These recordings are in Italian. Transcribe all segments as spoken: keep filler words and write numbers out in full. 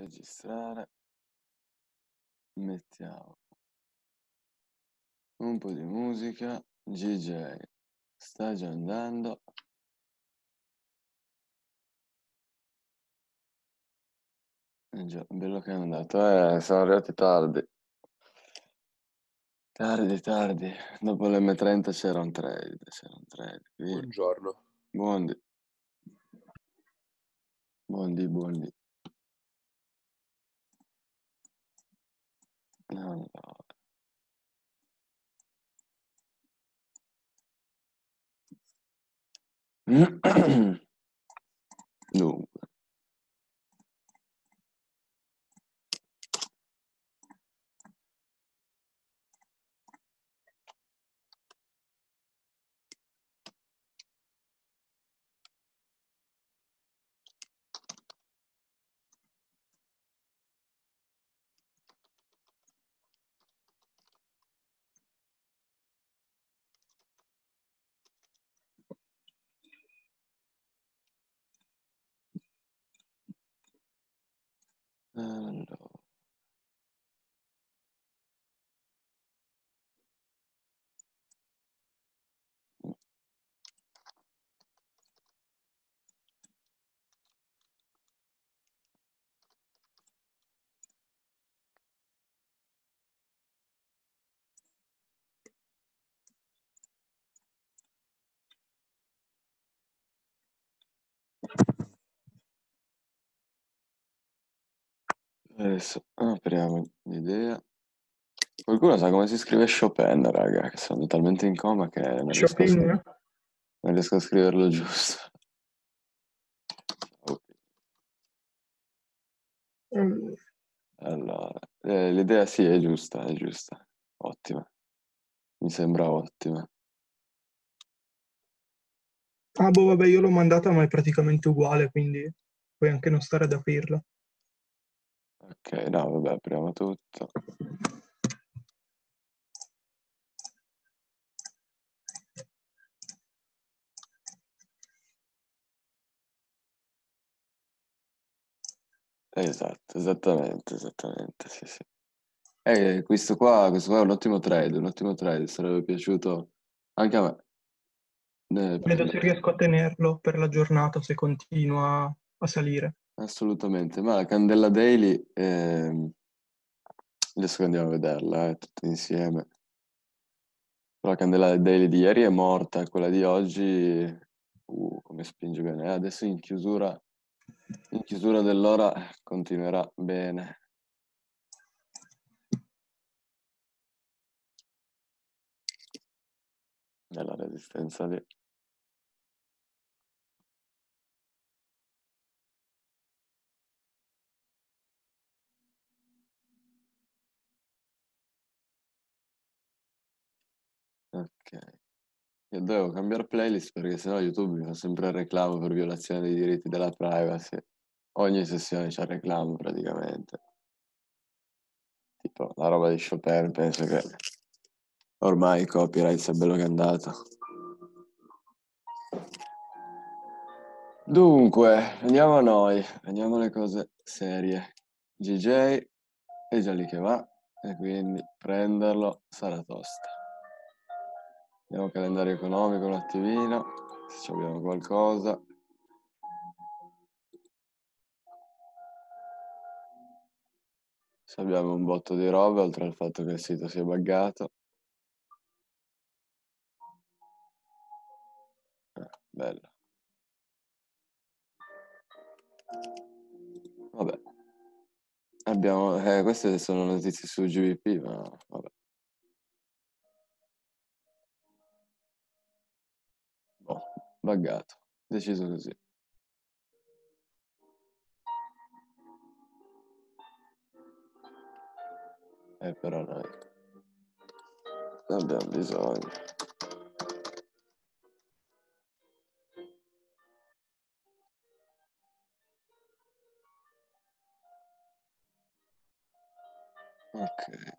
registrare, mettiamo un po' di musica, G J sta già andando. Eh già, bello che è andato, eh, siamo arrivati tardi. Tardi, tardi. Dopo le emme trenta c'era un trade, c'era un trade. Quindi... Buongiorno. Buondì. Buondì, buondì. Allora. Dunque. Allora. Adesso apriamo l'idea. Qualcuno sa come si scrive Chopin, raga? Che sono talmente in coma che non riesco a, Chopin? non riesco a scriverlo giusto. Okay. Mm. Allora, eh, l'idea sì, è giusta, è giusta. Ottima. Mi sembra ottima. Ah, boh, vabbè, io l'ho mandata, ma è praticamente uguale, quindi puoi anche non stare ad aprirla. Ok, no, vabbè, apriamo tutto. Esatto, esattamente, esattamente, sì, sì. Eh, questo qua, questo qua è un ottimo trade, un ottimo trade, sarebbe piaciuto anche a me. Eh, Vedo se riesco a tenerlo per la giornata se continua a salire. assolutamente, ma la candela daily, ehm, adesso che andiamo a vederla, eh, tutte insieme. La candela daily di ieri è morta, quella di oggi, uh, come spinge bene. Eh, adesso in chiusura, in chiusura dell'ora continuerà bene. Nella resistenza lì. Ok. Io devo cambiare playlist perché sennò YouTube mi fa sempre il reclamo per violazione dei diritti della privacy. Ogni sessione c'è il reclamo praticamente. Tipo la roba di Chopin, penso che ormai il copyright sia bello che è andato. Dunque, andiamo a noi, andiamo alle cose serie. G J è già lì che va e quindi prenderlo sarà tosta. Andiamo al calendario economico un attimino, se abbiamo qualcosa. Se abbiamo un botto di robe, oltre al fatto che il sito sia buggato. Ah, bello. Vabbè. Abbiamo, eh, queste sono notizie su G B P, ma vabbè. Boh, buggato. Deciso così. Eh, però noi ne abbiamo bisogno. Ok.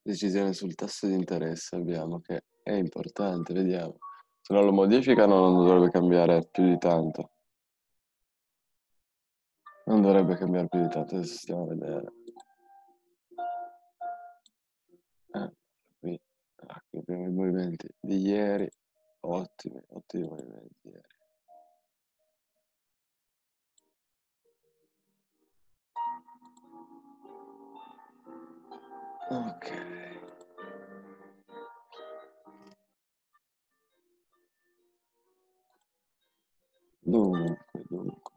decisione sul tasso di interesse abbiamo, che è importante, vediamo. Se non lo modificano non dovrebbe cambiare più di tanto. Non dovrebbe cambiare più di tanto, adesso stiamo a vedere. Eh, qui, ah, qui abbiamo i movimenti di ieri, ottimi, ottimi movimenti di ieri. Ok. Dunque, dunque.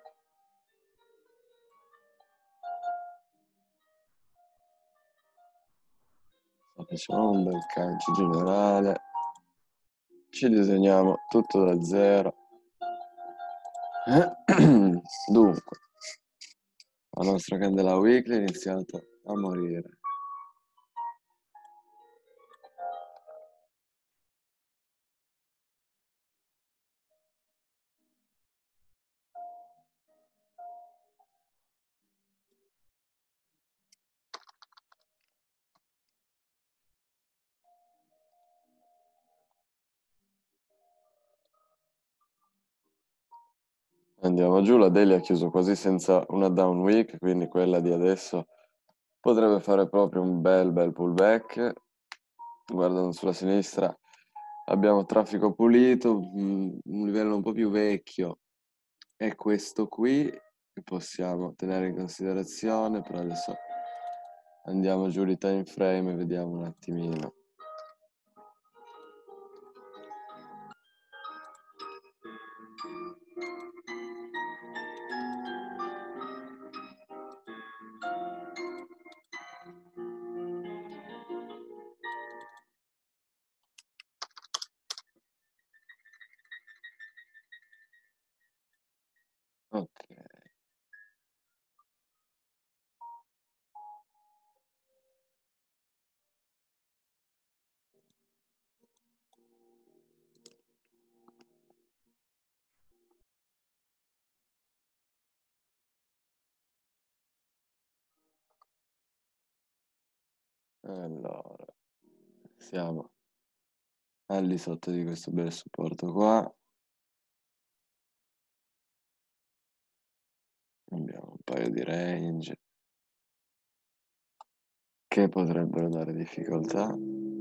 Facciamo un bel calcio generale. Ci disegniamo tutto da zero. Dunque, la nostra candela weekly è iniziata a morire. Andiamo giù, la daily ha chiuso quasi senza una down week, quindi quella di adesso potrebbe fare proprio un bel bel pullback. Guardando sulla sinistra abbiamo traffico pulito, un livello un po' più vecchio è questo qui che possiamo tenere in considerazione, però adesso andiamo giù di time frame e vediamo un attimino. Ok. Allora, siamo al di sotto di questo bel supporto qua. Abbiamo un paio di range che potrebbero dare difficoltà.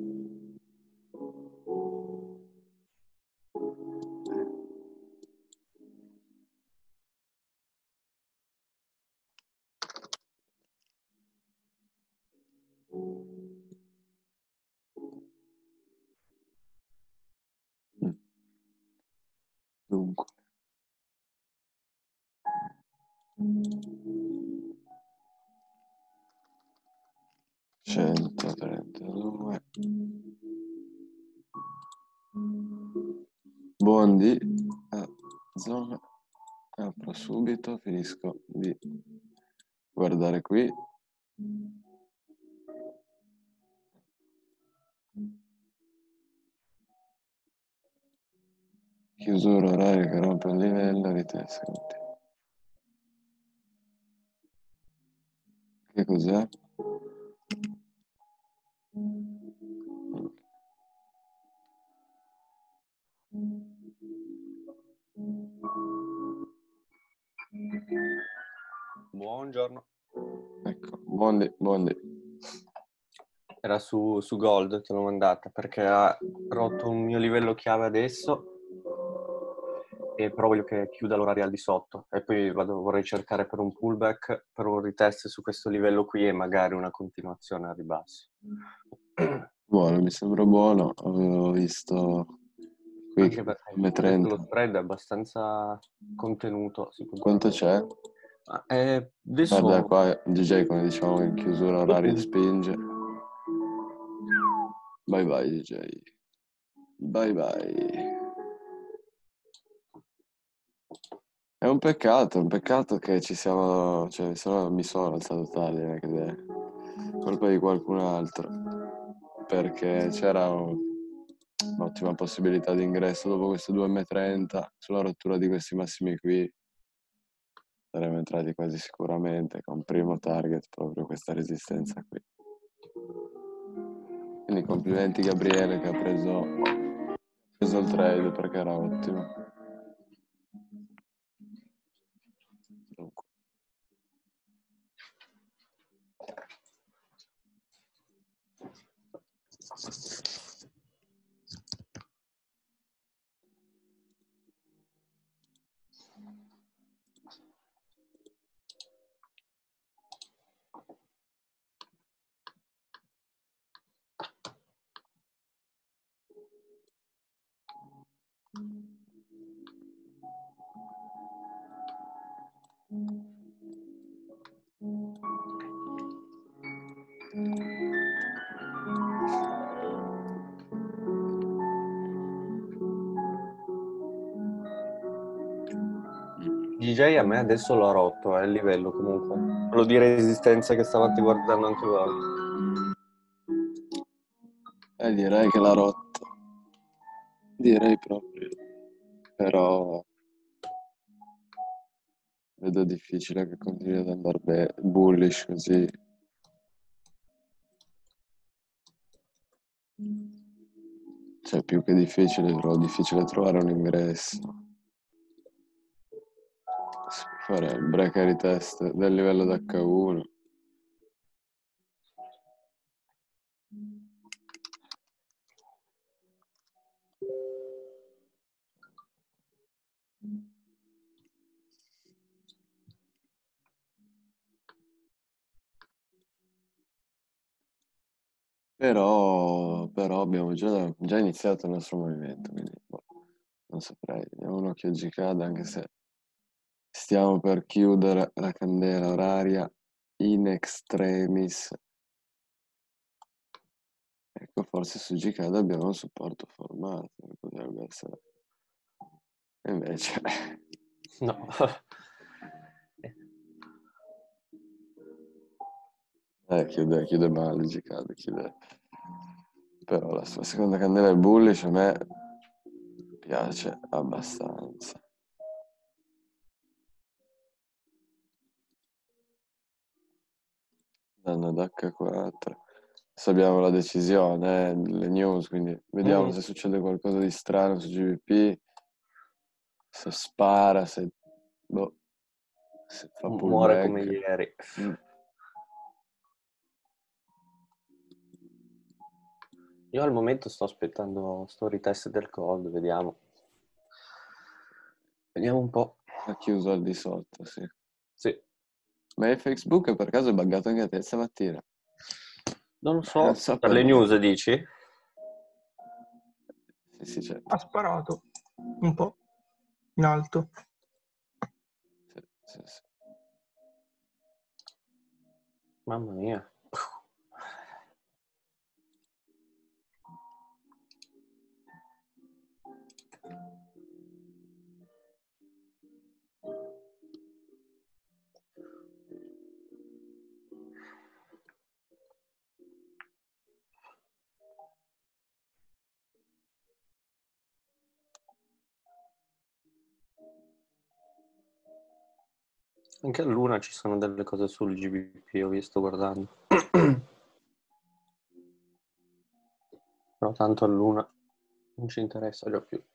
Dunque. centotrentadue. Bondi a zona. Apro subito, finisco di guardare qui. Chiusura oraria che rompe il livello, ritesta. Che cos'è? Buongiorno. Ecco, Bondi, Bondi. Era su, su Gold, te l'ho mandata, perché ha rotto un mio livello chiave adesso e però voglio che chiuda l'orario al di sotto e poi vado, vorrei cercare per un pullback, per un retest su questo livello qui e magari una continuazione al ribasso. Buono, mi sembra buono. Avevo visto qui Anche perché come ho detto lo trenta. spread è abbastanza contenuto. Si può Quanto dire. c'è? Ah, eh, Guarda adesso qua, G J, come diciamo in chiusura oraria spinge. Bye bye G J. Bye bye. È un peccato, è un peccato che ci siamo, cioè se no mi sono alzato tardi, non è che è colpa di qualcun altro, perché c'era un- un'ottima possibilità di ingresso dopo queste due emme trenta, sulla rottura di questi massimi qui, saremmo entrati quasi sicuramente con primo target proprio questa resistenza qui. Quindi complimenti Gabriele che ha preso, ha preso il trade perché era ottimo. Dunque. D J a me adesso l'ha rotto, è il livello comunque. Quello di resistenza che stavate guardando anche voi. Eh, direi che l'ha rotto. Direi proprio. Però vedo difficile che continui ad andare be- bullish così. Cioè, più che difficile, trovo difficile trovare un ingresso. Si può fare il break a retest del livello d'H uno. Però, però abbiamo già, già iniziato il nostro movimento, quindi boh, non saprei. Diamo un occhio a G-Cad, anche se stiamo per chiudere la candela oraria in extremis. Ecco, forse su G-Cad abbiamo un supporto formato, che potrebbe essere. E invece... No. Eh, chiude, chiude male G-Cad, chiude... Però la sua seconda candela è bullish, a me piace abbastanza. Danno ad H quattro. Adesso abbiamo la decisione, eh, le news, quindi vediamo Mm. se succede qualcosa di strano su G B P, se spara, se, boh, se fa Muore come pullback. ieri. Mm. Io al momento sto aspettando sto retest del code, vediamo. Vediamo un po'. Ha chiuso al di sotto, sì. Sì. Ma Facebook per caso è buggato anche a te stamattina? Non lo Eh, so, non so per le perché. news dici? Sì, sì, certo. Ha sparato un po' in alto. Sì, sì, sì. Mamma mia. Anche a Luna ci sono delle cose sul G B P, ho visto guardando. Però tanto a Luna non ci interessa già più.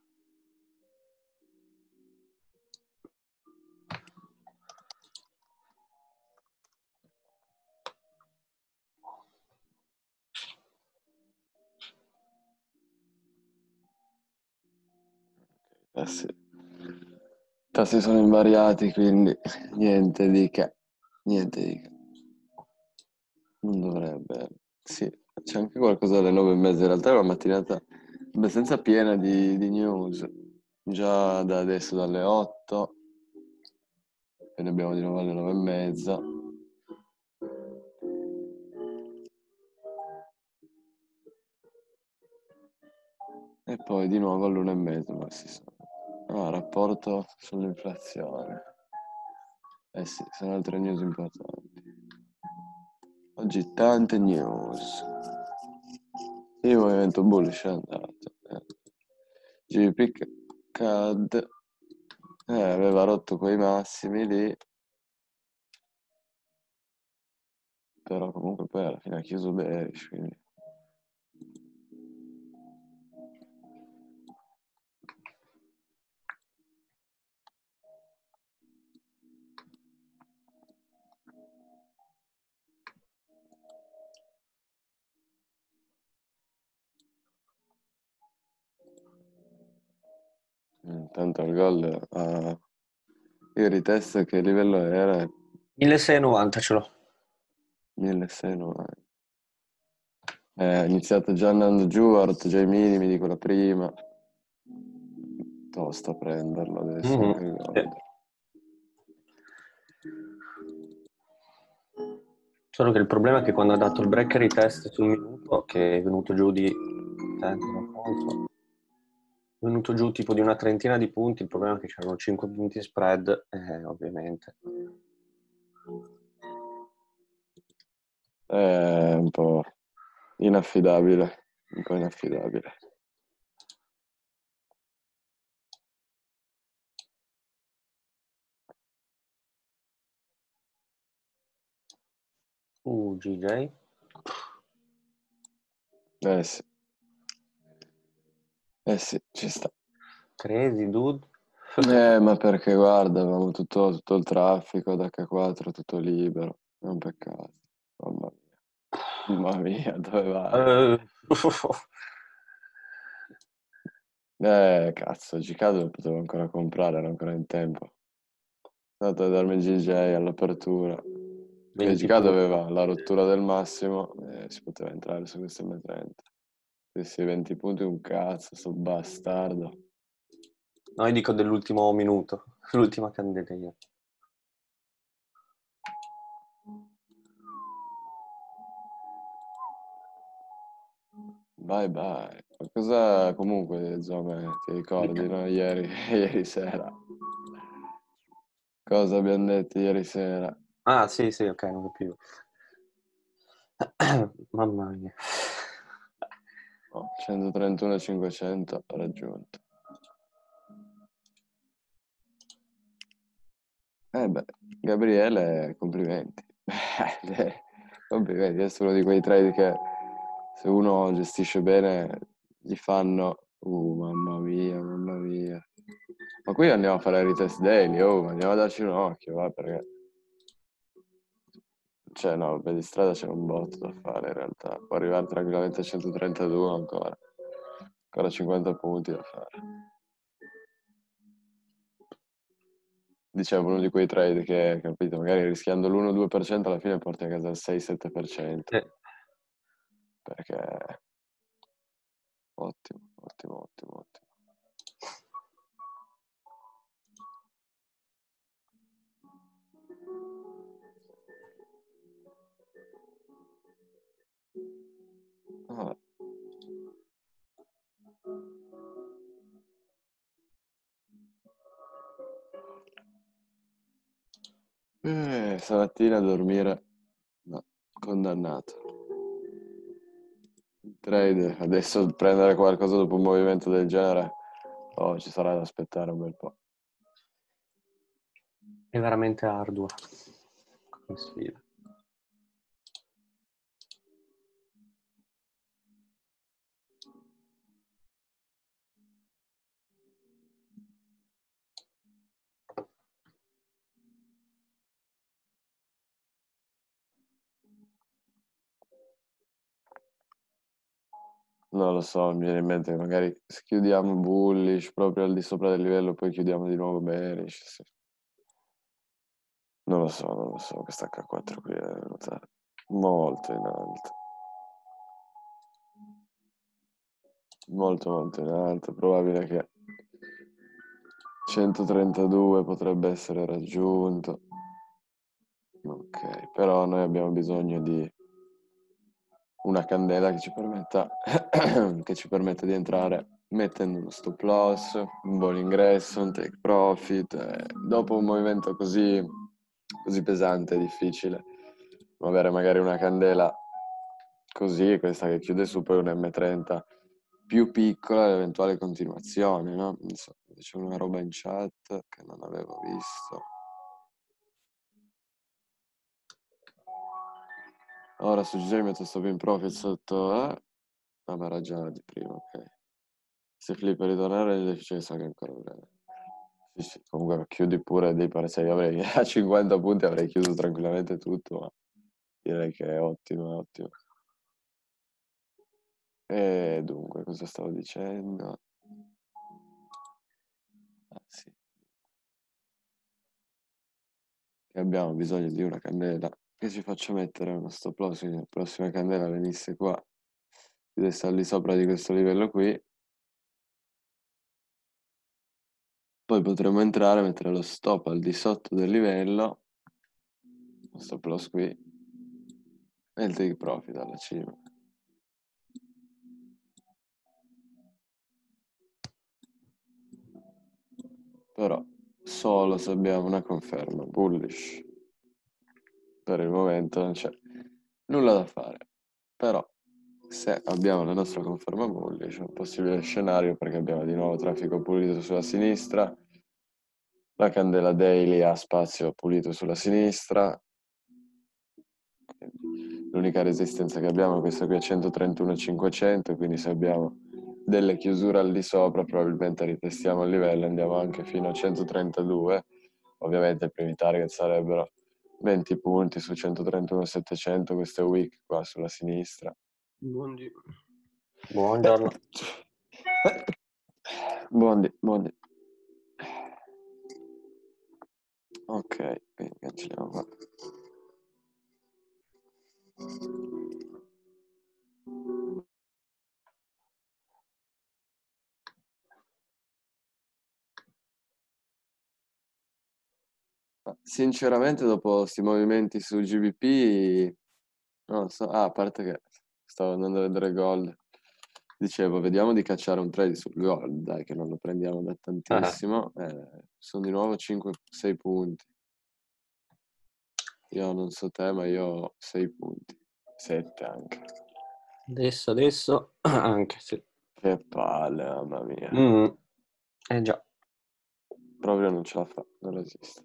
Eh sì. I tassi sono invariati, quindi niente di che. Niente di che. Non dovrebbe. Sì, c'è anche qualcosa alle nove e mezza. In realtà è una mattinata abbastanza piena di, di news. Già da adesso dalle otto. E ne abbiamo di nuovo alle nove e mezza. E poi di nuovo all'una e mezza. Ma si sa. Ah, rapporto sull'inflazione. Eh sì, sono altre news importanti. Oggi tante news. Il movimento bullish è andato. Eh. G B P C A D eh, aveva rotto quei massimi lì, però comunque poi alla fine ha chiuso bearish, quindi Mm, tanto il gol, ah, il ritest che livello era? milleseicentovananta ce l'ho. milleseicentovananta. Eh, ha iniziato già andando giù, ha rotto già i minimi di quella prima. Tosta a prenderlo adesso Mhm, anche il sì. gol. Solo che il problema è che quando ha dato il break retest sul minuto, che è venuto giù di... Senti, lo conto. È venuto giù tipo di una trentina di punti, il problema è che c'erano cinque punti spread, eh, ovviamente. È un po' inaffidabile, un po' inaffidabile. Uh, G J. Eh sì. Eh sì, ci sta. Crazy, dude. Eh, ma perché guarda, avevamo tutto, tutto il traffico ad acca quattro, tutto libero. È un peccato. Mamma mia. Mamma mia, dove vai? Eh, Eh, cazzo, Gicado lo potevo ancora comprare, era ancora in tempo. Sono andato a darmi il G J all'apertura. Che venti Gicado punti. aveva la rottura del massimo e si poteva entrare su queste emme trenta. Sì, sì, venti punti un cazzo, sto bastardo. No, io dico dell'ultimo minuto, l'ultima candelia. Bye bye. Ma cosa comunque, Zome, ti ricordi, no? Ieri, ieri sera. Cosa abbiamo detto ieri sera? Ah, sì, sì, ok, non capivo. Mamma mia. Oh, centotrentuno cinquecento raggiunto. Eh beh, Gabriele, complimenti. Eh, complimenti, è uno di quei trade che se uno gestisce bene gli fanno, uh, mamma mia, mamma mia. Ma qui andiamo a fare i retest daily, oh, andiamo a darci un occhio, va, perché... Cioè, no, per di strada c'è un botto da fare in realtà. Può arrivare tranquillamente a centotrentadue ancora. Ancora cinquanta punti da fare. Dicevo, uno di quei trade che, capito, magari rischiando l'uno due per cento alla fine porti a casa il sei sette per cento. Sì. Perché ottimo, ottimo, ottimo, ottimo. Ah. Eh, stamattina a dormire, no, condannato. Trade, adesso prendere qualcosa dopo un movimento del genere, oh, ci sarà da aspettare un bel po'. È veramente ardua come sfida. Non lo so, mi viene in mente che magari se chiudiamo bullish proprio al di sopra del livello, poi chiudiamo di nuovo bearish. Sì. Non lo so, non lo so, questa acca quattro qui è venuta molto in alto. Molto molto in alto, è probabile che centotrentadue potrebbe essere raggiunto. Ok, però noi abbiamo bisogno di una candela che ci permetta, che ci permetta di entrare mettendo uno stop loss, un buon ingresso, un take profit. Eh, dopo un movimento così, così pesante è difficile avere magari una candela così, questa che chiude su poi un emme trenta più piccola, l'eventuale continuazione, no? Non so, c'è una roba in chat che non avevo visto. Ora su G J metto stop in profit sotto, eh? Ah, ma era già di prima, ok. Se flippa ritornare l'inefficienza che è ancora breve. Sì, sì, comunque chiudi pure dei parziali, avrei a cinquanta punti avrei chiuso tranquillamente tutto, ma direi che è ottimo, è ottimo. E dunque, cosa stavo dicendo? che abbiamo bisogno di una candela che ci faccia mettere uno stop loss, quindi la prossima candela venisse qua, chiudesse al di sopra di questo livello qui, poi potremmo entrare, mettere lo stop al di sotto del livello, lo stop loss qui, e il take profit alla cima. Però solo se abbiamo una conferma bullish. Per il momento non c'è nulla da fare, però se abbiamo la nostra conferma bullish è un possibile scenario, perché abbiamo di nuovo traffico pulito sulla sinistra, la candela daily ha spazio pulito sulla sinistra, l'unica resistenza che abbiamo è questa qui a centotrentuno cinquecento, quindi se abbiamo delle chiusure al di sopra probabilmente ritestiamo il livello, andiamo anche fino a centotrentadue. Ovviamente i primi target sarebbero venti punti su centotrentuno settecento, questo è weak qua sulla sinistra. Buondì. Buongiorno. Buondì, buondì. Ok, quindi cancelliamo qua. Sinceramente dopo questi movimenti su G B P non so, ah, a parte che stavo andando a vedere gold, dicevo vediamo di cacciare un trade sul gold, dai, che non lo prendiamo da tantissimo. Eh, sono di nuovo cinque sei punti, io non so te ma io ho sei punti, sette anche. Adesso, adesso, anche se... Che palle, mamma mia. Mm. Eh già. Proprio non ce la fa, non resiste.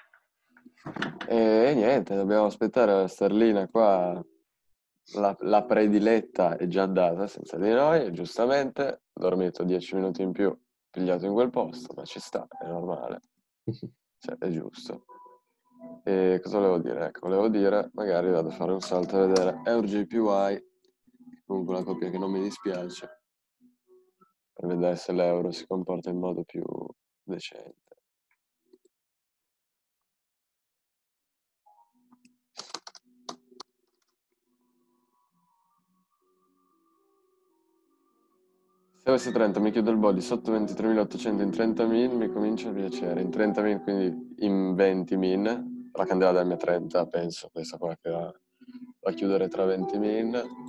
E niente, dobbiamo aspettare la sterlina qua, la, la prediletta è già andata senza di noi, e giustamente, dormito dieci minuti in più, pigliato in quel posto, ma ci sta, è normale, cioè è giusto. E cosa volevo dire? Ecco, volevo dire, magari vado a fare un salto a vedere Euro J P Y, comunque una coppia che non mi dispiace, per vedere se l'euro si comporta in modo più decente. Se avessi trenta mi chiudo il body sotto ventitremilaottocento in trenta min, mi comincia a piacere. In trenta min, quindi in venti min, la candela da M trenta, penso, questa qua che va a chiudere tra venti min.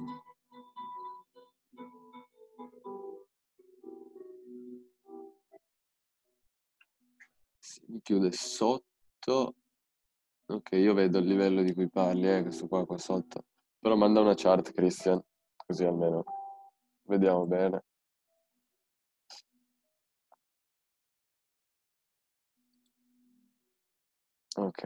Si mi chiude sotto. Ok, io vedo il livello di cui parli, eh, questo qua, qua sotto. Però manda una chart, Christian, così almeno vediamo bene. Ok.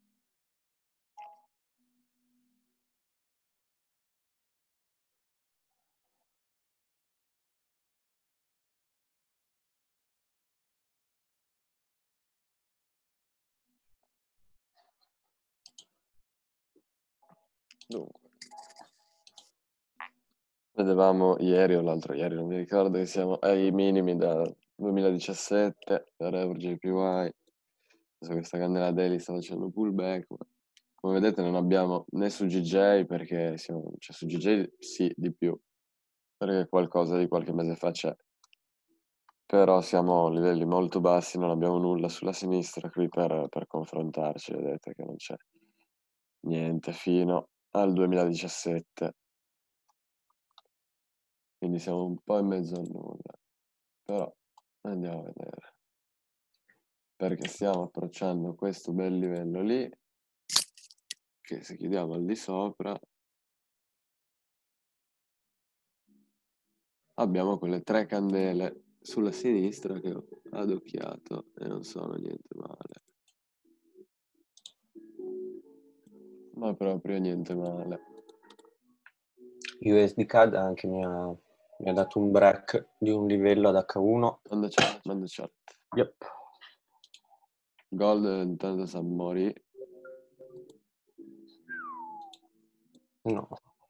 Dunque. Vedevamo ieri o l'altro ieri, non mi ricordo, che siamo ai minimi da duemiladiciassette per Euro J P Y. Adesso questa candela daily sta facendo pullback. Come vedete non abbiamo né su G J, perché siamo, cioè su G J sì di più, perché qualcosa di qualche mese fa c'è. Però siamo a livelli molto bassi, non abbiamo nulla sulla sinistra qui per, per confrontarci, vedete che non c'è niente fino al duemiladiciassette. Quindi siamo un po' in mezzo a nulla, però andiamo a vedere, perché stiamo approcciando questo bel livello lì, che se chiudiamo al di sopra abbiamo quelle tre candele sulla sinistra che ho adocchiato e non sono niente male, ma proprio niente male. U S D C A D anche mi ha, mi ha dato un break di un livello ad H uno. Manda chat, manda chat. Yep. Gold intanto sa morì. No.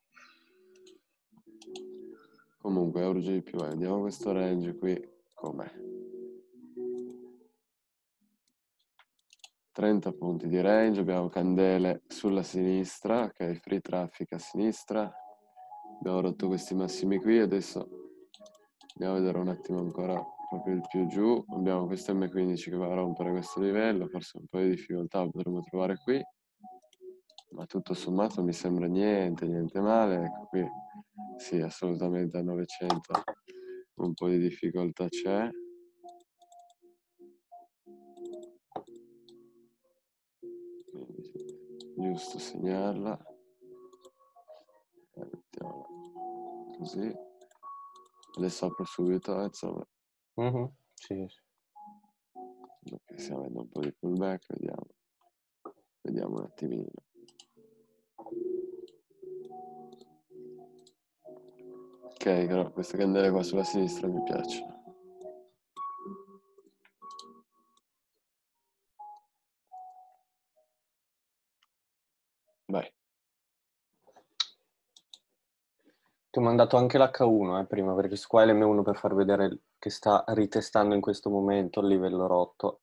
Comunque Euro J P Y, vediamo questo range qui com'è. trenta punti di range, abbiamo candele sulla sinistra, ok, free traffic a sinistra, abbiamo rotto questi massimi qui, adesso andiamo a vedere un attimo ancora proprio il più giù, abbiamo questo M quindici che va a rompere questo livello, forse un po' di difficoltà lo potremo trovare qui, ma tutto sommato mi sembra niente, niente male, ecco qui, sì, assolutamente a novecento un po' di difficoltà c'è. Quindi, giusto segnarla, eh, mettiamola così, adesso apro subito, eh, insomma, Mhm, sì, sì. ok, stiamo avendo un po' di pullback, vediamo, vediamo un attimino. Ok, però queste candele qua sulla sinistra mi piacciono. Vai. Ti ho mandato anche l'H uno eh, prima, perché qua è l'M uno per far vedere che sta ritestando in questo momento il livello rotto.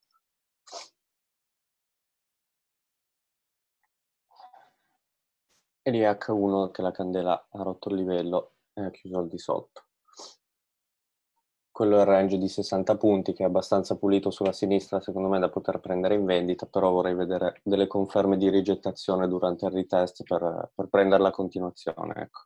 E lì H uno che la candela ha rotto il livello e ha chiuso al di sotto. Quello è il range di sessanta punti, che è abbastanza pulito sulla sinistra, secondo me, da poter prendere in vendita, però vorrei vedere delle conferme di rigettazione durante il retest per, per prendere la continuazione, ecco.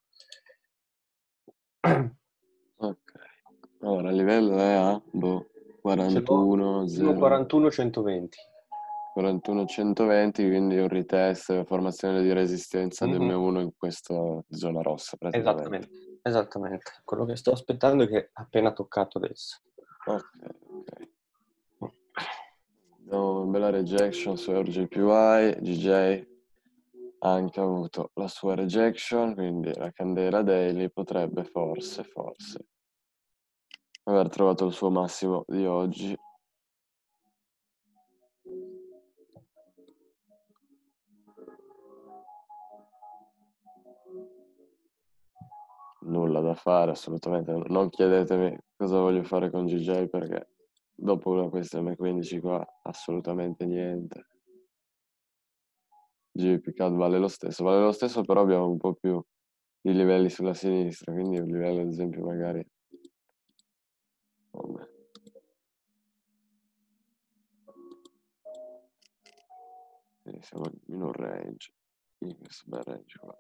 Ok, allora il livello è a boh, quarantuno, zero, quarantuno centoventi. quarantuno centoventi, quindi un retest, formazione di resistenza Mm-hmm. di M uno in questa zona rossa praticamente. Esattamente, esattamente. Quello che sto aspettando è che ha appena toccato adesso. Ok, ok. Abbiamo una bella rejection su R J P Y, G J ha anche avuto la sua rejection, quindi la candela daily potrebbe forse, forse aver trovato il suo massimo di oggi. Nulla da fare, assolutamente. Non chiedetemi cosa voglio fare con G J perché dopo una questa M quindici qua assolutamente niente. G P C A D vale lo stesso, vale lo stesso, però abbiamo un po' più di livelli sulla sinistra, quindi un livello ad esempio magari vabbè. Quindi siamo in un range, in questo bel range qua.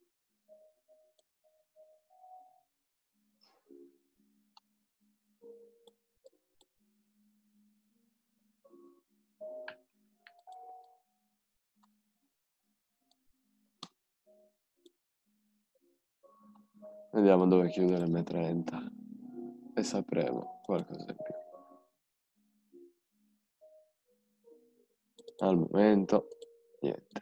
Vediamo dove chiude l'M trenta e sapremo qualcosa in più. Al momento niente.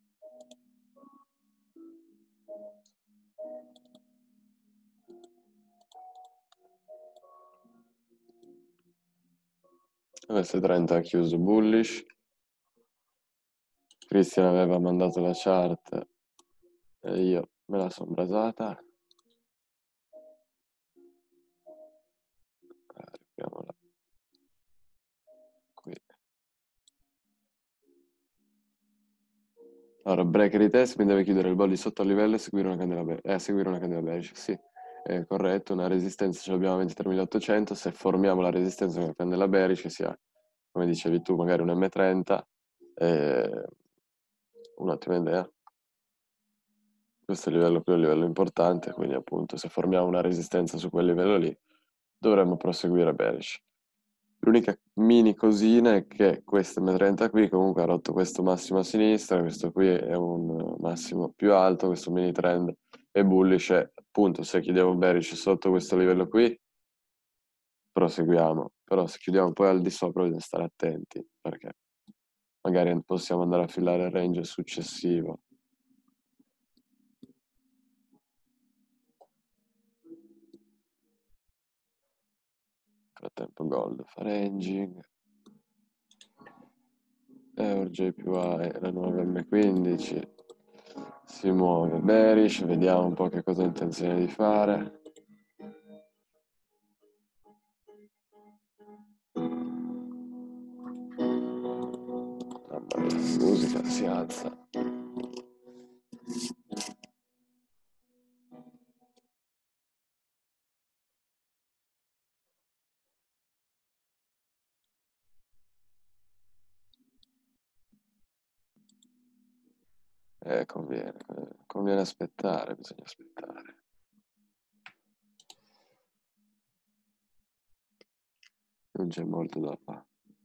S trenta ha chiuso bullish. Christian aveva mandato la chart e io me la sono brasata. Apriamola qui. Allora, break retest mi deve chiudere il body sotto il livello e seguire una candela bearish. Eh, seguire una candela bearish, sì. È corretto, una resistenza ce l'abbiamo a ventitremilaottocento, se formiamo la resistenza con una candela bearish, che sia, come dicevi tu, magari un M trenta, è un'ottima idea. Questo è il livello più il livello importante, quindi appunto se formiamo una resistenza su quel livello lì, dovremmo proseguire bearish. L'unica mini cosina è che questo M trenta qui comunque ha rotto questo massimo a sinistra, questo qui è un massimo più alto, questo mini trend è bullish, e appunto se chiudiamo bearish sotto questo livello qui, proseguiamo, però se chiudiamo poi al di sopra bisogna stare attenti, perché magari possiamo andare a filare il range successivo. Nel frattempo Gold fa ranging, Euro J P Y, la nuova M quindici, si muove bearish, vediamo un po' che cosa ha intenzione di fare. musica si alza. Eh, conviene, conviene aspettare, bisogna aspettare. Non c'è molto da fare.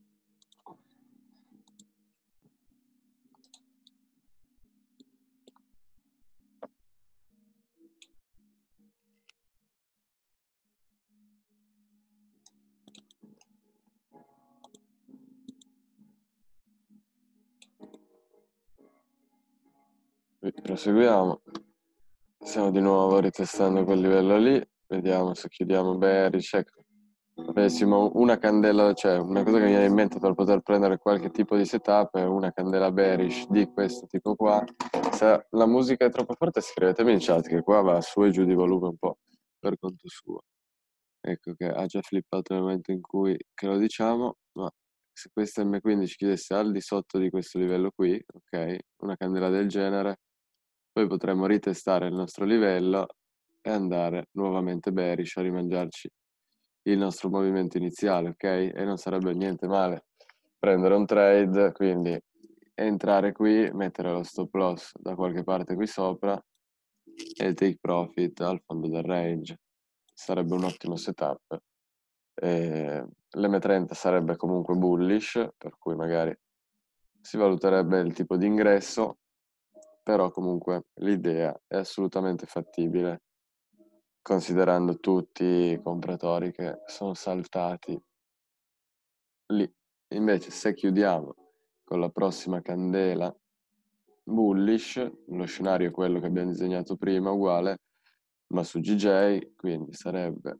Proseguiamo. Stiamo di nuovo ritestando quel livello lì. Vediamo se chiudiamo bearish. Ecco. Avessimo una candela, cioè una cosa che mi viene in mente per poter prendere qualche tipo di setup è una candela bearish di questo tipo qua. Se la musica è troppo forte scrivetemi in chat che qua va su e giù di volume un po' per conto suo. Ecco che ha già flippato nel momento in cui che lo diciamo, ma se questa M quindici chiudesse al di sotto di questo livello qui, ok, una candela del genere, poi potremmo ritestare il nostro livello e andare nuovamente bearish a rimangiarci il nostro movimento iniziale, ok? E non sarebbe niente male prendere un trade, quindi entrare qui, mettere lo stop loss da qualche parte qui sopra e il take profit al fondo del range. Sarebbe un ottimo setup. E l'M trenta sarebbe comunque bullish, per cui magari si valuterebbe il tipo di ingresso, però comunque l'idea è assolutamente fattibile, considerando tutti i compratori che sono saltati lì. Invece se chiudiamo con la prossima candela bullish, lo scenario è quello che abbiamo disegnato prima, uguale, ma su G J, quindi sarebbe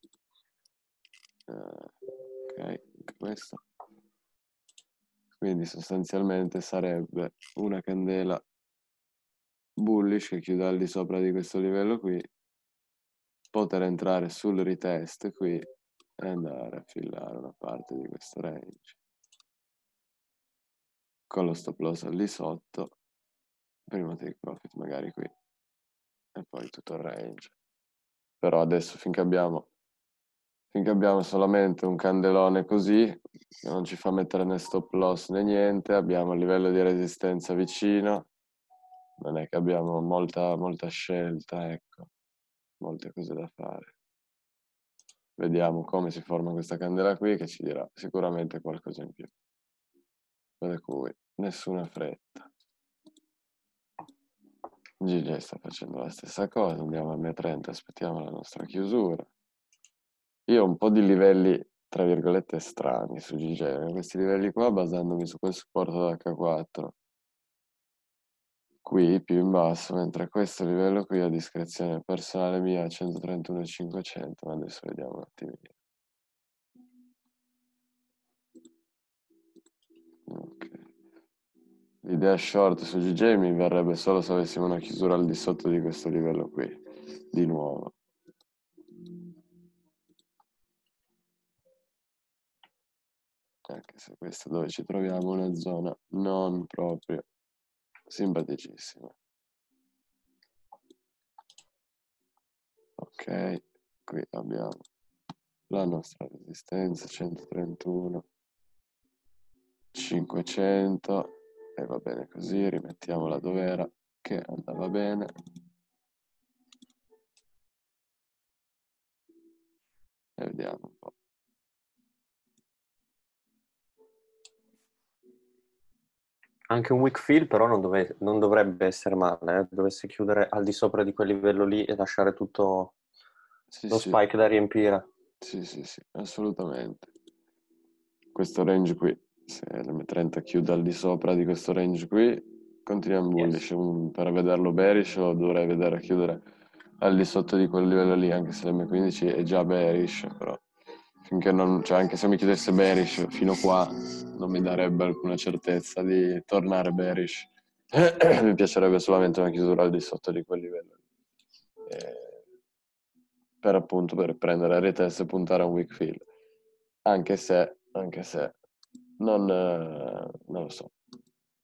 uh, ok, anche questo, quindi sostanzialmente sarebbe una candela bullish che chiude al di sopra di questo livello qui, poter entrare sul retest qui e andare a fillare una parte di questo range con lo stop loss al di sotto, prima take profit magari qui e poi tutto il range. Però adesso finché abbiamo finché abbiamo solamente un candelone così, che non ci fa mettere né stop loss né niente, abbiamo il livello di resistenza vicino, non è che abbiamo molta, molta scelta, ecco, molte cose da fare. Vediamo come si forma questa candela qui che ci dirà sicuramente qualcosa in più. Per cui nessuna fretta. G J sta facendo la stessa cosa, andiamo a M trenta, aspettiamo la nostra chiusura. Io ho un po' di livelli, tra virgolette, strani su G J, questi livelli qua basandomi su quel supporto da H quattro. Qui più in basso, mentre questo livello qui a discrezione personale mia a centotrentuno virgola cinquecento, ma adesso vediamo un attimino. Ok. L'idea short su G J mi verrebbe solo se avessimo una chiusura al di sotto di questo livello qui, di nuovo. Anche se questa dove ci troviamo è una zona non proprio simpaticissima. Ok, qui abbiamo la nostra resistenza centotrentuno cinquecento e va bene così, rimettiamola dove era che andava bene. E vediamo un po'. Anche un weak fill però non, dove, non dovrebbe essere male, eh? Dovesse chiudere al di sopra di quel livello lì e lasciare tutto Sì, lo sì. spike da riempire. Sì, sì, sì, assolutamente. Questo range qui, se l'M trenta chiude al di sopra di questo range qui, continuiamo bullish. Yes. Per vederlo bearish lo dovrei vedere chiudere al di sotto di quel livello lì, anche se l'M quindici è già bearish, però finché non, cioè anche se mi chiudesse bearish fino qua non mi darebbe alcuna certezza di tornare bearish. Mi piacerebbe solamente una chiusura al di sotto di quel livello lì. E per appunto per prendere retest e puntare a un weak fill. Anche se, anche se non, eh, non lo so.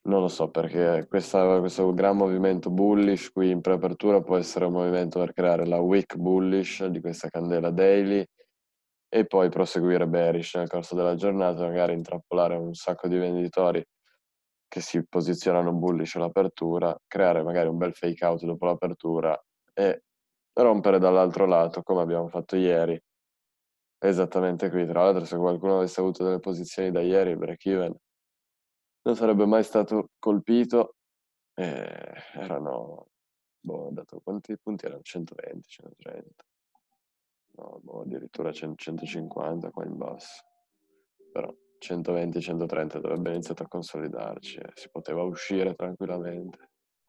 Non lo so, perché questa- questo gran movimento bullish qui in preapertura può essere un movimento per creare la wick bullish di questa candela daily e poi proseguire bearish nel corso della giornata, magari intrappolare un sacco di venditori che si posizionano bullish all'apertura, creare magari un bel fake out dopo l'apertura e rompere dall'altro lato, come abbiamo fatto ieri. Esattamente qui. Tra l'altro, se qualcuno avesse avuto delle posizioni da ieri, break even non sarebbe mai stato colpito. Eh, erano, boh, ho dato quanti punti erano? centoventi, centotrenta. No, boh, addirittura cento, centocinquanta qua in basso. Però centoventi, centotrenta dovrebbe iniziare a consolidarci e si poteva uscire tranquillamente.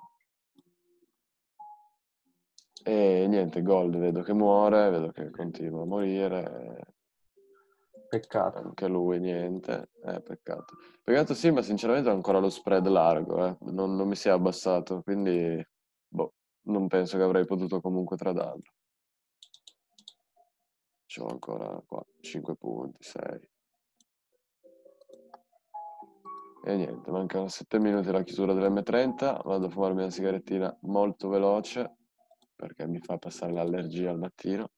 E niente, Gold vedo che muore, vedo che continua a morire. Peccato. Anche lui niente, eh, peccato. Peccato sì, ma sinceramente ho ancora lo spread largo, eh. Non, non mi si è abbassato, quindi boh, non penso che avrei potuto comunque tradarlo. C'ho ancora qua cinque punti, sei. E niente, mancano sette minuti alla chiusura dell'emme trenta, vado a fumarmi una sigarettina molto veloce, perché mi fa passare l'allergia al mattino,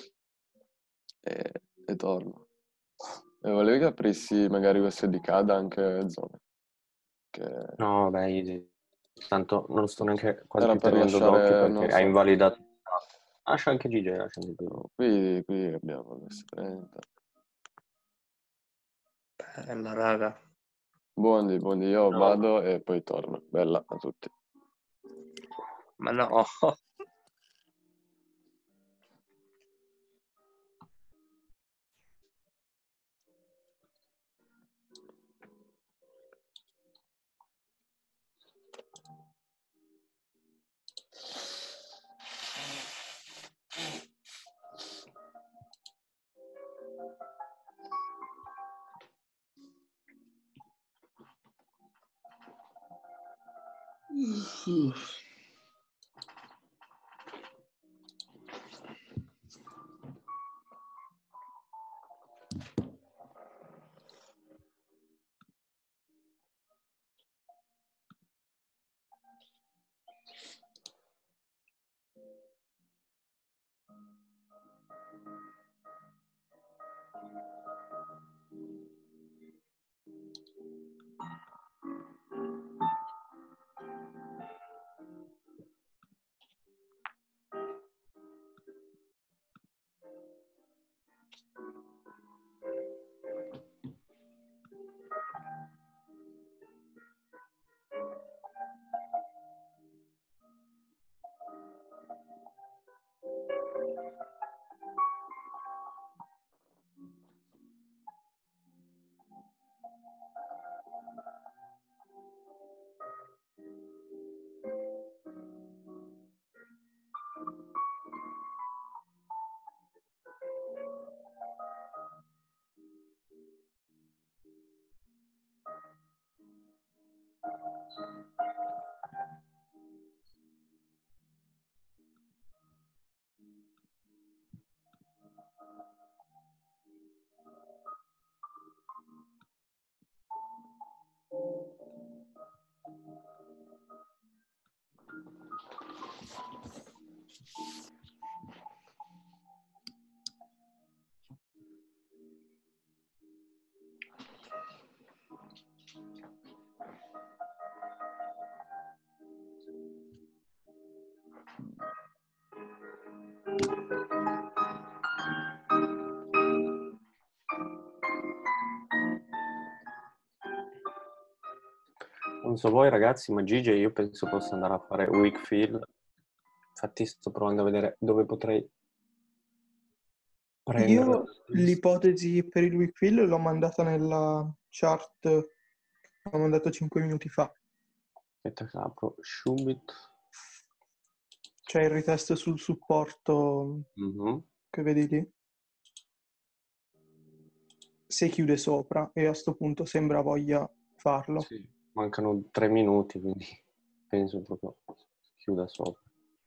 e, e torno. E volevi che aprissi magari U S D C A D anche zona? Che No, vabbè, easy. Tanto non sto neanche quasi era più per tenendo d'occhio lasciare, perché non ha so, invalidato. Lascia anche G J, lascia anche G J. no, qui, qui abbiamo l'esse trenta. Bella, raga. Buondi, buondi, io No. vado e poi torno. Bella a tutti. Ma no. Non so voi ragazzi, ma G J io penso possa andare a fare weak fill. Infatti sto provando a vedere dove potrei prendere. Io l'ipotesi per il weak fill l'ho mandata nella chart, l'ho mandato cinque minuti fa. Aspetta che apro Schubit. C'è il retest sul supporto Mm-hmm. che vedi lì. Se chiude sopra, e a sto punto sembra voglia farlo. Sì, mancano tre minuti, quindi penso proprio chiuda sopra.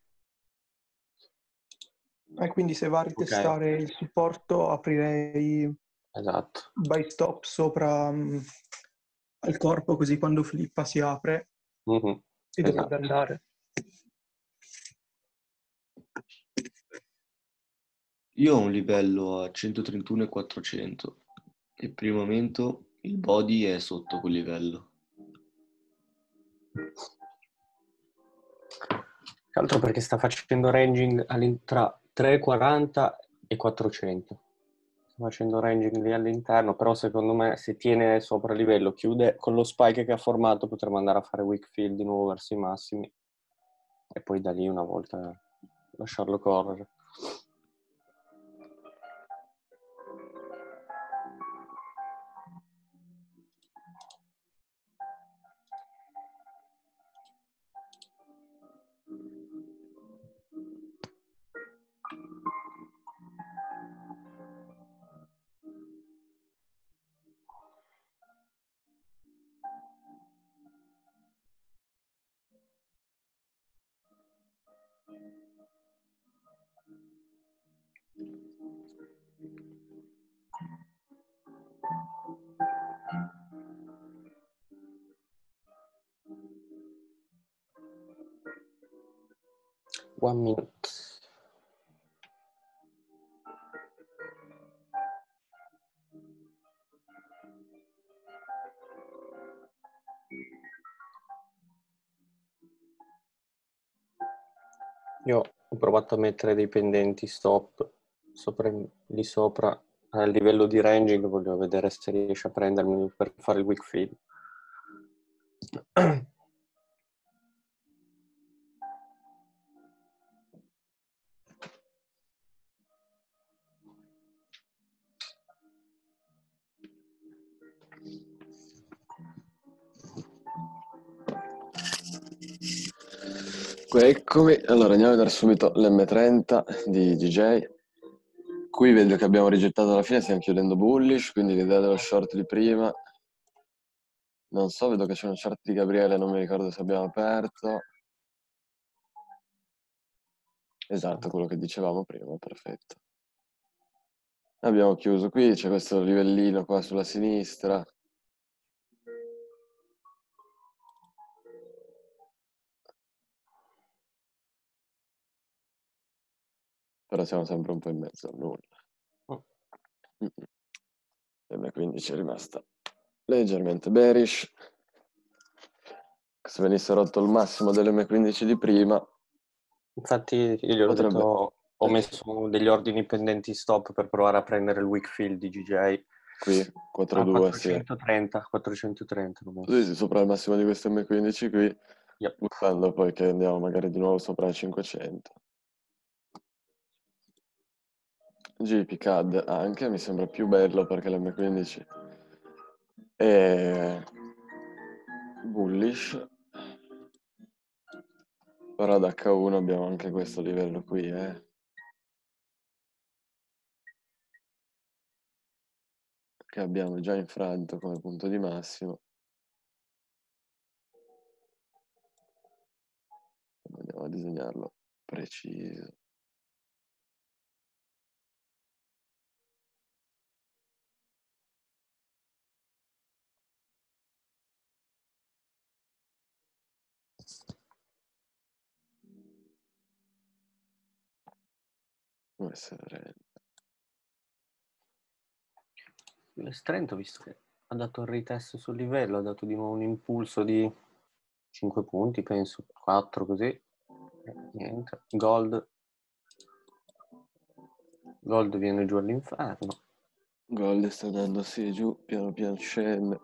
E quindi se va a ritestare Ok. il supporto aprirei Esatto. buy stop sopra, mh, al corpo, così quando flippa si apre Mhm. e Esatto. dovrebbe andare. Io ho un livello a centotrentuno e quattrocento e per il momento il body è sotto quel livello. Tra l'altro perché sta facendo ranging all'in- tra trecentoquaranta e quattrocento. Sta facendo ranging lì all'interno, però secondo me se tiene sopra il livello, chiude con lo spike che ha formato, potremmo andare a fare weak field di nuovo verso i massimi e poi da lì una volta lasciarlo correre. One minute. Io ho provato a mettere dei pendenti stop sopra, lì sopra al livello di ranging, voglio vedere se riesce a prendermi per fare il weak field. Eccomi, allora andiamo a vedere subito l'emme trenta di D J. Qui vedo che abbiamo rigettato alla fine, stiamo chiudendo bullish, quindi l'idea dello short di prima. Non so, vedo che c'è un short di Gabriele, non mi ricordo se abbiamo aperto. Esatto, quello che dicevamo prima, perfetto. Abbiamo chiuso qui, c'è questo livellino qua sulla sinistra. Però siamo sempre un po' in mezzo a nulla. Oh. emme quindici è rimasta leggermente bearish. Se venisse rotto il massimo dell'emme quindici di prima, Infatti io gli ho potrebbe... detto, ho messo degli ordini pendenti stop per provare a prendere il weak field di D J. Qui, quattro A due, sì. quattrocentotrenta, quattrocentotrenta l'ho messo. Sì, sì, sopra il massimo di questo emme quindici qui, Yep. puntando poi che andiamo magari di nuovo sopra il cinquecento. G P C A D anche, mi sembra più bello perché l'emme quindici è bullish. Però ad acca uno abbiamo anche questo livello qui, eh. Che abbiamo già infranto come punto di massimo. Andiamo a disegnarlo preciso. Come essere... L'Estrento, visto che ha dato il retest sul livello, ha dato di nuovo un impulso di cinque punti, penso, quattro così. E niente, Gold. Gold viene giù all'inferno. Gold sta andando sì giù, piano piano scende.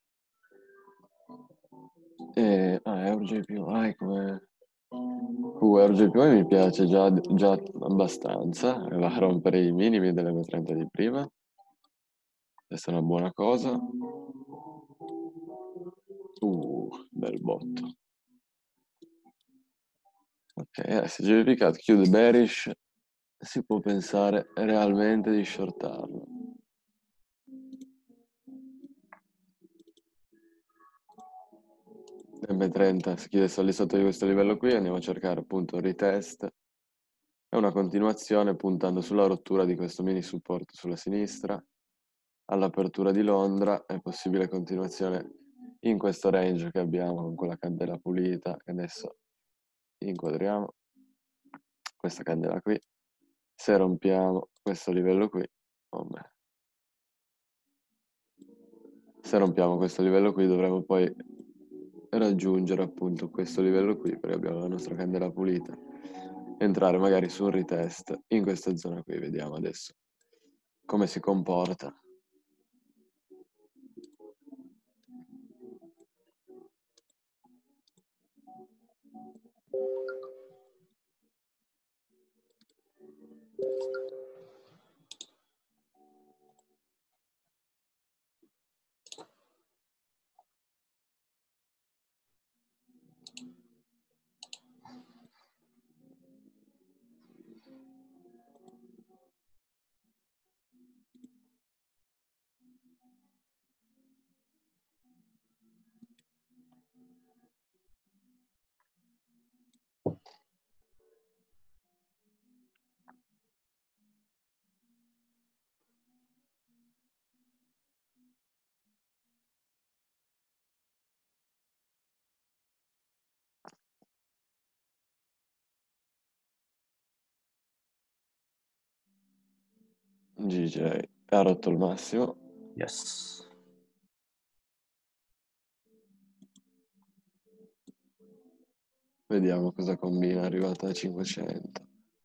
E... Ah, Euro J P Y come... Uh, Euro J P Y mi piace già, già abbastanza. Va a rompere i minimi dell'emme trenta di prima. Questa è una buona cosa. Uh, bel botto. Ok, eh, se G B P C A D chiude bearish, si può pensare realmente di shortarlo. emme trenta si chiude lì sotto di questo livello qui, andiamo a cercare appunto un retest. È una continuazione puntando sulla rottura di questo mini supporto sulla sinistra. All'apertura di Londra è possibile continuazione in questo range che abbiamo con quella candela pulita, che adesso inquadriamo, questa candela qui, se rompiamo questo livello qui, vabbè. Se rompiamo questo livello qui dovremo poi raggiungere appunto questo livello qui, perché abbiamo la nostra candela pulita, entrare magari su un retest in questa zona qui, vediamo adesso come si comporta. G J ha rotto il massimo. Yes. Vediamo cosa combina, è arrivata a cinquecento.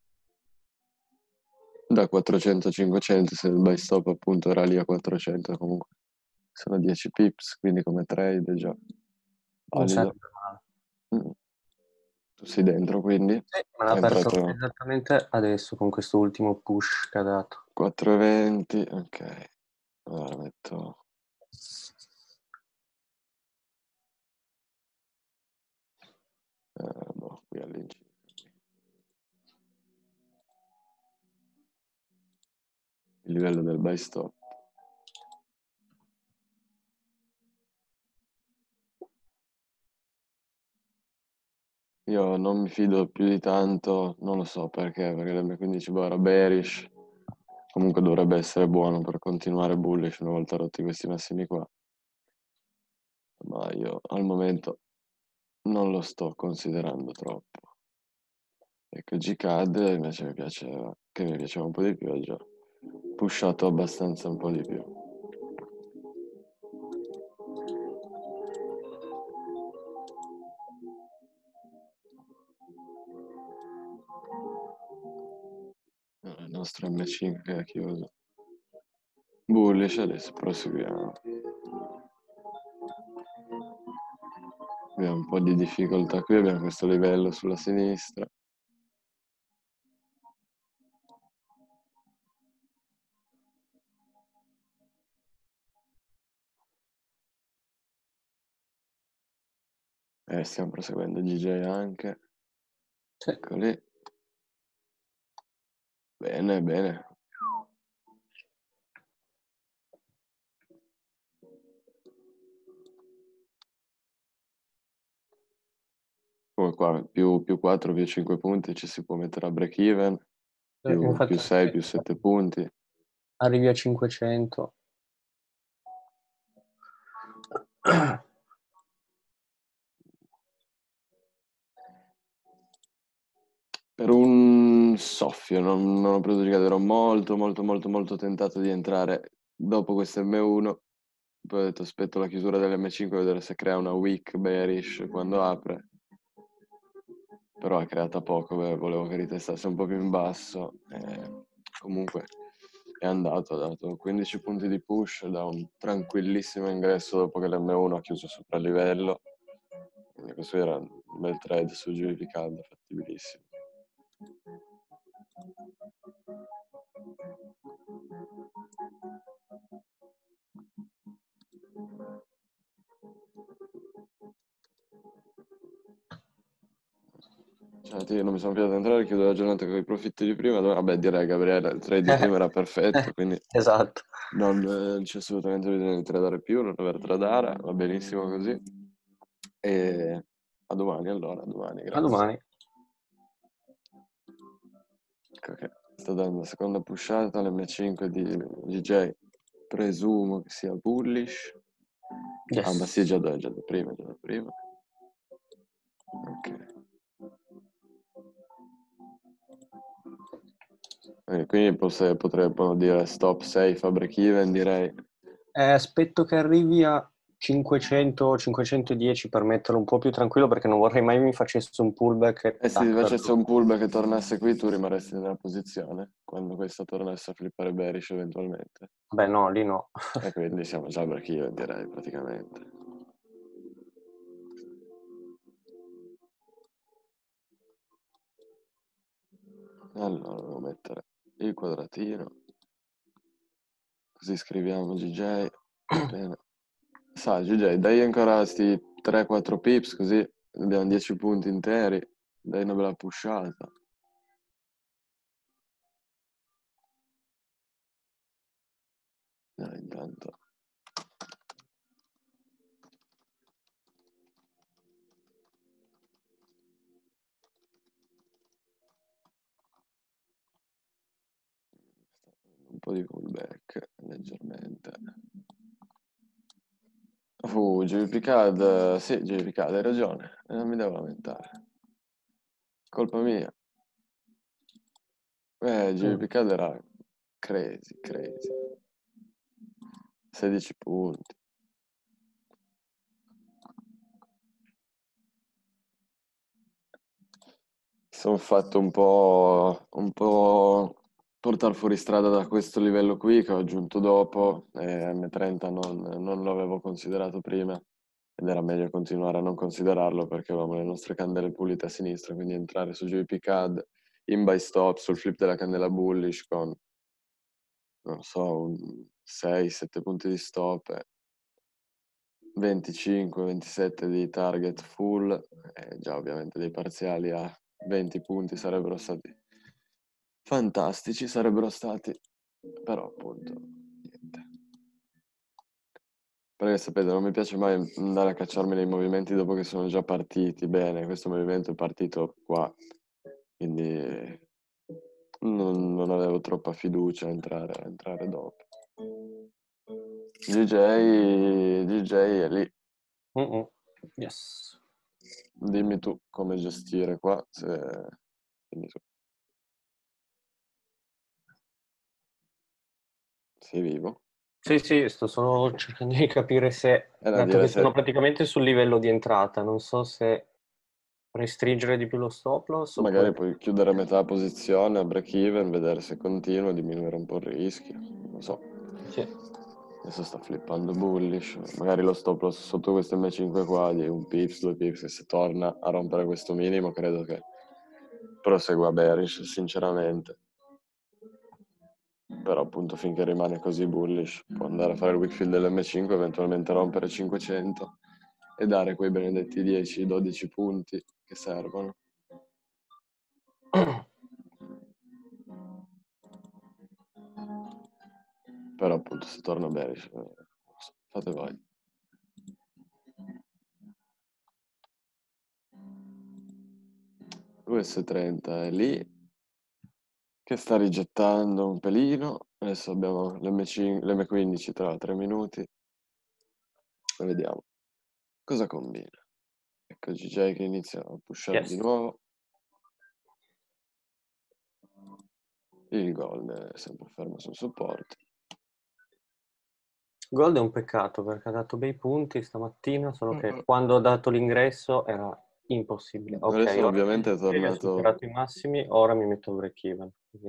Da quattrocento a cinquecento, se il buy stop appunto era lì a quattrocento, comunque sono dieci pips, quindi come trade è già Non valido. serve male. Mm. Tu sei dentro quindi? Sì, me l'ha È aperto entrato esattamente adesso con questo ultimo push che ha dato. quattro e venti, ok. Allora metto... Eh, boh, qui all'incirca. Il livello del buy stop. Io non mi fido più di tanto, non lo so perché, perché l'M quindici boh era bearish, comunque dovrebbe essere buono per continuare bullish una volta rotti questi massimi qua, ma io al momento non lo sto considerando troppo. Ecco, G C A D invece mi piaceva, che mi piaceva un po' di più, ho già pushato abbastanza un po' di più. Il nostro M cinque che è chiuso. Bullish, adesso proseguiamo. Abbiamo un po' di difficoltà qui, abbiamo questo livello sulla sinistra. E stiamo proseguendo G J anche. Sì. Eccoli. Bene, bene. Come qua, più, più quattro, più cinque punti ci si può mettere a break even, più, Infatti, più sei, più sette punti. arrivi a cinquecento. Per un soffio, non, non ho preso giocate, ero molto, molto, molto, molto tentato di entrare dopo questo M uno. Poi ho detto aspetto la chiusura dell'M cinque a vedere se crea una wick bearish quando apre. Però ha creata poco, beh, volevo che ritestasse un po' più in basso. Eh, comunque è andato, ha dato quindici punti di push da un tranquillissimo ingresso dopo che l'M uno ha chiuso sopra il livello. Quindi questo era un bel trade su G B P caldo, fattibilissimo. Cioè, io non mi sono piaciuto entrare, chiudo la giornata con i profitti di prima. Vabbè, direi Gabriele, il trade di prima era perfetto, quindi Esatto. non eh, c'è assolutamente bisogno di tradare più, non dover tradare, va benissimo così. E a domani allora, a domani, A grazie. domani. Ecco che sto dando la seconda pushata all'M cinque di G J, presumo che sia bullish. Yes. Ah, ma sì, già da, già da prima, già da prima. Ok. Eh, quindi poss- potrebbero dire stop safe a break even, direi. Eh, aspetto che arrivi a cinquecento cinquecentodieci per metterlo un po' più tranquillo, perché non vorrei mai mi facesse un pullback e E se tac, invece c'è perdo. un pullback che tornasse qui, tu rimarresti nella posizione quando questo tornasse a flippare bearish eventualmente. Beh, no, lì no. E quindi siamo già a break even, direi, praticamente. Allora, devo mettere il quadratino, così scriviamo G J. Appena. Sa, G J, dai ancora sti tre quattro pips, così abbiamo dieci punti interi, dai una bella pushata. Dai, intanto. Un po' di pullback, leggermente. Uh, G V P C A D, sì, G V P C A D, hai ragione, e non mi devo lamentare. Colpa mia. Eh, G V P C A D era crazy, crazy. sedici punti. Sono fatto un po', un po' portare fuori strada da questo livello qui che ho aggiunto dopo, e M trenta non, non lo avevo considerato prima ed era meglio continuare a non considerarlo perché avevamo le nostre candele pulite a sinistra, quindi entrare su G V P C A D in buy stop sul flip della candela bullish con, non so, un sei sette punti di stop e venticinque ventisette di target full, e già ovviamente dei parziali a venti punti sarebbero stati fantastici, sarebbero stati, però appunto niente. Perché sapete, non mi piace mai andare a cacciarmi nei movimenti dopo che sono già partiti bene. Questo movimento è partito qua, quindi non, non avevo troppa fiducia a entrare, a entrare dopo. G J, G J è lì. Mm-mm. Yes. Dimmi tu come gestire qua, se... Dimmi tu. Sei vivo? Sì, sì, sto solo cercando di capire se, È da dato dire che sono se... praticamente sul livello di entrata, non so se restringere di più lo stop loss Magari oppure... puoi chiudere a metà posizione, a break even, vedere se continua, diminuire un po' il rischio, non so. Sì. Adesso sta flippando bullish, magari lo stop loss sotto questo M cinque qua di un pips, due pips, e se torna a rompere questo minimo credo che prosegua bearish, sinceramente. Però appunto finché rimane così bullish può andare a fare il weak fill dell'M cinque, eventualmente rompere cinquecento e dare quei benedetti dieci dodici punti che servono. Però appunto se torna bearish, eh, fate voi. U S trenta è lì che sta rigettando un pelino. Adesso abbiamo l'M quindici tra tre minuti e vediamo cosa combina. Ecco G J che inizia a pushare Yes. di nuovo. Il gold è sempre fermo sul supporto. Gold è un peccato perché ha dato bei punti stamattina, solo che Mm. quando ho dato l'ingresso era impossibile. Ok, Adesso ora ovviamente è che ha tornato... superato i massimi, ora mi metto al break even. Così.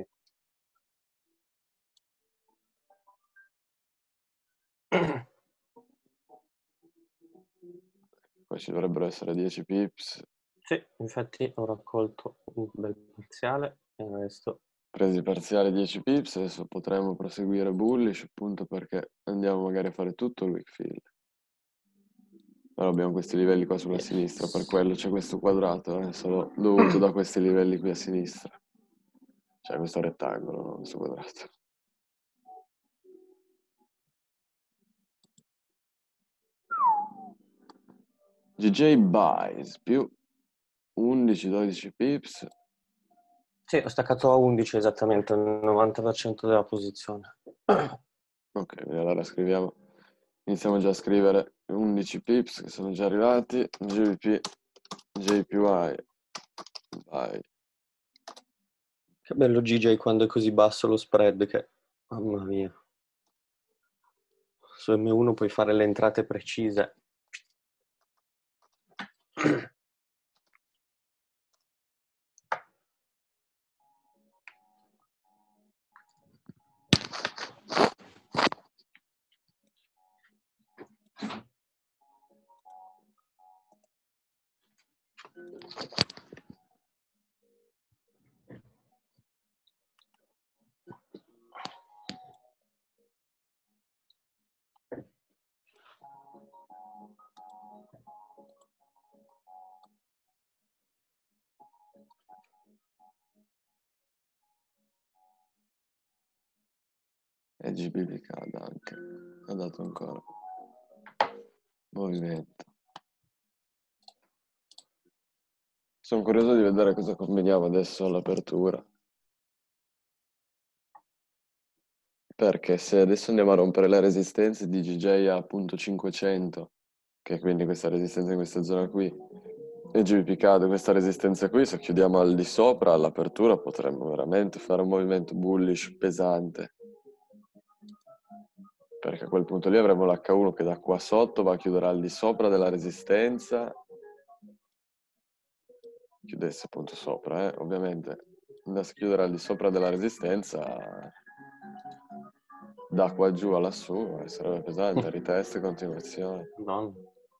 Qua ci dovrebbero essere dieci pips. Sì, infatti ho raccolto un bel parziale e adesso... Presi parziali dieci pips, adesso potremmo proseguire bullish appunto perché andiamo magari a fare tutto il weak fill. Allora abbiamo questi livelli qua sulla Yes. sinistra, per quello c'è questo quadrato, è eh, solo dovuto da questi livelli qui a sinistra. Cioè questo rettangolo, non questo quadrato. G J buys più undici dodici pips. Sì, ho staccato a undici esattamente, il novanta per cento della posizione. Ok, allora scriviamo iniziamo già a scrivere undici pips che sono già arrivati. G B P, J P Y, vai. Che bello G J quando è così basso lo spread che... Mamma mia. Su M uno puoi fare le entrate precise. E G B P cade anche. Ha dato ancora movimento. Sono curioso di vedere cosa combiniamo adesso all'apertura. Perché se adesso andiamo a rompere le resistenze di G J a punto cinquecento, che è quindi questa resistenza in questa zona qui, e G B P cade questa resistenza qui, se chiudiamo al di sopra all'apertura potremmo veramente fare un movimento bullish pesante. Perché a quel punto lì avremo l'H uno che da qua sotto va a chiudere al di sopra della resistenza. Chiudesse appunto sopra, eh? Ovviamente andasse a chiudere al di sopra della resistenza, da qua giù a lassù, eh, sarebbe pesante, ritest e continuazione. No.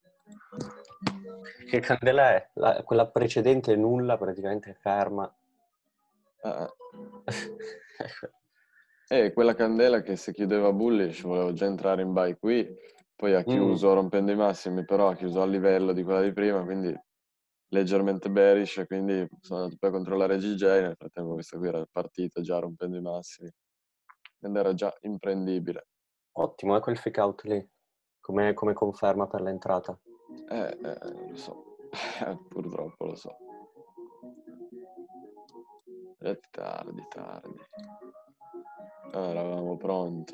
Che candela è? La- quella precedente è nulla, praticamente è ferma. Ah, e quella candela che se chiudeva bullish volevo già entrare in buy qui, poi ha chiuso Mm. rompendo i massimi, però ha chiuso a livello di quella di prima, quindi leggermente bearish, quindi sono andato poi a controllare G J, nel frattempo questa qui era partita già rompendo i massimi ed era già imprendibile. Ottimo, è quel fake out lì, come, come conferma per l'entrata. Eh, eh, lo so, purtroppo lo so. È tardi, tardi. Ah, eravamo pronti.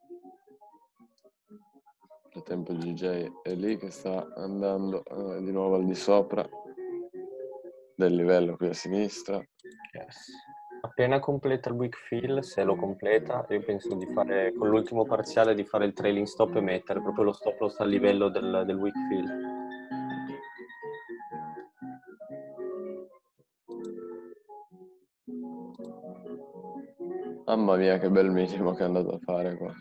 Nel frattempo G J è lì che sta andando eh, di nuovo al di sopra del livello qui a sinistra. Yes. Appena completa il weak fill, se lo completa, io penso di fare, con l'ultimo parziale, di fare il trailing stop e mettere proprio lo stop loss al livello del, del weak fill. Mamma mia che bel minimo che è andato a fare qua.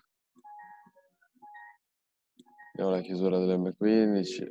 Vediamo la chiusura dell'M quindici.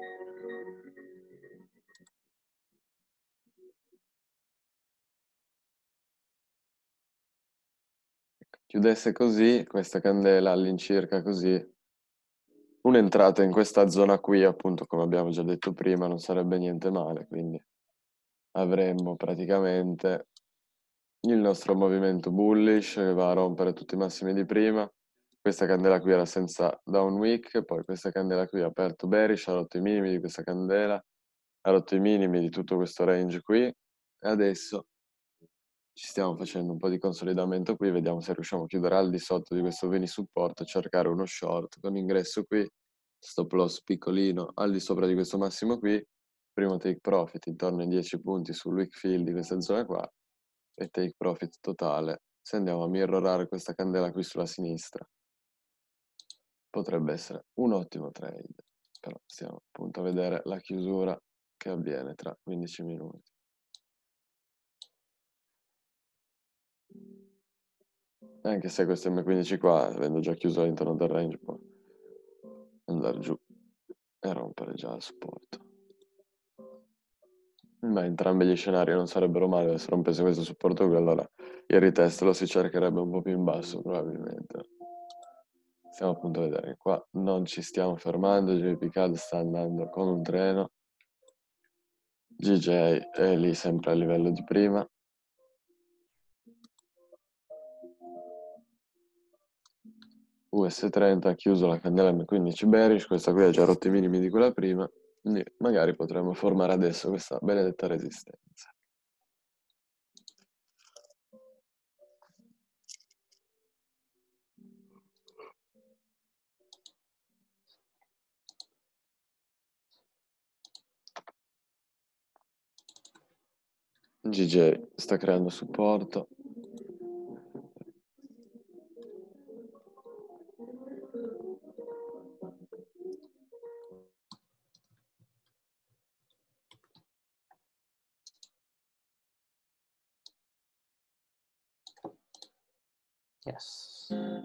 Chiudesse così, questa candela all'incirca così, un'entrata in questa zona qui, appunto, come abbiamo già detto prima, non sarebbe niente male, quindi avremmo praticamente il nostro movimento bullish che va a rompere tutti i massimi di prima. Questa candela qui era senza down wick, poi questa candela qui ha aperto bearish, ha rotto i minimi di questa candela, ha rotto i minimi di tutto questo range qui, e adesso ci stiamo facendo un po' di consolidamento qui, vediamo se riusciamo a chiudere al di sotto di questo mini supporto, cercare uno short con ingresso qui, stop loss piccolino al di sopra di questo massimo qui, primo take profit intorno ai dieci punti sul weak fill di questa zona qua e take profit totale. Se andiamo a mirrorare questa candela qui sulla sinistra, potrebbe essere un ottimo trade, però stiamo appunto a vedere la chiusura che avviene tra quindici minuti. Anche se questo M quindici qua, avendo già chiuso all'interno del range, può andare giù e rompere già il supporto. Ma entrambi gli scenari non sarebbero male se rompesse questo supporto qui, allora il retest lo si cercherebbe un po' più in basso probabilmente. Stiamo appunto a vedere, qua non ci stiamo fermando, J P C A D sta andando con un treno, G J è lì sempre a livello di prima. U S trenta ha chiuso la candela M quindici bearish, questa qui ha già rotto i minimi di quella prima, quindi magari potremmo formare adesso questa benedetta resistenza. G J sta creando supporto. Yes.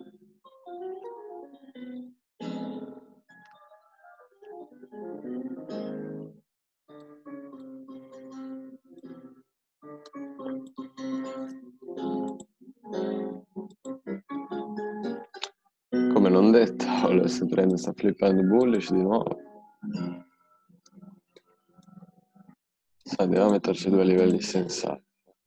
Come non detto, Oles prende, sta flippando bullish di nuovo. Sa, andiamo a metterci due livelli sensati.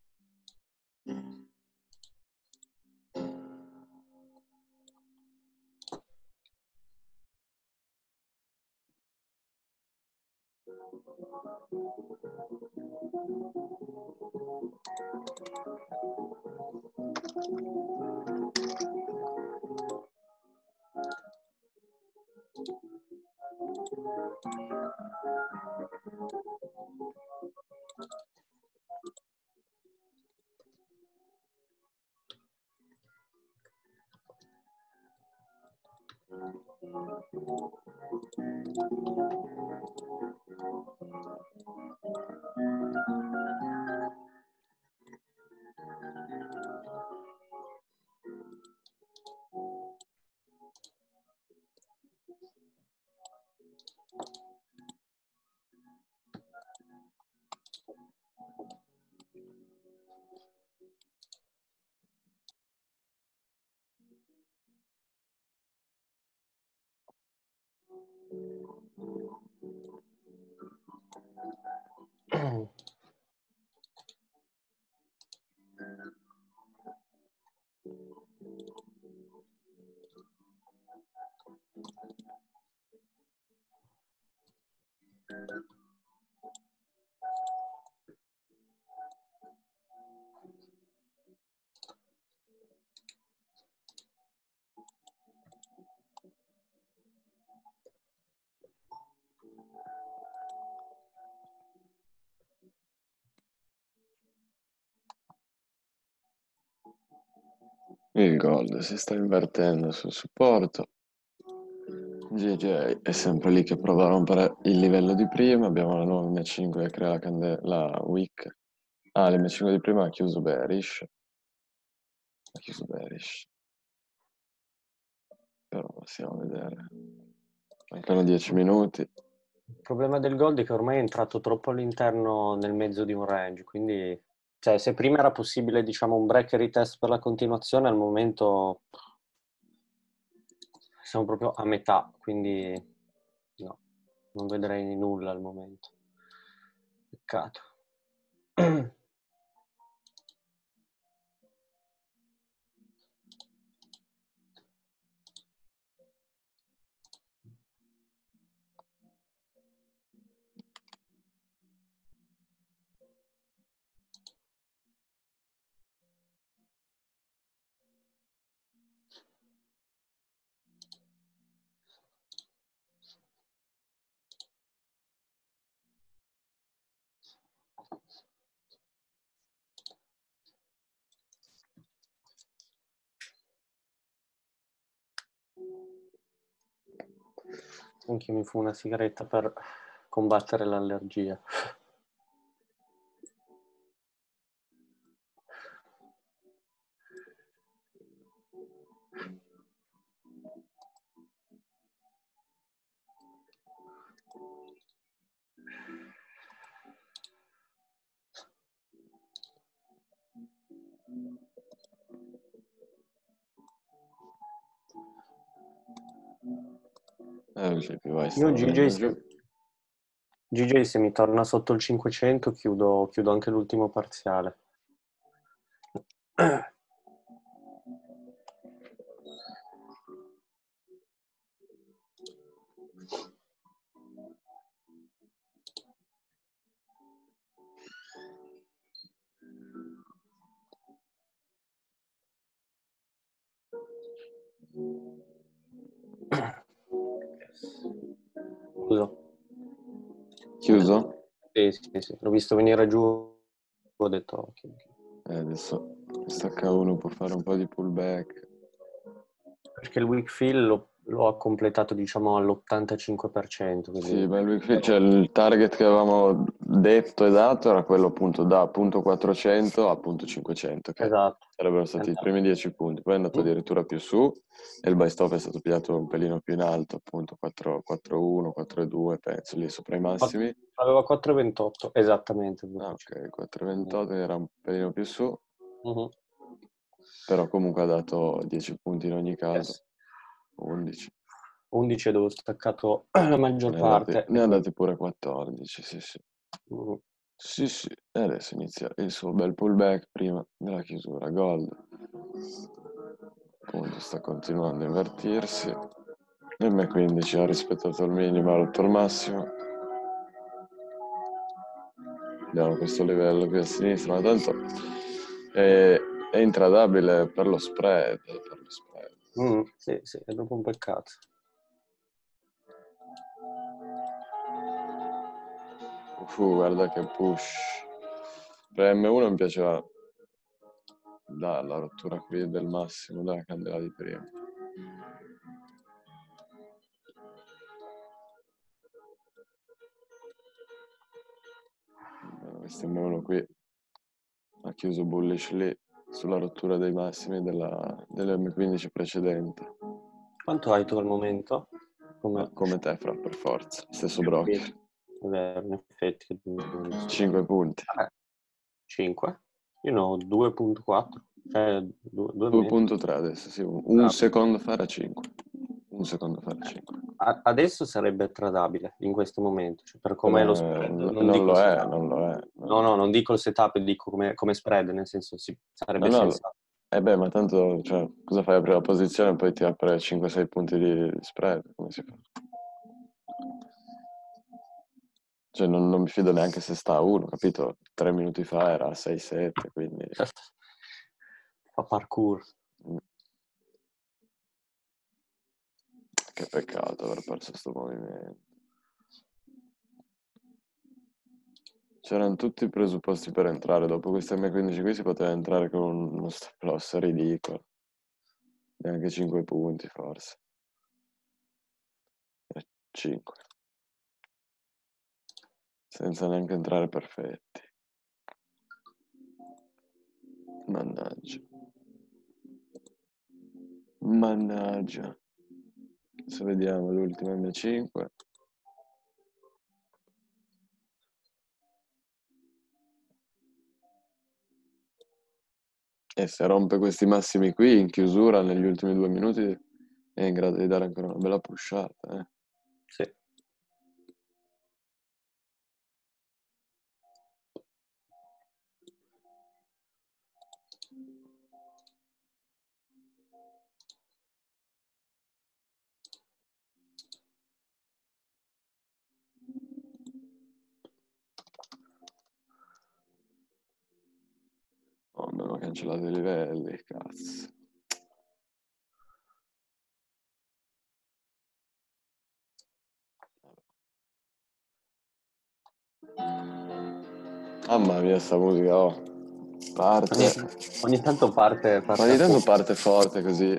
Il gold si sta invertendo sul supporto. G J è sempre lì che prova a rompere il livello di prima. Abbiamo la nuova M cinque che crea la, cande- la wick. Ah, l'M cinque di prima ha chiuso bearish. Ha chiuso bearish. Però possiamo vedere. Mancano dieci minuti. Il problema del gold è che ormai è entrato troppo all'interno nel mezzo di un range, quindi cioè, se prima era possibile, diciamo, un break e retest per la continuazione, al momento siamo proprio a metà, quindi no, non vedrei nulla al momento. Peccato. Anche mi fu una sigaretta per combattere l'allergia. Eh, il J P Y Io sta G J venendo se, giù. G J se mi torna sotto il cinquecento chiudo, chiudo anche l'ultimo parziale. Scusa. Chiuso? Sì, sì, sì, l'ho visto venire giù ho detto ok, ok. Eh, adesso questo acca uno può fare un po' di pullback. Perché il weak fill lo, lo ha completato diciamo all'ottantacinque per cento. Quindi... Sì, ma il, cioè, il target che avevamo detto e dato era quello appunto da punto quattrocento a punto cinquecento, che Esatto. sarebbero stati Esatto. i primi dieci punti, poi è andato Mm. addirittura più su e il buy stop è stato pigliato un pelino più in alto, appunto quattro virgola uno, quattro virgola due, penso, lì sopra i massimi. Aveva quattro virgola ventotto, esattamente. Ah, ok, quattro virgola ventotto era un pelino più su, Uh-huh. però comunque ha dato dieci punti in ogni caso, Yes. undici. undici dove ho staccato la maggior Ne ha parte. dati, ne ha dati pure quattordici, sì sì. Uh-huh. Sì, sì, e adesso inizia il suo bel pullback prima della chiusura. Gold, appunto, sta continuando a invertirsi. M quindici ha rispettato il minimo, ha rotto il massimo. Abbiamo questo livello qui a sinistra, ma tanto è, è intradabile per lo spread. Per lo spread. Mm, sì, sì, è proprio un peccato. Fu, guarda che push. Per M uno mi piaceva da, la rottura qui del massimo della candela di prima. Questo M uno qui ha chiuso bullish lì sulla rottura dei massimi della, dell'M quindici precedente. Quanto hai tu al momento? Come, Ma come te, fra, per forza. Stesso Sì, broker. è vero, in effetti. cinque punti. Eh, cinque? Io ne ho due virgola quattro. Cioè, due, due due virgola tre adesso, sì. Un, un secondo fa era cinque. Un secondo fa era cinque. A- adesso sarebbe tradabile in questo momento. Cioè, per com'è lo spread, non, non, non dico lo il è, setup. non lo è. No, no, non dico il setup, dico come, come spread, nel senso sì, sarebbe No, no, sensato. eh beh, ma tanto, cioè, cosa fai? Apri la posizione e poi ti apre cinque sei punti di spread, come si fa? Cioè, non, non mi fido neanche se sta a uno, capito? Tre minuti fa era a sei sette, quindi... Fa parkour. Mm. Che peccato aver perso sto movimento. C'erano tutti i presupposti per entrare. Dopo questa M quindici qui si poteva entrare con uno stop loss ridicolo. Neanche cinque punti, forse. cinque. Senza neanche entrare perfetti. Mannaggia. Mannaggia. Adesso vediamo l'ultima M cinque. E se rompe questi massimi qui in chiusura negli ultimi due minuti è in grado di dare ancora una bella pushata. Eh. Sì. Oh, abbiamo cancellato i livelli, cazzo. Mamma mia, sta musica, oh. Parte. Ogni, ogni tanto parte, parte Ogni a tanto fuoco. parte forte così.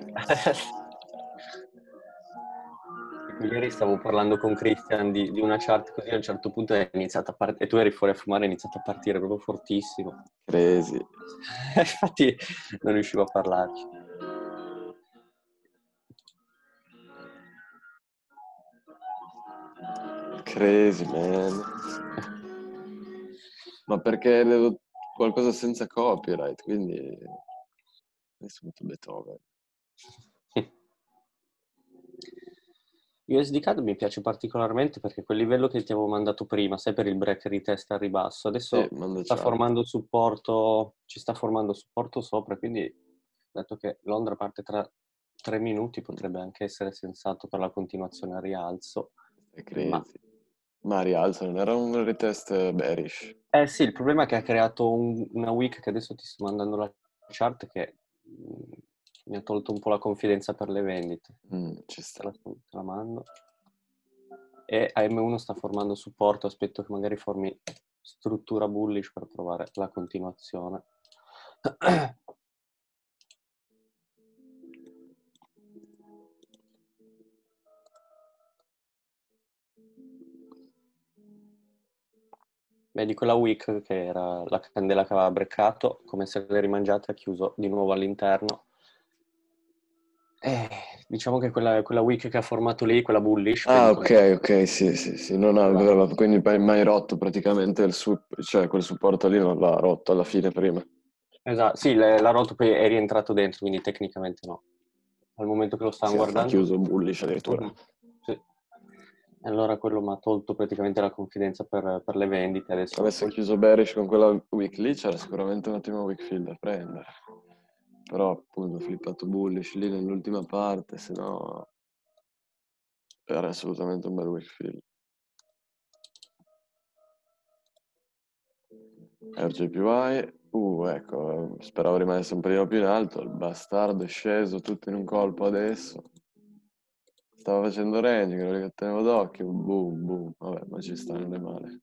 Ieri stavo parlando con Christian di, di una chart così, a un certo punto è iniziata a partire, e tu eri fuori a fumare, è iniziato a partire proprio fortissimo. Crazy. Infatti non riuscivo a parlarci. Crazy, man. Ma perché devo qualcosa senza copyright, quindi adesso metto Beethoven. U S D C A D mi piace particolarmente perché quel livello che ti avevo mandato prima, sai, per il break retest al ribasso, adesso Sì, manda sta chat. formando supporto, ci sta formando supporto sopra, quindi dato che Londra parte tra tre minuti potrebbe anche essere sensato per la continuazione a rialzo. È crazy. Ma, Ma rialza, non era un retest bearish. eh sì, il problema è che ha creato un- una week che adesso ti sto mandando la chart che mh, mi ha tolto un po' la confidenza per le vendite. Mm, ci Te sta. la, te la mando. E A M uno sta formando supporto, aspetto che magari formi struttura bullish per trovare la continuazione. Beh, di quella wick che era la candela che aveva breccato, come se l'è rimangiata, ha chiuso di nuovo all'interno. Eh, diciamo che quella, quella wick che ha formato lì, quella bullish, Ah, quindi con- ok, ok, sì, sì, sì, non aveva, quindi mai mai rotto praticamente il su- cioè quel supporto lì non l'ha rotto alla fine prima. esatto, sì, le- l'ha rotto poi è rientrato dentro, quindi tecnicamente no. Al momento che lo stanno Sì, ha guardando... chiuso bullish addirittura. Mhm, sì. Allora quello mi ha tolto praticamente la confidenza per, per le vendite. Adesso Avesse chiuso bearish con quella week lì c'era sicuramente un ottimo week fill da prendere. Però appunto ho flippato bullish lì nell'ultima parte, se no era assolutamente un bel week fill. R J P Y, uh, ecco, speravo rimanesse un pelino più in alto, il bastardo è sceso tutto in un colpo adesso. Stava facendo range, che non li tenevo d'occhio, boom, boom, vabbè, ma ci sta, non è male.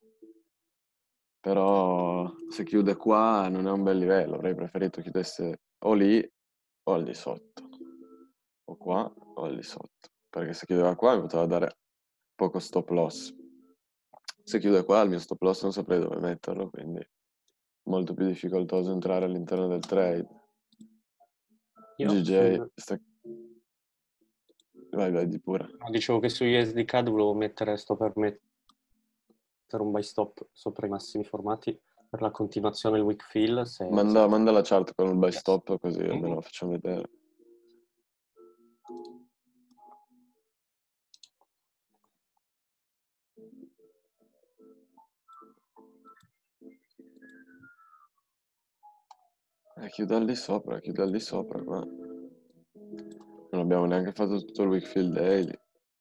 Però se chiude qua non è un bel livello, avrei preferito chiudesse o lì o al di sotto, o qua o al di sotto, perché se chiudeva qua mi poteva dare poco stop loss. Se chiude qua il mio stop loss non saprei dove metterlo, quindi molto più difficoltoso entrare all'interno del trade. io G J, sul- sta... vai, vai, di pure. no, dicevo che su U S D C A D volevo mettere, sto per mettere un buy stop sopra i massimi formati per la continuazione del week fill. Se, Manda, se- manda la chart con il buy Yes. stop così Mhm. almeno lo facciamo vedere. Eh, chiude al di sopra, chiude al di sopra qua. Non abbiamo neanche fatto tutto il week fill daily.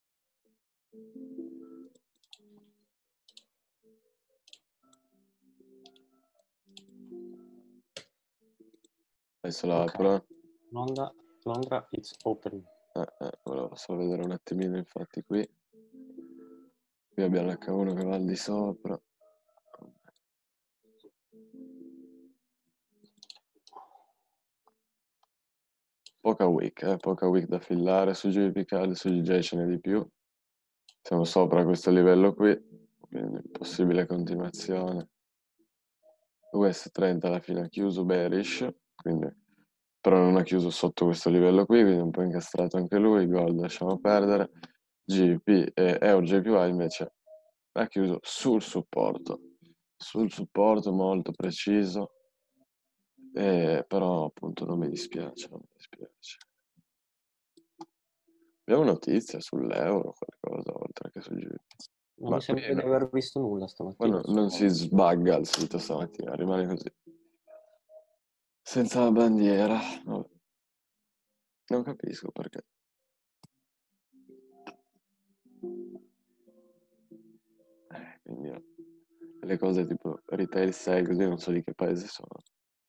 Adesso la Ok. apro. eh. Londra, Londra, it's open. Eh, eh, volevo solo vedere un attimino infatti qui. Qui abbiamo l'H uno che va al di sopra. Poca week, eh, poca week da fillare. Su G B P C A D, su G J ce n'è di più. Siamo sopra questo livello qui, quindi possibile continuazione. U S trenta alla fine ha chiuso bearish, quindi, però non ha chiuso sotto questo livello qui, quindi un po' incastrato anche lui. Gold lasciamo perdere. G B P e Euro J P Y invece ha chiuso sul supporto, sul supporto molto preciso, e, però appunto non mi dispiace, non mi dispiace. Abbiamo notizie sull'euro, qualcosa oltre che sul G B P. Non Ma mi sembra qui di no- aver visto nulla Qua stamattina. no- non si sbagga il sito stamattina, rimane così. Senza la bandiera. Vabbè. Non capisco perché. Eh, quindi eh, le cose tipo retail sale così non so di che paese sono.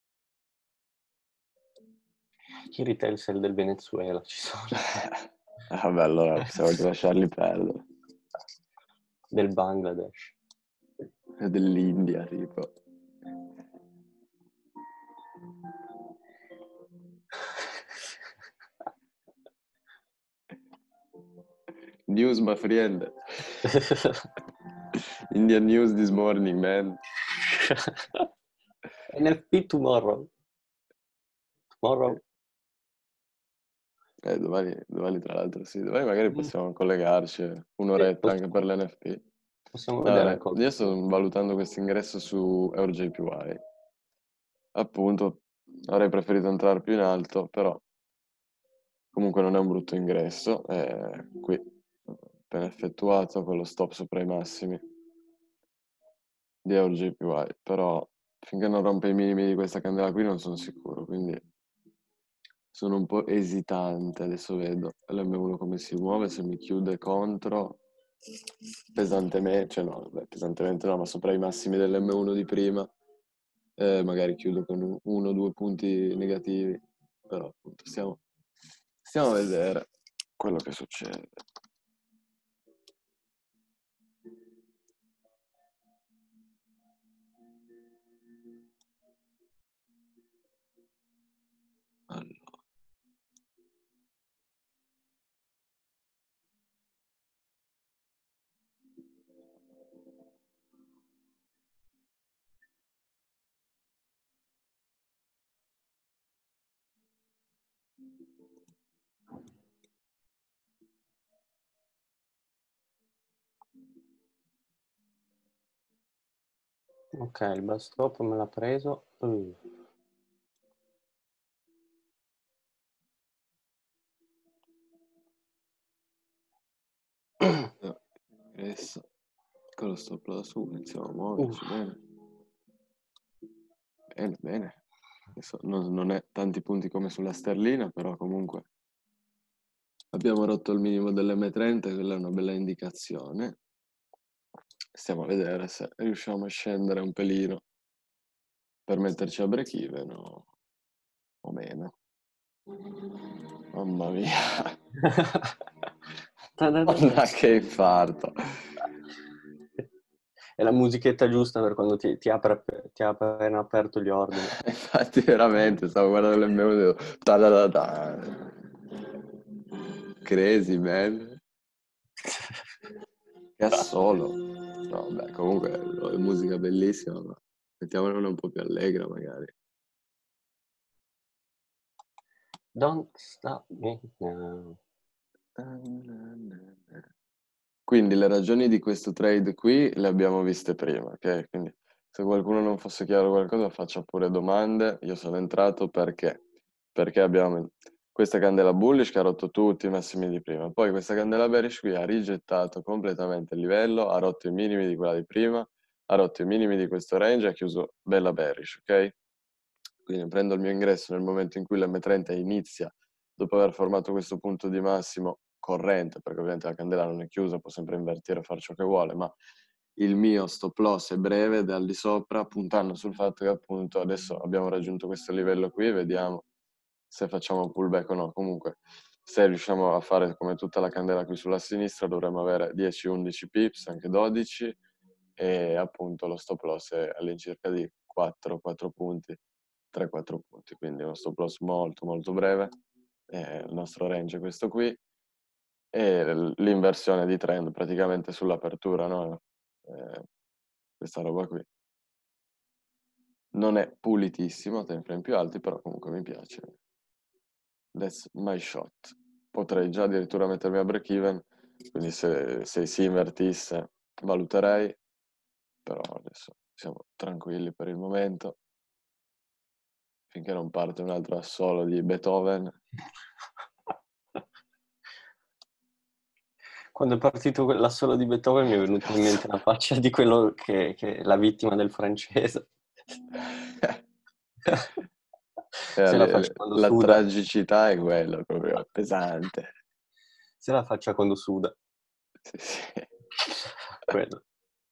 Chi retail sale del Venezuela ci sono? Ah, vabbè, allora possiamo anche lasciarli perdere. Del Bangladesh. È dell'India, tipo. News, my friend. Indian news this morning, man. N F P tomorrow. Tomorrow. Eh, domani, domani tra l'altro sì, domani magari Mm. possiamo collegarci Sì, un'oretta anche possiamo, per l'N F P. possiamo vedere Dai, ancora. io sto valutando questo ingresso su Euro J P Y. Appunto, avrei preferito entrare più in alto, però comunque non è un brutto ingresso. Eh, qui, appena effettuato, con lo stop sopra i massimi di Euro J P Y. Però finché non rompe i minimi di questa candela qui non sono sicuro, quindi sono un po' esitante. Adesso vedo l'M uno come si muove, se mi chiude contro pesantemente, cioè no, beh, pesantemente no, ma sopra i massimi dell'M uno di prima, eh, magari chiudo con uno o due punti negativi, però appunto stiamo, stiamo a vedere quello che succede. Ok, il bus stop me l'ha preso. Uh. No, ingresso. Con lo stop loss uno iniziamo a muoverci, Uh. bene. Bene, bene. Adesso non, non è tanti punti come sulla sterlina, però comunque abbiamo rotto il minimo dell'emme trenta, quella è una bella indicazione. Stiamo a vedere se riusciamo a scendere un pelino per metterci a break even o, o meno. Mamma mia, Madonna, che infarto. È la musichetta giusta per quando ti, ti apre, ti ha appena aperto gli ordini. Infatti veramente stavo guardando l'emme uno e dico, ta da da da. Crazy, man. Che assolo. No, beh, comunque è musica bellissima, ma mettiamola una un po' più allegra magari. Don't stop me now. Quindi le ragioni di questo trade qui le abbiamo viste prima, ok? Quindi se qualcuno non fosse chiaro qualcosa faccia pure domande. Io sono entrato perché? Perché abbiamo questa candela bullish che ha rotto tutti i massimi di prima, poi questa candela bearish qui ha rigettato completamente il livello, ha rotto i minimi di quella di prima, ha rotto i minimi di questo range e ha chiuso bella bearish, ok? Quindi prendo il mio ingresso nel momento in cui l'emme trenta inizia, dopo aver formato questo punto di massimo corrente, perché ovviamente la candela non è chiusa, può sempre invertire e fare ciò che vuole, ma il mio stop loss è breve ed è al di sopra, puntando sul fatto che appunto adesso abbiamo raggiunto questo livello qui e vediamo se facciamo pullback o no. Comunque, se riusciamo a fare come tutta la candela qui sulla sinistra, dovremmo avere dieci undici pips, anche dodici, e appunto lo stop loss è all'incirca di quattro quattro punti, tre quattro punti, quindi uno stop loss molto molto breve. Eh, il nostro range è questo qui e l'inversione di trend praticamente sull'apertura, no? Eh, questa roba qui non è pulitissimo, time frame più alti, però comunque mi piace. That's my shot. Potrei già addirittura mettermi a break even, quindi se, se si invertisse valuterei, però adesso siamo tranquilli per il momento, finché non parte un altro assolo di Beethoven. Quando è partito l'assolo di Beethoven mi è venuta in mente la faccia di quello che, che è la vittima del francese. Se la faccia quando La suda. tragicità è quella, proprio pesante. Se la faccia quando suda. Sì, sì. Quello.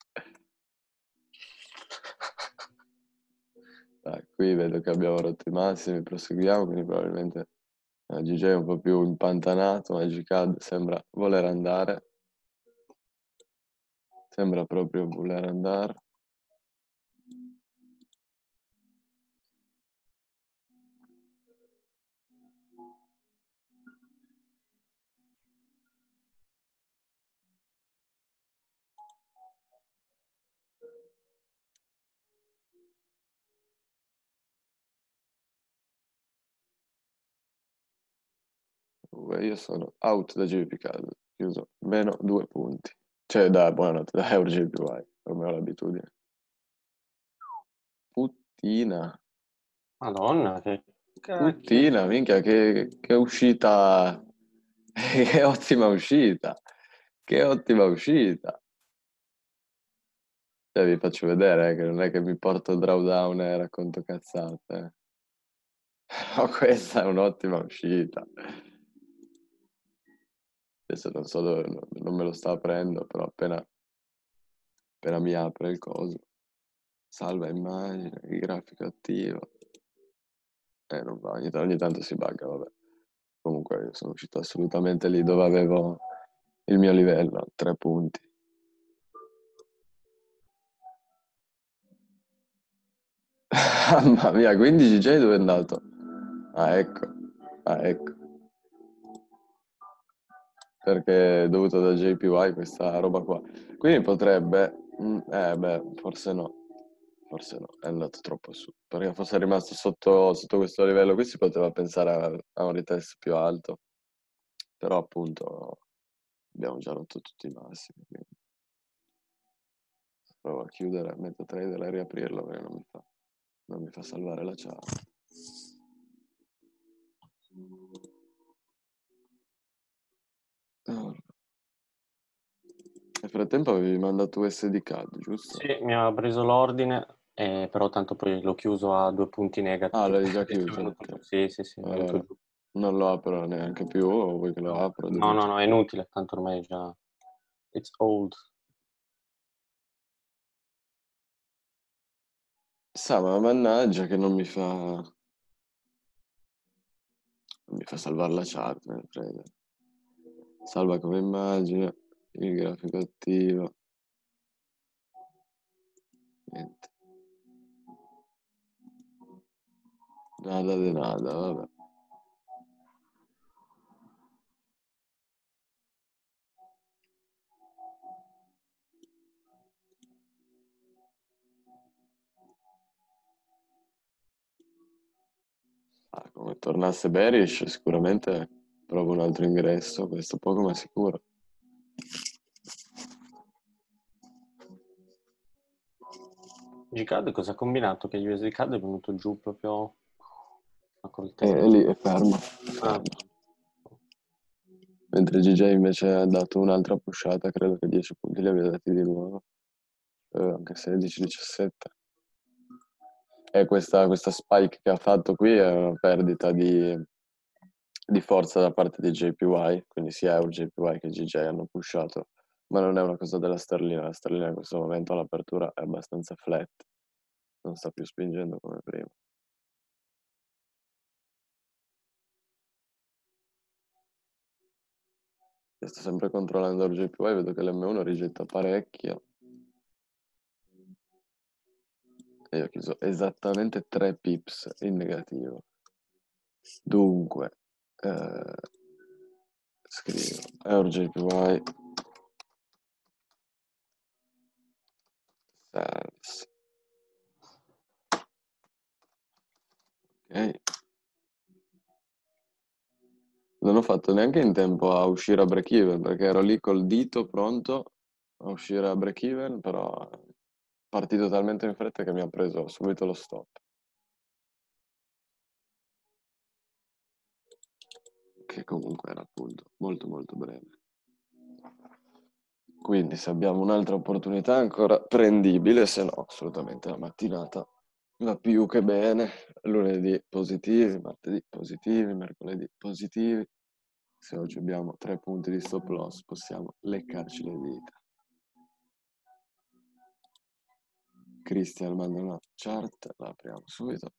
Dai, qui vedo che abbiamo rotto i massimi, proseguiamo, quindi probabilmente eh, G J è un po' più impantanato, ma G C A D sembra voler andare. Sembra proprio voler andare. Io sono out da J P C A D, chiuso meno due punti. Cioè, da buonanotte, da Euro J P Y, ormai ho l'abitudine. Puttina. Madonna, che cacchio. Puttina, minchia, che, che uscita. Che ottima uscita. Che ottima uscita. Cioè, vi faccio vedere, eh, che non è che mi porto drawdown e racconto cazzate. eh. Ma questa è un'ottima uscita. Adesso non so dove, no- non me lo sta aprendo, però appena, appena mi apre il coso, salva immagine, il grafico attivo. Eh, non va, ogni, ogni tanto si bugga, vabbè. Comunque io sono uscito assolutamente lì dove avevo il mio livello, tre punti. Mamma mia, quindi G J dove è andato? Ah, ecco, ah, ecco. Perché è dovuto da J P Y questa roba qua. Quindi potrebbe... mm, eh beh, forse no. Forse no, è andato troppo su. Perché fosse rimasto sotto, sotto questo livello qui si poteva pensare a, a un retest più alto. Però appunto abbiamo già rotto tutti i massimi. Quindi. provo a chiudere MetaTrader e riaprirlo perché non mi fa, non mi fa salvare la chart. Allora. Nel frattempo avevi mandato U S D C A D, giusto? Sì, mi ha preso l'ordine, eh, però tanto poi l'ho chiuso a due punti negativi. Ah, l'hai già Adesso è chiuso? venuto Ok. giù. Sì, sì, sì, è venuto Allora, giù. non lo apro neanche più, o vuoi che lo apro? No, no, no, è inutile, tanto ormai è già... It's old. Sa, ma mannaggia che non mi fa... non mi fa salvare la chart, me ne frega. Salva come immagine, il grafico attivo. Niente. Nada de nada, vabbè. Ah, come tornasse Bearish, sicuramente provo un altro ingresso, questo poco ma sicuro. G C A D cosa ha combinato? Che U S D C A D è venuto giù proprio a E, coltello. e lì è fermo, è fermo. Ah, Mentre G J invece ha dato un'altra pushata, credo che dieci punti li abbia dati di nuovo. Eh, anche sedici diciassette. E questa, questa spike che ha fatto qui è una perdita di, di forza da parte di J P Y, quindi sia Euro J P Y che G J hanno pushato, ma non è una cosa della sterlina. La sterlina in questo momento all'apertura è abbastanza flat, non sta più spingendo come prima. Io sto sempre controllando il J P Y, vedo che l'M uno rigetta parecchio. E io ho chiuso esattamente tre pips in negativo. Dunque, eh, scrivo Euro J P Y sells. Ok. Non ho fatto neanche in tempo a uscire a break even perché ero lì col dito pronto a uscire a break even, però è partito talmente in fretta che mi ha preso subito lo stop. Che comunque era appunto molto molto breve. Quindi se abbiamo un'altra opportunità ancora prendibile, se no assolutamente la mattinata va più che bene. Lunedì positivi, martedì positivi, mercoledì positivi. Se oggi abbiamo tre punti di stop loss possiamo leccarci le dita. Christian manda una chart, la apriamo subito.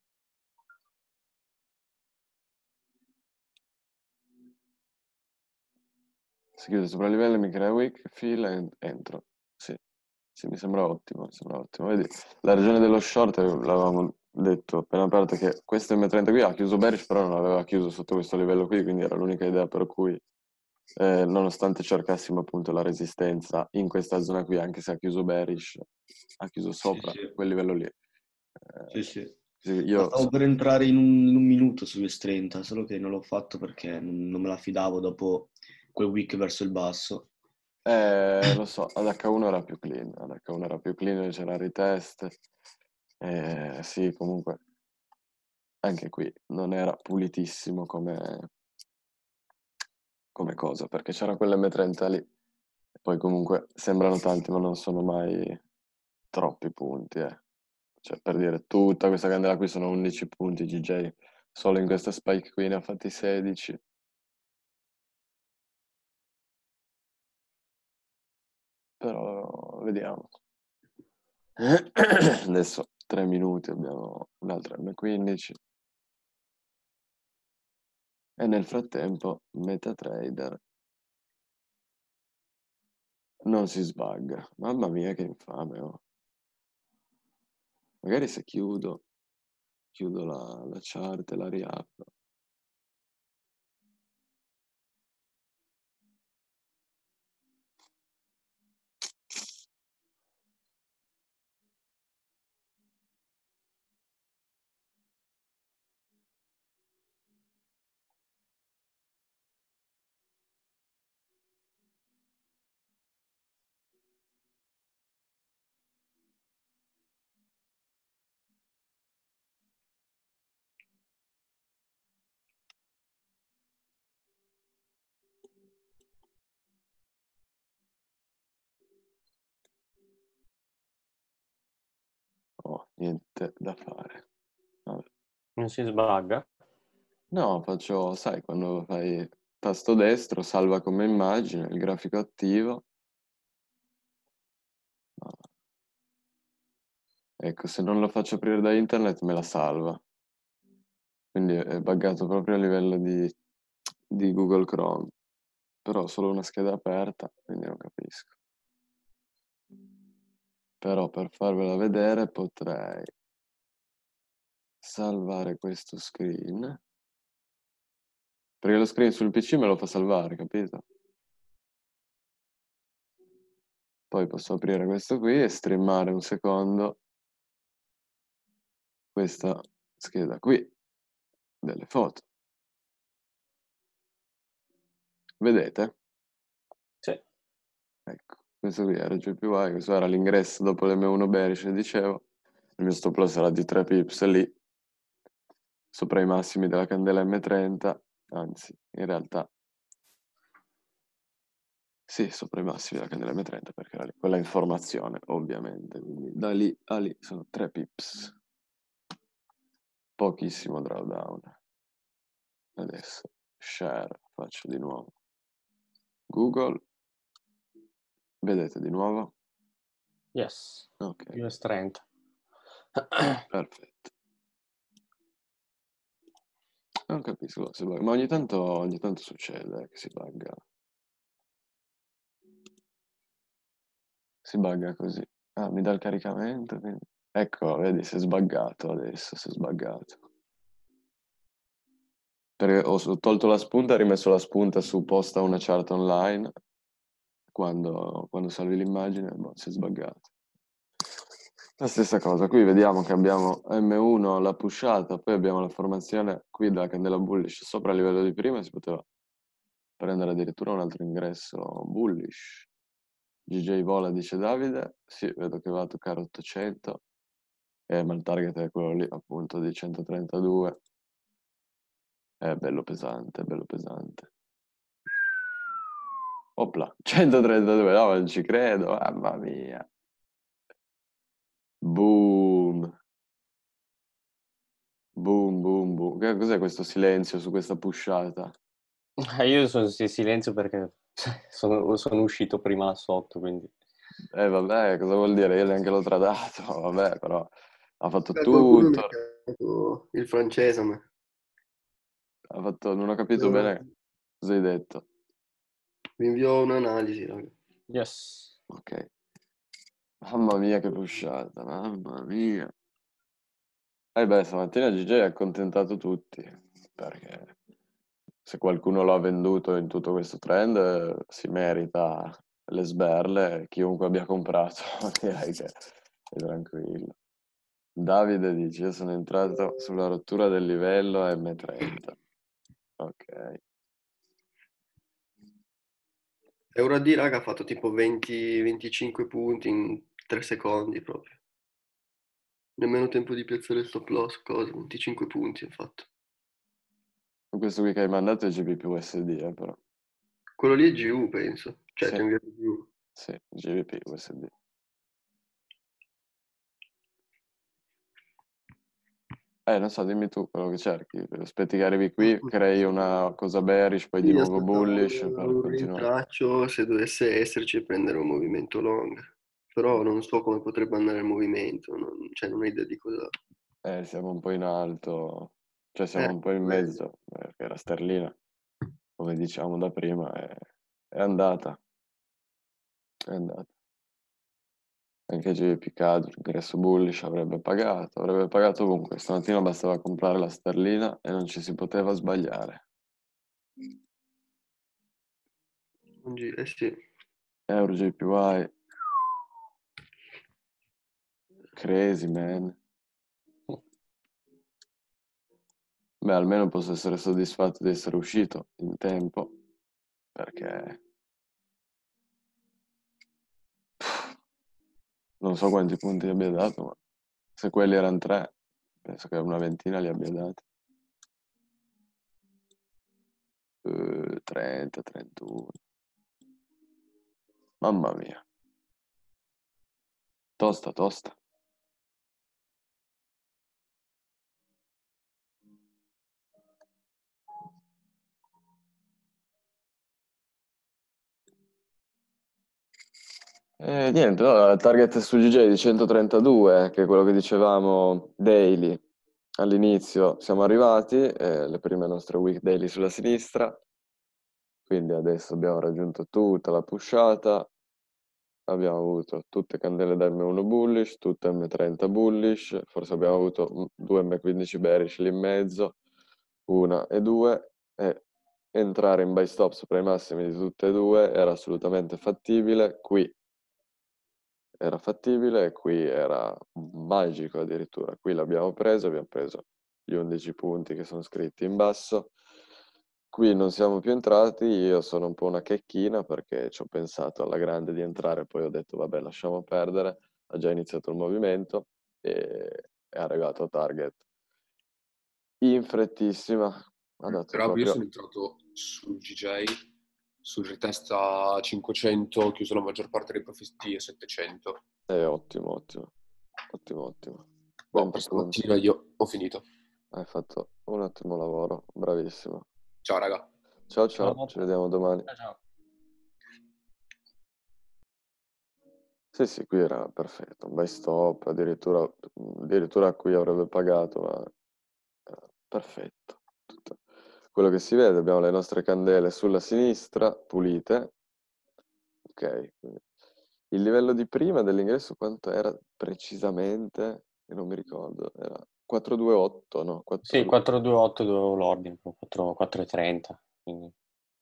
Si chiude sopra il livello, mi crea wick, fila e entro. Sì, sì, mi sembra ottimo, mi sembra ottimo. Vedi, la ragione dello short, l'avevamo detto appena aperto, che questo M trenta qui ha chiuso bearish, però non aveva chiuso sotto questo livello qui, quindi era l'unica idea per cui, eh, nonostante cercassimo appunto la resistenza in questa zona qui, anche se ha chiuso bearish, ha chiuso sopra Sì, sì. quel livello lì. Sì, Eh, sì. sì, Ma io stavo per entrare in un, in un minuto su U S trenta, solo che non l'ho fatto perché non, non me la fidavo dopo quel week verso il basso. Eh, lo so, ad acca uno era più clean, ad acca uno era più clean, c'era retest. Eh, sì, comunque, anche qui non era pulitissimo come, come cosa, perché c'era quell'M trenta lì. E poi comunque sembrano tanti, ma non sono mai troppi punti, eh. Cioè, per dire, tutta questa candela qui sono undici punti, G J. Solo in questa spike qui ne ha fatti sedici. Però, vediamo. Adesso tre minuti, abbiamo un'altra M quindici. E nel frattempo MetaTrader non si sbagga. Mamma mia che infame, oh. Magari se chiudo, chiudo la, la chart e la riapro. niente da fare. Vabbè. Non si sbagga? No, faccio, sai, quando fai tasto destro, salva come immagine, il grafico attivo. No. Ecco, se non lo faccio aprire da internet me la salva. Quindi è buggato proprio a livello di, di Google Chrome. Però ho solo una scheda aperta, quindi non capisco. Però per farvela vedere potrei salvare questo screen. Perché lo screen sul P C me lo fa salvare, capito? Poi posso aprire questo qui e streamare un secondo questa scheda qui delle foto. Vedete? Sì. Ecco, questo qui era G P Y, questo era l'ingresso dopo l'M uno bearish, dicevo. Il mio stop loss era di tre pips lì, sopra i massimi della candela M trenta, anzi, in realtà, sì, sopra i massimi della candela M trenta, perché era lì, quella informazione, ovviamente. Quindi da lì a lì sono tre pips. Pochissimo drawdown. Adesso, share, faccio di nuovo. Google, vedete di nuovo? Yes. Ok, U S trenta. perfetto. Non capisco se bug- ma ogni tanto, ogni tanto succede che si bugga. Si bugga così. Ah, mi dà il caricamento, quindi... Ecco, vedi, si è sbuggato adesso, si è sbuggato. Perché ho, ho tolto la spunta e rimesso la spunta su posta una chart online. Quando, quando salvi l'immagine, boh, si è sbuggato. La stessa cosa, qui vediamo che abbiamo M uno la pushata, poi abbiamo la formazione qui della candela bullish sopra il livello di prima, si poteva prendere addirittura un altro ingresso bullish. G J vola, dice Davide, sì, vedo che va a toccare ottocento, eh, ma il target è quello lì appunto di centotrentadue, è bello pesante, bello pesante. Opla, centotrentadue, no, non ci credo, mamma mia. Boom. Boom, boom, boom. Che cos'è questo silenzio su questa pushata? Io sono in silenzio perché sono, sono uscito prima là sotto, quindi... Eh vabbè, cosa vuol dire? Io neanche l'ho tradato, vabbè, però ha fatto Beh, qualcuno mi tutto, ha chiamato il francese a me. ha fatto, non ho capito Io- bene cosa hai detto. Mi inviò un'analisi, raga. Yes. Ok. Mamma mia che pushata, mamma mia. Eh beh, stamattina G J ha accontentato tutti, perché se qualcuno lo ha venduto in tutto questo trend, eh, si merita le sberle, chiunque abbia comprato, direi che è tranquillo. Davide dice, io sono entrato sulla rottura del livello M trenta. Ok. Euro A D, raga, ha fatto tipo venti venticinque punti in tre secondi proprio. Nemmeno tempo di piazzare il stop loss, cosa, venticinque punti ha fatto. Questo qui che hai mandato è G B P U S D, eh, però. Quello lì è G U, penso. Cioè, Sì, ti ho inviato G U. sì, G B P U S D. Eh, non so, dimmi tu quello che cerchi. Aspetti che arrivi qui, crei una cosa bearish, poi di Sì, nuovo aspettavo un, bullish per un continuare. rintraccio se dovesse esserci e prendere un movimento long. Però non so come potrebbe andare il movimento, non, cioè non ho idea di cosa... Eh, siamo un po' in alto, cioè siamo Eh, un po' in quello. mezzo, perché la sterlina, come diciamo da prima, è, è andata, è andata. Anche J P Cad, ingresso bullish, avrebbe pagato, avrebbe pagato ovunque. Stamattina bastava comprare la sterlina e non ci si poteva sbagliare. Oggi- Eh sì. Euro J P Y, crazy man. Beh, almeno posso essere soddisfatto di essere uscito in tempo, perché non so quanti punti abbia dato, ma se quelli erano tre, penso che una ventina li abbia dati. Eh, trenta, trentuno. Mamma mia. Tosta, tosta. E niente, no, il target su G J di centotrentadue, che è quello che dicevamo daily all'inizio, siamo arrivati, eh, le prime nostre week daily sulla sinistra, quindi adesso abbiamo raggiunto tutta la pushata, abbiamo avuto tutte candele da M uno bullish, tutte M trenta bullish, forse abbiamo avuto due M quindici bearish lì in mezzo, una e due, e entrare in buy stop sopra i massimi di tutte e due era assolutamente fattibile. Qui era fattibile e qui era magico addirittura. Qui l'abbiamo preso, abbiamo preso gli undici punti che sono scritti in basso. Qui non siamo più entrati, io sono un po' una checchina perché ci ho pensato alla grande di entrare, poi ho detto vabbè lasciamo perdere, ha già iniziato il movimento e è arrivato a target in frettissima, ha dato Però io proprio... sono entrato sul G J, sul retest a cinquecento, ho chiuso la maggior parte dei profitti a settecento. È ottimo, ottimo, ottimo, ottimo. Boh, venti questa punti. mattina io ho finito. Hai fatto un ottimo lavoro, bravissimo. Ciao raga. Ciao ciao, ci vediamo domani. Ciao, ciao. Sì, sì, qui era perfetto, un buy stop, addirittura, addirittura qui avrebbe pagato, ma era perfetto. Tutto quello che si vede, abbiamo le nostre candele sulla sinistra, pulite. Ok, quindi il livello di prima dell'ingresso quanto era precisamente? Io non mi ricordo, era quattro due otto, no? Sì, quattro due. quattro due otto dovevo l'ordine, quattro e trenta. Quindi.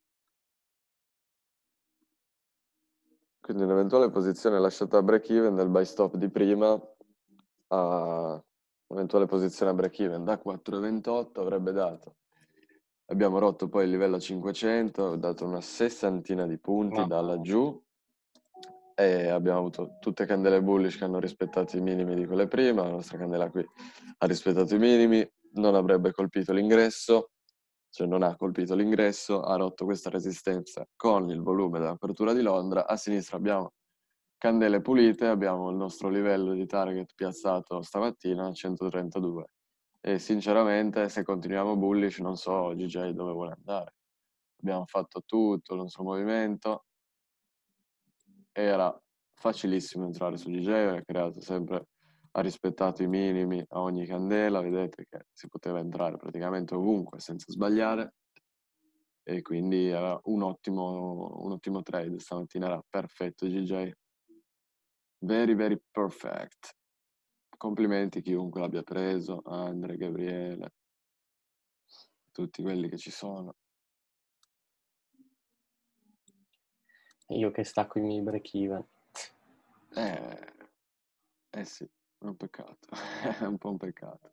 Quindi un'eventuale posizione lasciata a break even del buy stop di prima a un'eventuale posizione a break even da quattro virgola ventotto avrebbe dato. Abbiamo rotto poi il livello cinquecento, dato una sessantina di punti No. da laggiù e abbiamo avuto tutte candele bullish che hanno rispettato i minimi di quelle prima, la nostra candela qui ha rispettato i minimi, non avrebbe colpito l'ingresso, cioè non ha colpito l'ingresso, ha rotto questa resistenza con il volume dell'apertura di Londra. A sinistra abbiamo candele pulite, abbiamo il nostro livello di target piazzato stamattina a centotrentadue e sinceramente se continuiamo bullish non so G J dove vuole andare. Abbiamo fatto tutto il nostro movimento, era facilissimo entrare su G J, ha creato sempre, ha rispettato i minimi a ogni candela, vedete che si poteva entrare praticamente ovunque senza sbagliare e quindi era un ottimo, un ottimo trade, stamattina era perfetto G J, very very perfect. Complimenti chiunque l'abbia preso, Andre, Gabriele, tutti quelli che ci sono. Io che stacco i miei break even. Eh, eh sì, è un peccato, è un po' un peccato.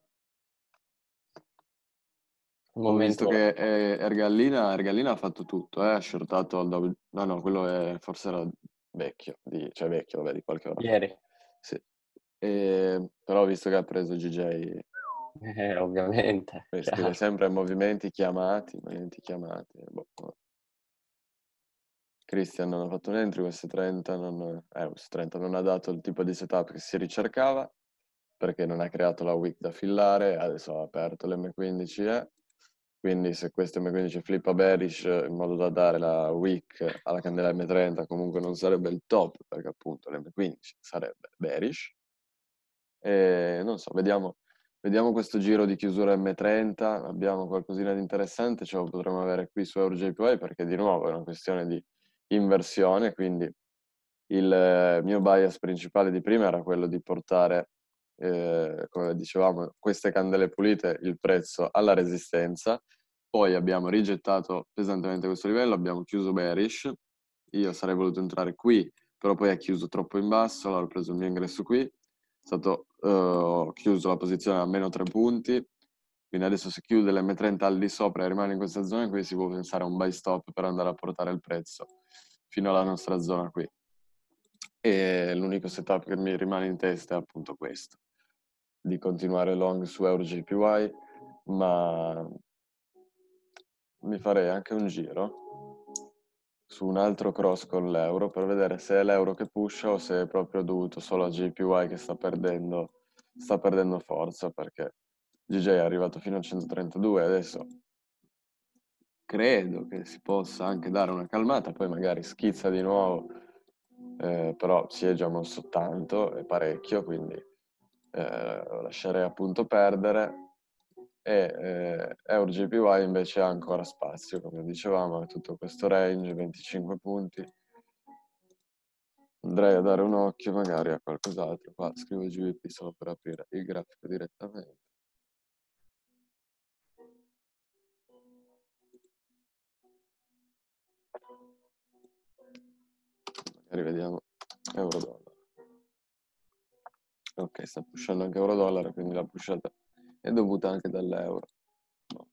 Al Ho visto momento che eh, Ergallina, Ergallina ha fatto tutto, eh, ha shortato il double... No, no, quello è, forse era vecchio, di, cioè vecchio, vabbè, di qualche ora fa. ieri, Sì. E, però ho visto che ha preso G J, eh, ovviamente, eh, scrive chiaro. sempre movimenti chiamati, movimenti chiamati. Boh, boh. Christian non ha fatto un entry, questo trenta non, eh, questo trenta non ha dato il tipo di setup che si ricercava, perché non ha creato la wick da fillare, adesso ha aperto l'M quindici e quindi se questo M quindici flippa bearish in modo da dare la wick alla candela M trenta comunque non sarebbe il top, perché appunto l'M quindici sarebbe bearish. E non so, vediamo, vediamo questo giro di chiusura M trenta, abbiamo qualcosina di interessante, ce lo potremo avere qui su EuroJPY perché di nuovo è una questione di inversione, quindi il eh, mio bias principale di prima era quello di portare, eh, come dicevamo, queste candele pulite, il prezzo alla resistenza, poi abbiamo rigettato pesantemente questo livello, abbiamo chiuso bearish, io sarei voluto entrare qui, però poi ha chiuso troppo in basso, allora ho preso il mio ingresso qui, è stato uh, chiuso la posizione a meno tre punti, quindi adesso se chiude l'M trenta al di sopra e rimane in questa zona qui si può pensare a un buy stop per andare a portare il prezzo fino alla nostra zona qui. E l'unico setup che mi rimane in testa è appunto questo, di continuare long su EuroJPY, ma mi farei anche un giro su un altro cross con l'euro per vedere se è l'euro che pusha o se è proprio dovuto solo a J P Y che sta perdendo, sta perdendo forza, perché G J è arrivato fino a centotrentadue, adesso credo che si possa anche dare una calmata, poi magari schizza di nuovo eh, però si è già mosso tanto e parecchio, quindi eh, lo lascerei appunto perdere. E eh, EuroJPY invece ha ancora spazio, come dicevamo, ha tutto questo range, venticinque punti. Andrei a dare un occhio magari a qualcos'altro. Qua scrivo G B P solo per aprire il grafico direttamente. Magari vediamo euro-dollaro. Ok, sta pushando anche euro-dollaro, quindi la pushata è dovuta anche dall'euro. No.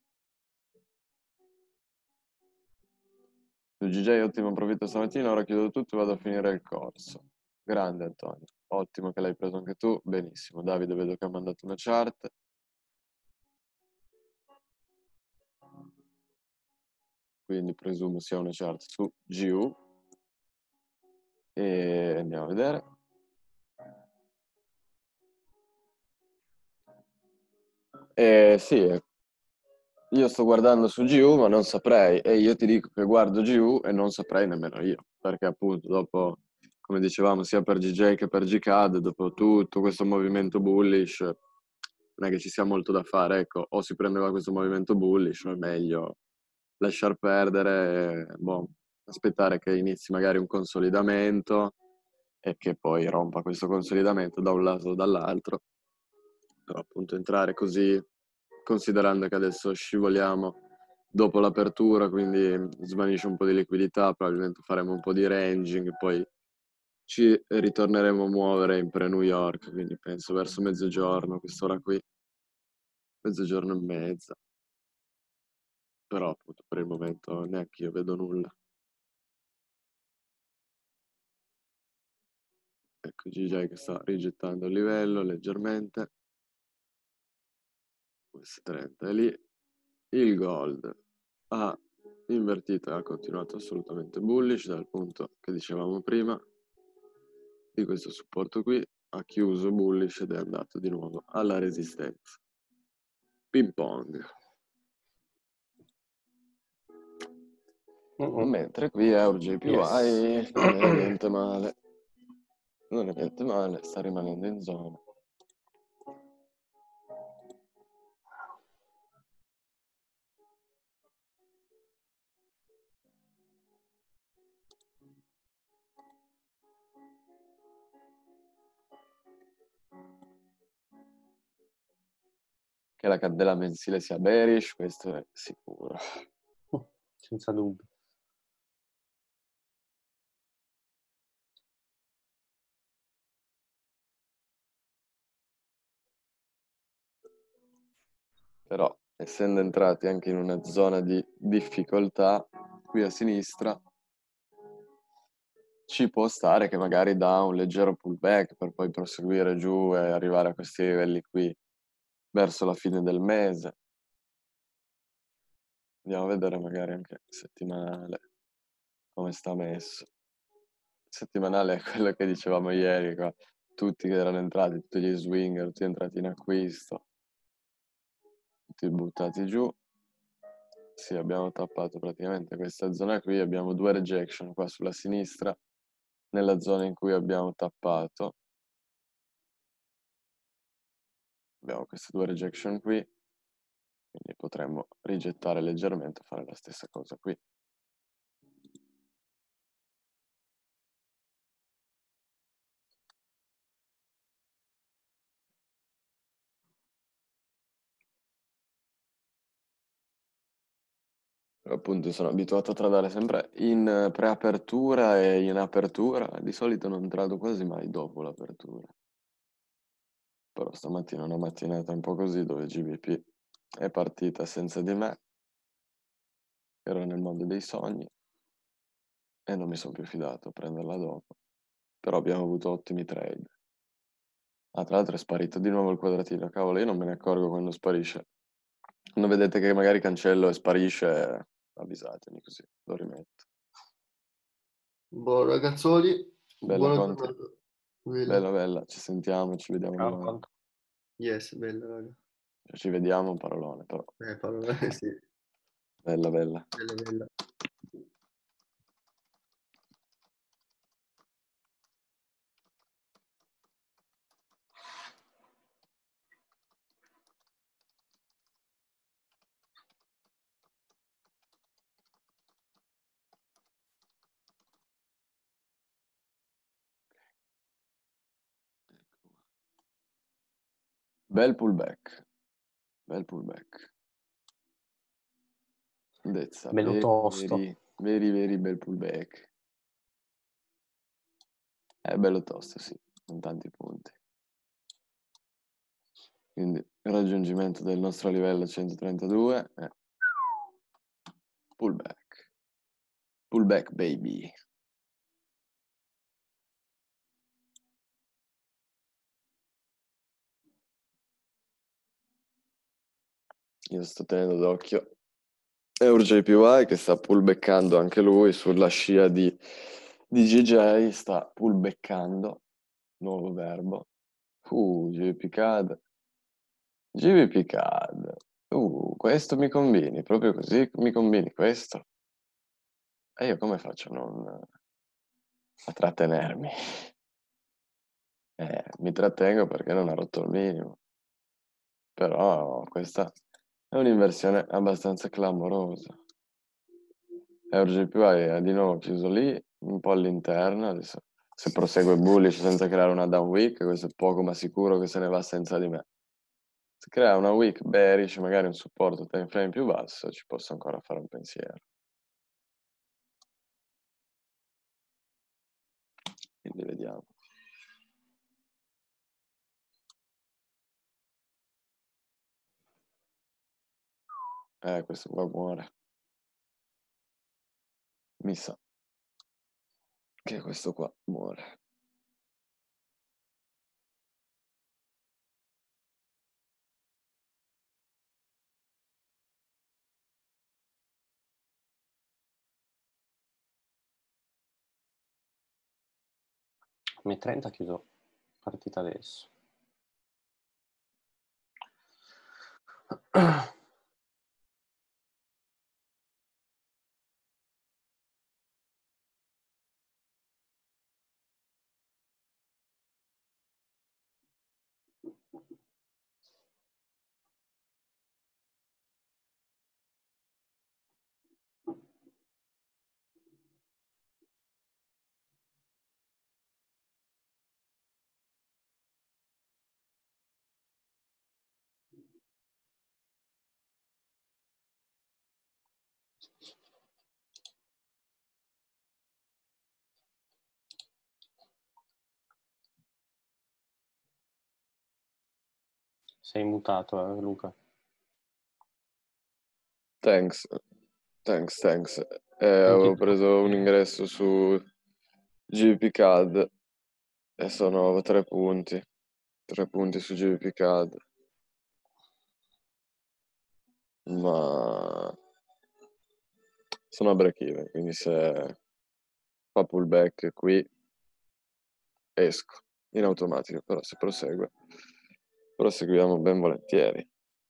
Su G J ottimo profitto stamattina, ora chiudo tutto e vado a finire il corso. Grande Antonio, ottimo che l'hai preso anche tu, benissimo. Davide vedo che ha mandato una chart. Quindi presumo sia una chart su G U. E andiamo a vedere. Eh, sì, io sto guardando su G U ma non saprei, e io ti dico che guardo G U e non saprei nemmeno io, perché appunto dopo, come dicevamo, sia per G J che per G C A D, dopo tutto questo movimento bullish, non è che ci sia molto da fare, ecco, o si prendeva questo movimento bullish o è meglio lasciar perdere, boh, aspettare che inizi magari un consolidamento e che poi rompa questo consolidamento da un lato o dall'altro. Però appunto entrare così, considerando che adesso scivoliamo dopo l'apertura, quindi svanisce un po' di liquidità, probabilmente faremo un po' di ranging, poi ci ritorneremo a muovere in pre-New York, quindi penso verso mezzogiorno, quest'ora qui, mezzogiorno e mezza. Però appunto per il momento neanche io vedo nulla. Ecco G J che sta rigettando il livello leggermente. S trenta è lì. Il gold ha invertito e ha continuato assolutamente bullish dal punto che dicevamo prima di questo supporto qui, ha chiuso bullish ed è andato di nuovo alla resistenza. Ping pong. Mm-mm. Mentre qui EuroJPY Yes. non è niente male. Non è niente male, sta rimanendo in zona. Che la candela mensile sia bearish, questo è sicuro. Senza dubbio. Però essendo entrati anche in una zona di difficoltà qui a sinistra, ci può stare che magari dà un leggero pullback per poi proseguire giù e arrivare a questi livelli qui verso la fine del mese. Andiamo a vedere magari anche settimanale come sta messo. Settimanale è quello che dicevamo ieri qua. Tutti che erano entrati, tutti gli swinger, tutti entrati in acquisto, tutti buttati giù. Sì, abbiamo tappato praticamente questa zona qui, abbiamo due rejection qua sulla sinistra, nella zona in cui abbiamo tappato. Abbiamo queste due rejection qui, quindi potremmo rigettare leggermente e fare la stessa cosa qui. Appunto sono abituato a tradare sempre in preapertura e in apertura, di solito non trado quasi mai dopo l'apertura. Però stamattina è una mattinata un po' così dove G B P è partita senza di me, ero nel mondo dei sogni e non mi sono più fidato a prenderla dopo. Però abbiamo avuto ottimi trade. Ah, tra l'altro è sparito di nuovo il quadratino, cavolo, io non me ne accorgo quando sparisce. Quando vedete che magari cancello e sparisce, avvisatemi così, lo rimetto. Boh, ragazzoli, Bella buona Conti, giornata. Bella. bella bella, ci sentiamo, ci vediamo Ciao, domani. quanto? Yes, bella, raga. Ci vediamo un parolone però. Eh, parole, sì. Bella bella. Bella, bella. Bel pullback. Bel pullback. Dezza, Bello veri, tosto. veri, veri, veri bel pullback. È bello tosto, sì, con tanti punti. Quindi il raggiungimento del nostro livello centotrentadue è pullback. Pullback, baby. Io sto tenendo d'occhio EuroJPY che sta pullbackando anche lui sulla scia di, di G J, sta pullbackando, nuovo verbo. Uh, G B P C A D. G B P C A D. Uh, questo mi combini, proprio così mi combini questo. E io come faccio a non a trattenermi? Eh, mi trattengo perché non ha rotto il minimo. Però questa è un'inversione abbastanza clamorosa. EuroJPY è di nuovo chiuso lì, un po' all'interno. Adesso se prosegue bullish senza creare una down week, questo è poco ma sicuro che se ne va senza di me. Se crea una week bearish, magari un supporto time frame più basso, ci posso ancora fare un pensiero. Quindi vediamo. Eh, questo qua muore. Mi sa che questo qua muore. M trenta ha chiuso partita adesso. Sei mutato, eh, Luca. Thanks, thanks, thanks. Eh, Non avevo ti- preso un ingresso su G B P C A D e sono tre punti. Tre punti su G B P C A D. Ma sono a break even, quindi se fa pullback qui esco in automatico, però se prosegue proseguiamo ben volentieri.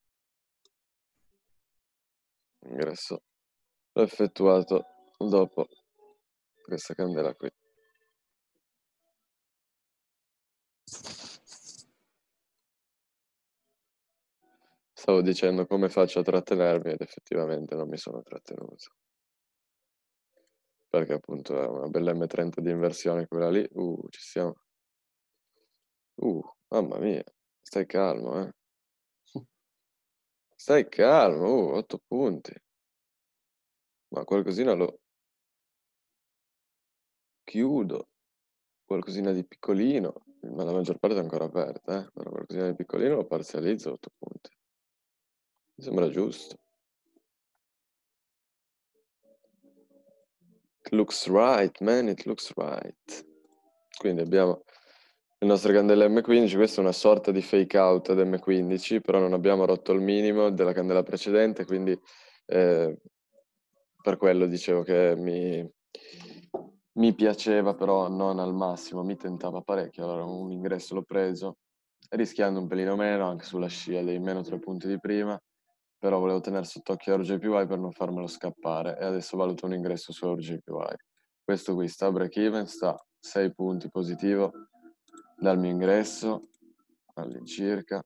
Ingresso effettuato dopo questa candela qui. Stavo dicendo come faccio a trattenermi ed effettivamente non mi sono trattenuto. Perché appunto è una bella M trenta di inversione quella lì. Uh, ci siamo. Uh, mamma mia, stai calmo, eh. Stai calmo, uh, otto punti. Ma qualcosina lo chiudo. Qualcosina di piccolino, ma la maggior parte è ancora aperta, eh. Però qualcosina di piccolino lo parzializzo a otto punti. Mi sembra giusto. It looks right, man, it looks right. Quindi abbiamo le nostre candele M quindici, questa è una sorta di fake out ad M quindici, però non abbiamo rotto il minimo della candela precedente, quindi eh, per quello dicevo che mi, mi piaceva, però non al massimo, mi tentava parecchio, allora un ingresso l'ho preso, rischiando un pelino meno, anche sulla scia dei meno tre punti di prima, però volevo tenere sott'occhio EuroJPY per non farmelo scappare e adesso valuto un ingresso su EuroJPY. Questo qui sta a break even, sta sei punti positivo dal mio ingresso all'incirca.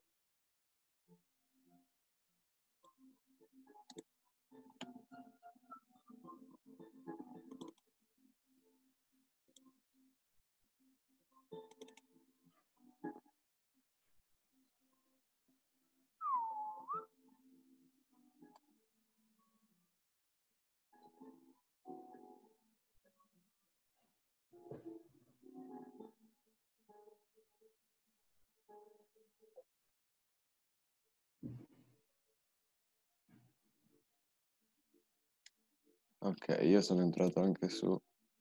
Ok, io sono entrato anche su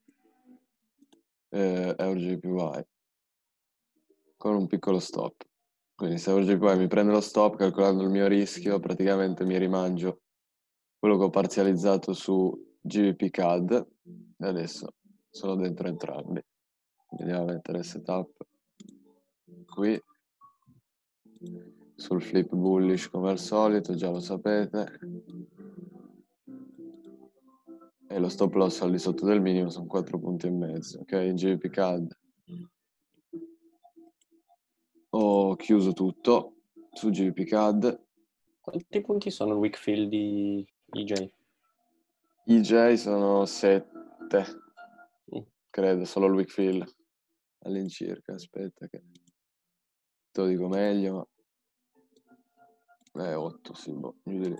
eh, EuroJPY con un piccolo stop. Quindi se EuroJPY mi prende lo stop, calcolando il mio rischio, praticamente mi rimangio quello che ho parzializzato su G B P C A D e adesso sono dentro entrambi. Andiamo a mettere setup qui sul flip bullish come al solito, già lo sapete, e lo stop loss al di sotto del minimo sono quattro punti e mezzo. Ok, in G B P C A D ho chiuso tutto su G B P C A D. Quanti punti sono il weak fill di E J? E J sono sette, Mm. credo, solo il weak fill all'incirca. Aspetta che te lo dico meglio, ma è otto, sì, boh, giù di lì.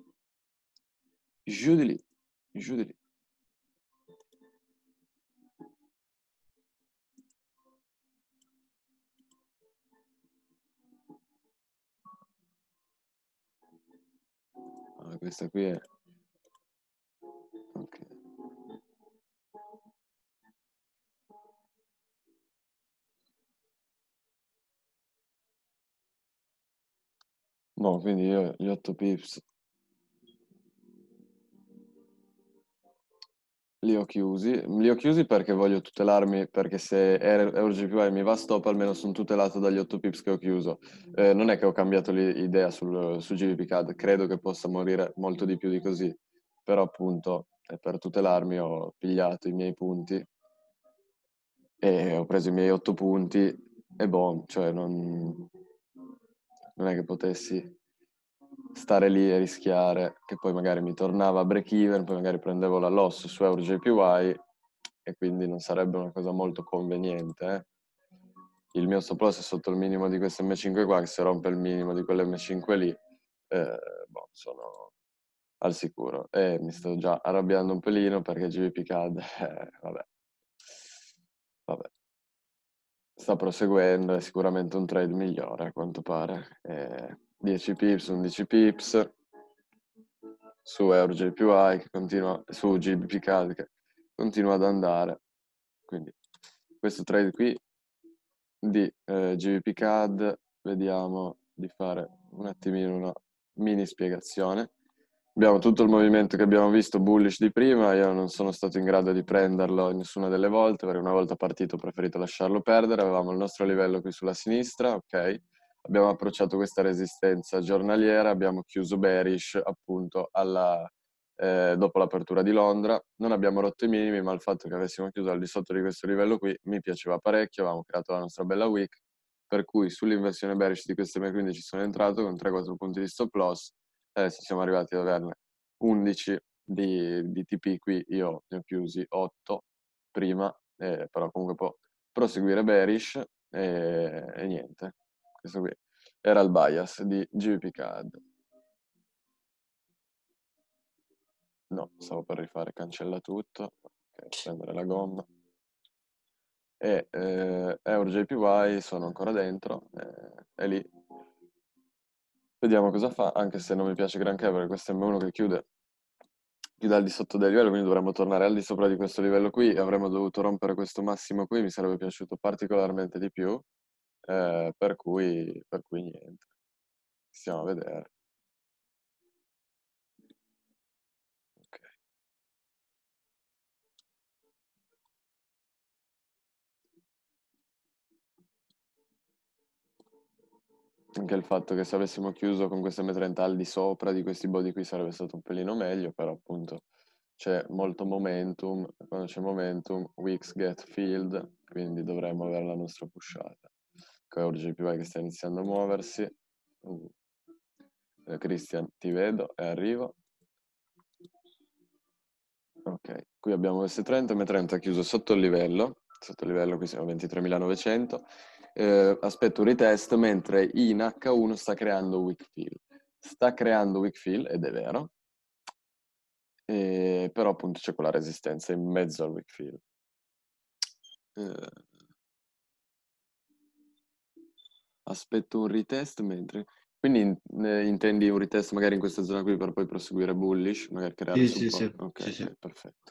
Giù di lì, giù di lì. Ah, questa qui è... Ok. No, quindi io gli otto pips li ho chiusi. Li ho chiusi perché voglio tutelarmi, perché se EuroJPY mi va stop, almeno sono tutelato dagli otto pips che ho chiuso. Eh, non è che ho cambiato l'idea sul, su G B P C A D, credo che possa morire molto di più di così, però appunto eh, per tutelarmi ho pigliato i miei punti e ho preso i miei otto punti e boh, cioè non, non è che potessi stare lì e rischiare che poi magari mi tornava a break even, poi magari prendevo la loss su EuroJPY e quindi non sarebbe una cosa molto conveniente. Eh? Il mio stop loss è sotto il minimo di questo M cinque qua, che se rompe il minimo di quell'M cinque lì, eh, boh, sono al sicuro. E mi sto già arrabbiando un pelino perché G B P C A D, eh, vabbè. Vabbè. Sta proseguendo, è sicuramente un trade migliore a quanto pare. Eh, dieci pips, undici pips su EuroJPY che continua, su G B P C A D che continua ad andare. Quindi questo trade qui di eh, G B P C A D, vediamo di fare un attimino una mini spiegazione. Abbiamo tutto il movimento che abbiamo visto bullish di prima, io non sono stato in grado di prenderlo in nessuna delle volte, perché una volta partito ho preferito lasciarlo perdere, avevamo il nostro livello qui sulla sinistra, ok? Abbiamo approcciato questa resistenza giornaliera, abbiamo chiuso bearish appunto alla, eh, dopo l'apertura di Londra, non abbiamo rotto i minimi, ma il fatto che avessimo chiuso al di sotto di questo livello qui mi piaceva parecchio, avevamo creato la nostra bella wick, per cui sull'inversione bearish di queste M quindici sono entrato con tre quattro punti di stop loss. Adesso siamo arrivati ad averne undici di, di T P qui, io ne ho chiusi otto prima, eh, però comunque può proseguire bearish e, e niente. Questo qui era il bias di G B P C A D. No, stavo per rifare cancella tutto, ok, prendere la gomma. E eh, EuroJPY sono ancora dentro, eh, è lì. Vediamo cosa fa, anche se non mi piace granché perché questo è M uno che chiude, chiude al di sotto del livello, quindi dovremmo tornare al di sopra di questo livello qui e avremmo dovuto rompere questo massimo qui, mi sarebbe piaciuto particolarmente di più, eh, per cui, per cui niente. Stiamo a vedere. Ok. Anche il fatto che se avessimo chiuso con questo M trenta al di sopra di questi body qui sarebbe stato un pelino meglio, però appunto c'è molto momentum, quando c'è momentum, wicks get filled, quindi dovremmo avere la nostra pushata. Con EuroJPY che sta iniziando a muoversi. Uh. Eh, Christian, ti vedo e arrivo. Ok, qui abbiamo S trenta, M trenta chiuso sotto il livello, sotto il livello qui siamo a ventitremilanovecento. Eh, aspetto un retest mentre in H uno sta creando weak fill. Sta creando weak fill, ed è vero, e, però appunto c'è quella resistenza in mezzo al weak fill. Eh, aspetto un retest mentre Quindi in- eh, intendi un retest magari in questa zona qui per poi proseguire bullish, magari creare Sì, sì, sì, supporto? Ok, sì, sì. ok, perfetto.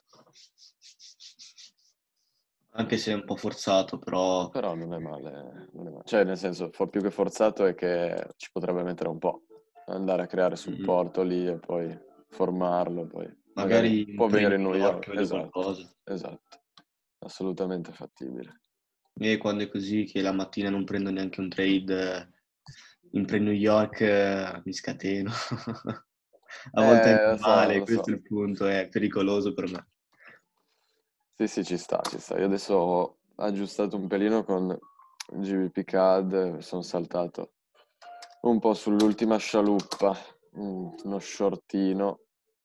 Anche se è un po' forzato, però Però non è male, non è male. Cioè, nel senso, for- più che forzato è che ci potrebbe mettere un po'. Andare a creare mm, supporto lì e poi formarlo, poi magari magari un può trade venire in in New New York York. vedo Esatto, qualcosa. esatto. Assolutamente fattibile. E quando è così che la mattina non prendo neanche un trade eh, in pre-New York, eh, mi scateno. A volte Eh, anche lo so, male, lo so. questo è il punto, è pericoloso per me. Sì, sì, ci sta, ci sta. Io adesso ho aggiustato un pelino con G B P C A D, sono saltato un po' sull'ultima scialuppa, mm, uno shortino,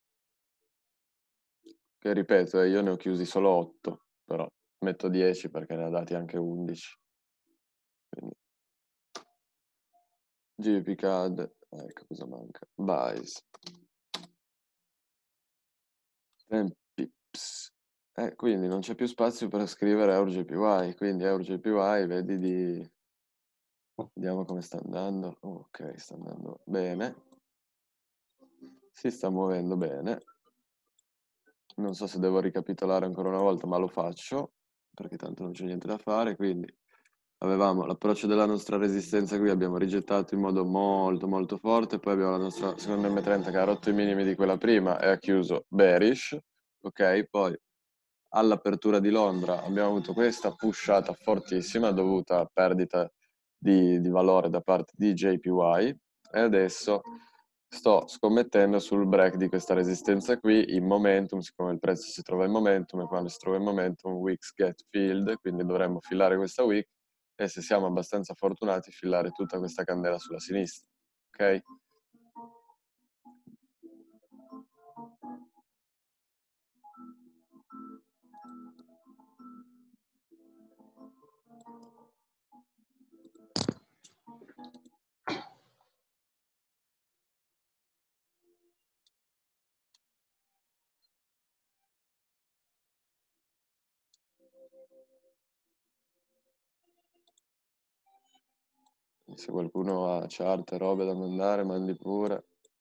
che ripeto, eh, io ne ho chiusi solo otto, però metto dieci perché ne ha dati anche undici. Quindi G B P C A D, ecco cosa manca. Buys. ten pips. Eh, quindi non c'è più spazio per scrivere EuroJPY, quindi EuroJPY, vedi di... Vediamo come sta andando. Oh, ok, sta andando bene. Si sta muovendo bene. Non so se devo ricapitolare ancora una volta, ma lo faccio, perché tanto non c'è niente da fare. Quindi avevamo l'approccio della nostra resistenza qui, abbiamo rigettato in modo molto molto forte, poi abbiamo la nostra seconda M trenta che ha rotto i minimi di quella prima e ha chiuso bearish. Ok, poi all'apertura di Londra abbiamo avuto questa pushata fortissima dovuta a perdita di, di valore da parte di J P Y e adesso sto scommettendo sul break di questa resistenza qui in momentum, siccome il prezzo si trova in momentum e quando si trova in momentum wicks get filled, quindi dovremmo filare questa wick e se siamo abbastanza fortunati filare tutta questa candela sulla sinistra, ok? Se qualcuno ha chart e robe da mandare, mandi pure.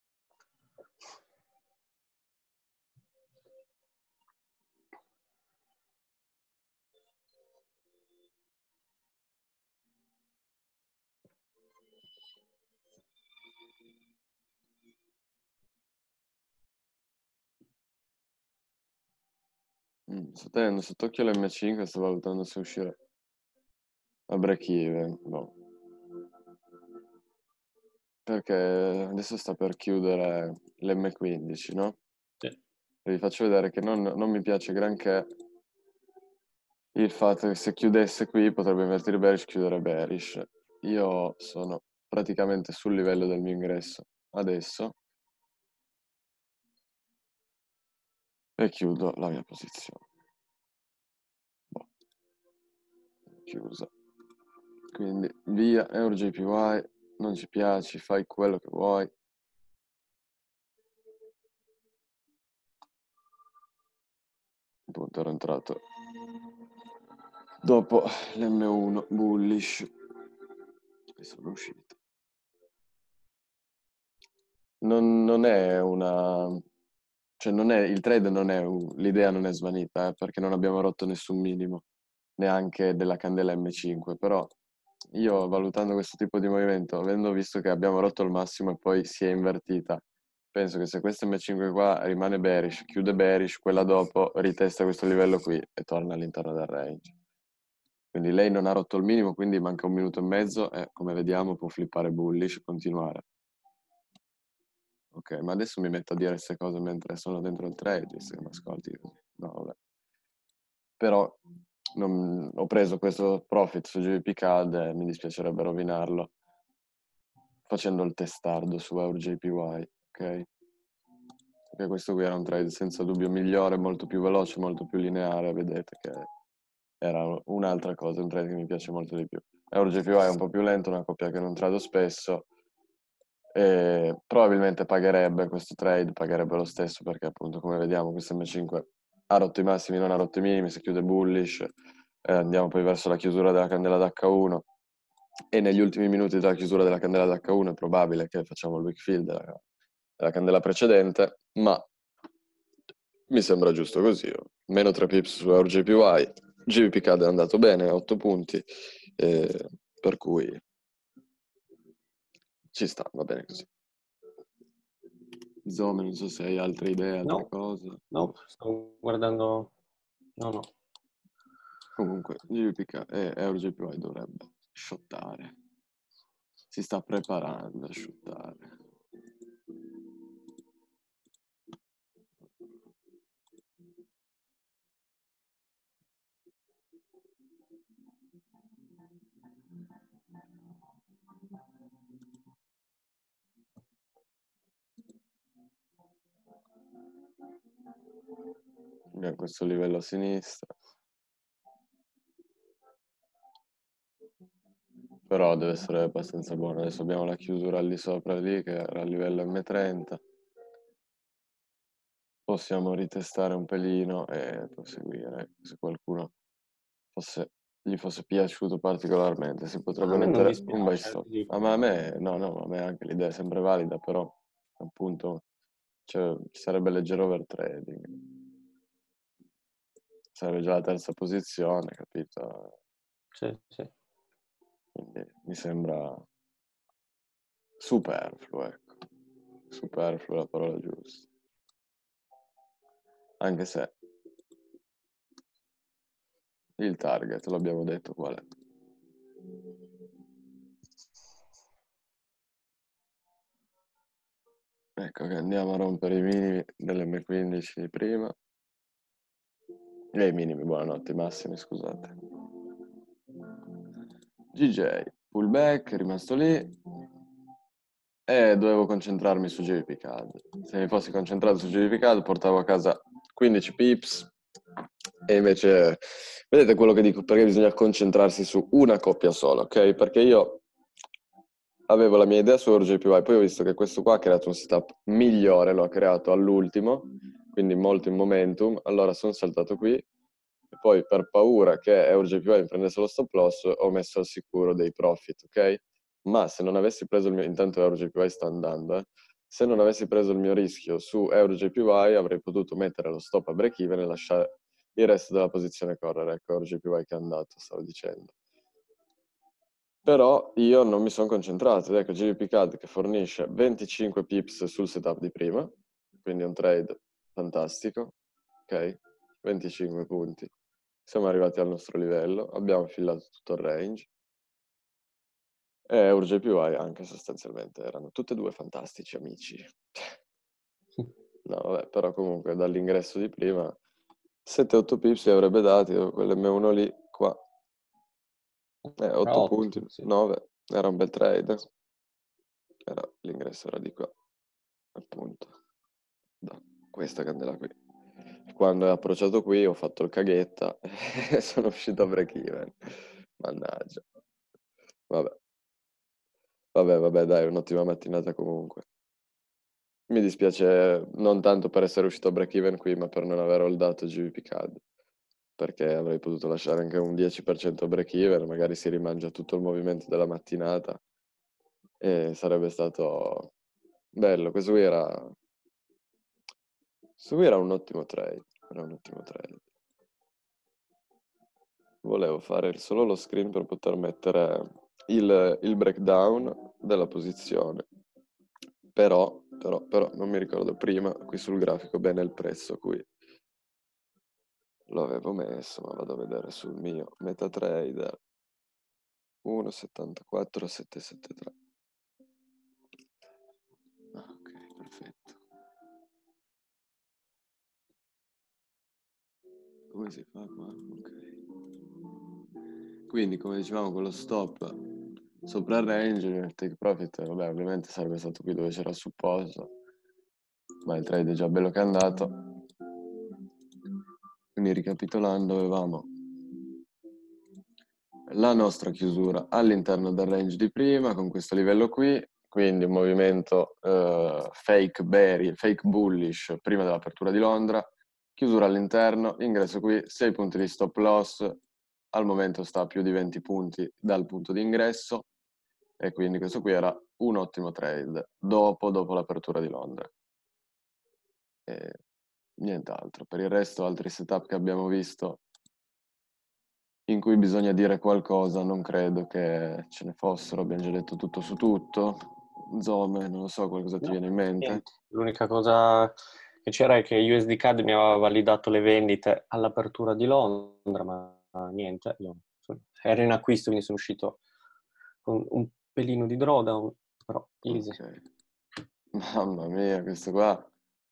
Mm, sto tenendo sott'occhio l'M cinque, sto valutando se uscire a break even. Boh. Perché adesso sta per chiudere l'M quindici, no? Sì. E vi faccio vedere che non, non mi piace granché il fatto che se chiudesse qui potrebbe invertire bearish, chiudere bearish. Io sono praticamente sul livello del mio ingresso adesso e chiudo la mia posizione. Boh. Chiusa. Quindi via EuroJPY, non ci piaci, fai quello che vuoi. Appunto ero entrato dopo l'M uno bullish e sono uscito. Non, non è una... Cioè non è, il trade non è, un- l'idea non è svanita, eh, perché non abbiamo rotto nessun minimo, neanche della candela M cinque, però io valutando questo tipo di movimento, avendo visto che abbiamo rotto il massimo e poi si è invertita, penso che se questa M cinque qua rimane bearish, chiude bearish, quella dopo ritesta questo livello qui e torna all'interno del range. Quindi lei non ha rotto il minimo, quindi manca un minuto e mezzo e come vediamo può flippare bullish e continuare. Ok, ma adesso mi metto a dire queste cose mentre sono dentro il trade, visto che mi ascolti così. No, vabbè. Però non- ho preso questo profit su G B P C A D e mi dispiacerebbe rovinarlo facendo il testardo su EuroJPY, ok? Perché questo qui era un trade senza dubbio migliore, molto più veloce, molto più lineare, vedete che era un'altra cosa, un trade che mi piace molto di più. EuroJPY è un po' più lento, una coppia che non trado spesso, e probabilmente pagherebbe questo trade, pagherebbe lo stesso perché appunto come vediamo questo M cinque ha rotto i massimi, non ha rotto i minimi, si chiude bullish, eh, andiamo poi verso la chiusura della candela d'H uno, e negli ultimi minuti della chiusura della candela d'H uno è probabile che facciamo il weak fill della, della candela precedente, ma mi sembra giusto così. Meno tre pips su EuroJPY, G B P C A D è andato bene, otto punti, eh, per cui ci sta, va bene così. Zome, non so se hai altre idee, altre No. cose. No, sto guardando... No, no. Comunque, G B P C A e EuroJPY dovrebbe shottare. Si sta preparando a shottare. Abbiamo questo livello a sinistra. Però deve essere abbastanza buono. Adesso abbiamo la chiusura lì sopra lì che era a livello M trenta. Possiamo ritestare un pelino e proseguire. Se qualcuno fosse, gli fosse piaciuto particolarmente, si potrebbe A me non mettere un buy dispiace. stop. dico. Ah, ma a me, no, no, a me anche l'idea è sempre valida, però appunto cioè, ci sarebbe leggero overtrading. Sarebbe già la terza posizione, capito? Sì, sì. Quindi mi sembra superfluo, ecco. Superfluo è la parola giusta. Anche se il target, l'abbiamo detto qual è. Ecco che andiamo a rompere i minimi dell'M quindici di prima. E i minimi, buonanotte, i massimi, scusate. G J, pullback, è rimasto lì. E dovevo concentrarmi su G B P C A D. Se mi fossi concentrato su G B P C A D portavo a casa quindici pips. E invece, vedete quello che dico, perché bisogna concentrarsi su una coppia sola, ok? Perché io avevo la mia idea su EuroJPY, poi ho visto che questo qua ha creato un setup migliore, l'ho creato all'ultimo, quindi molto in momentum, allora sono saltato qui, e poi per paura che EuroJPY mi prendesse lo stop loss, ho messo al sicuro dei profit, ok? Ma se non avessi preso il mio, intanto EuroJPY sta andando, eh? Se non avessi preso il mio rischio su EuroJPY avrei potuto mettere lo stop a break even e lasciare il resto della posizione correre, ecco EuroJPY che è andato, stavo dicendo. Però io non mi sono concentrato, ed ecco G B P C A D che fornisce venticinque pips sul setup di prima, quindi un trade fantastico, ok? venticinque punti. Siamo arrivati al nostro livello, abbiamo filato tutto il range. E EuroJPY anche sostanzialmente, erano tutti e due fantastici amici. No, vabbè, però comunque dall'ingresso di prima sette otto pips li avrebbe dati, quell'M uno lì, qua. Eh, otto otto, punti, sì. nove, era un bel trade. Era, l'ingresso era di qua, appunto, da questa candela qui. Quando è approcciato qui ho fatto il caghetta e sono uscito a break even. Mannaggia. Vabbè. Vabbè, vabbè, dai, un'ottima mattinata comunque. Mi dispiace non tanto per essere uscito a break even qui, ma per non aver holdato G B P C A D. Perché avrei potuto lasciare anche un dieci per cento break even, magari si rimangia tutto il movimento della mattinata e sarebbe stato bello. Questo qui era, questo qui era un ottimo trade, era un ottimo trade. Volevo fare solo lo screen per poter mettere il, il breakdown della posizione, però, però, però non mi ricordo prima qui sul grafico bene il prezzo qui. Lo avevo messo, ma vado a vedere sul mio MetaTrader uno settantaquattro settecentosettantatré. Ah, ok, perfetto. Come si fa qua? Ok. Quindi, come dicevamo, con lo stop sopra il range, il take profit, vabbè, ovviamente sarebbe stato qui dove c'era il supposto, ma il trade è già bello che è andato. Quindi ricapitolando, avevamo la nostra chiusura all'interno del range di prima con questo livello qui, quindi un movimento eh, fake bearish, fake bullish prima dell'apertura di Londra, chiusura all'interno, ingresso qui, sei punti di stop loss, al momento sta a più di venti punti dal punto di ingresso e quindi questo qui era un ottimo trade dopo, dopo l'apertura di Londra. E nient'altro. Per il resto, altri setup che abbiamo visto in cui bisogna dire qualcosa, non credo che ce ne fossero, abbiamo già detto tutto su tutto. Zome, non lo so, qualcosa ti No, viene in mente? niente. L'unica cosa che c'era è che U S D C A D mi aveva validato le vendite all'apertura di Londra, ma niente, io ero in acquisto, quindi sono uscito con un pelino di drawdown, però easy. Ok. Mamma mia, questo qua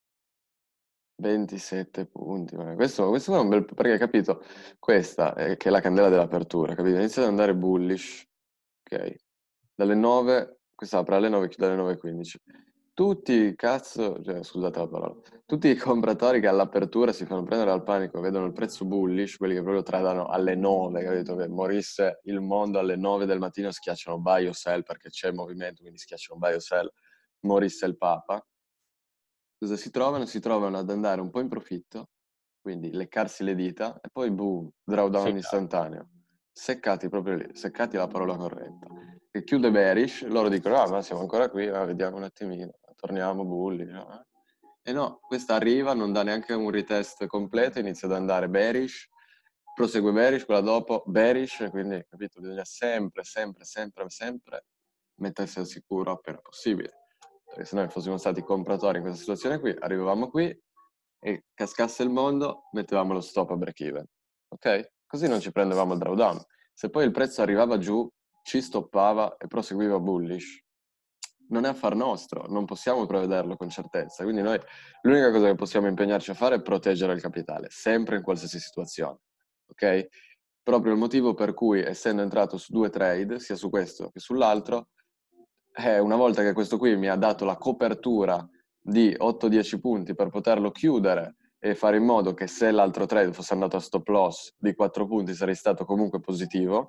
ventisette punti. Vabbè, Questo, questo qua è un bel... perché capito, questa è che è la candela dell'apertura, capito? Inizia ad andare bullish, ok? Dalle nove, questa apre alle nove, chiude alle nove e quindici. Tutti, cazzo, cioè, scusate la parola, tutti i compratori che all'apertura si fanno prendere al panico, vedono il prezzo bullish, quelli che proprio tradano alle nove, capito? Che morisse il mondo alle nove del mattino, schiacciano buy o sell perché c'è movimento, quindi schiacciano buy o sell, morisse il Papa. Cosa si trovano? Si trovano ad andare un po' in profitto, quindi leccarsi le dita e poi boom, drawdown Sì, istantaneo. Seccati proprio lì, seccati è la parola corretta. Che chiude bearish, loro dicono, ah ma siamo ancora qui, ah, vediamo un attimino, torniamo bulli. No? E no, questa arriva, non dà neanche un retest completo, inizia ad andare bearish, prosegue bearish, quella dopo bearish, quindi capito, bisogna sempre, sempre, sempre, sempre mettersi al sicuro appena possibile. Perché se noi fossimo stati compratori in questa situazione qui, arrivavamo qui e cascasse il mondo, mettevamo lo stop a break even. Ok? Così non ci prendevamo il drawdown. Se poi il prezzo arrivava giù, ci stoppava e proseguiva bullish, non è affar nostro, non possiamo prevederlo con certezza. Quindi noi l'unica cosa che possiamo impegnarci a fare è proteggere il capitale, sempre in qualsiasi situazione. Ok? Proprio il motivo per cui, essendo entrato su due trade, sia su questo che sull'altro, eh, una volta che questo qui mi ha dato la copertura di otto dieci punti per poterlo chiudere e fare in modo che se l'altro trade fosse andato a stop loss di quattro punti sarei stato comunque positivo,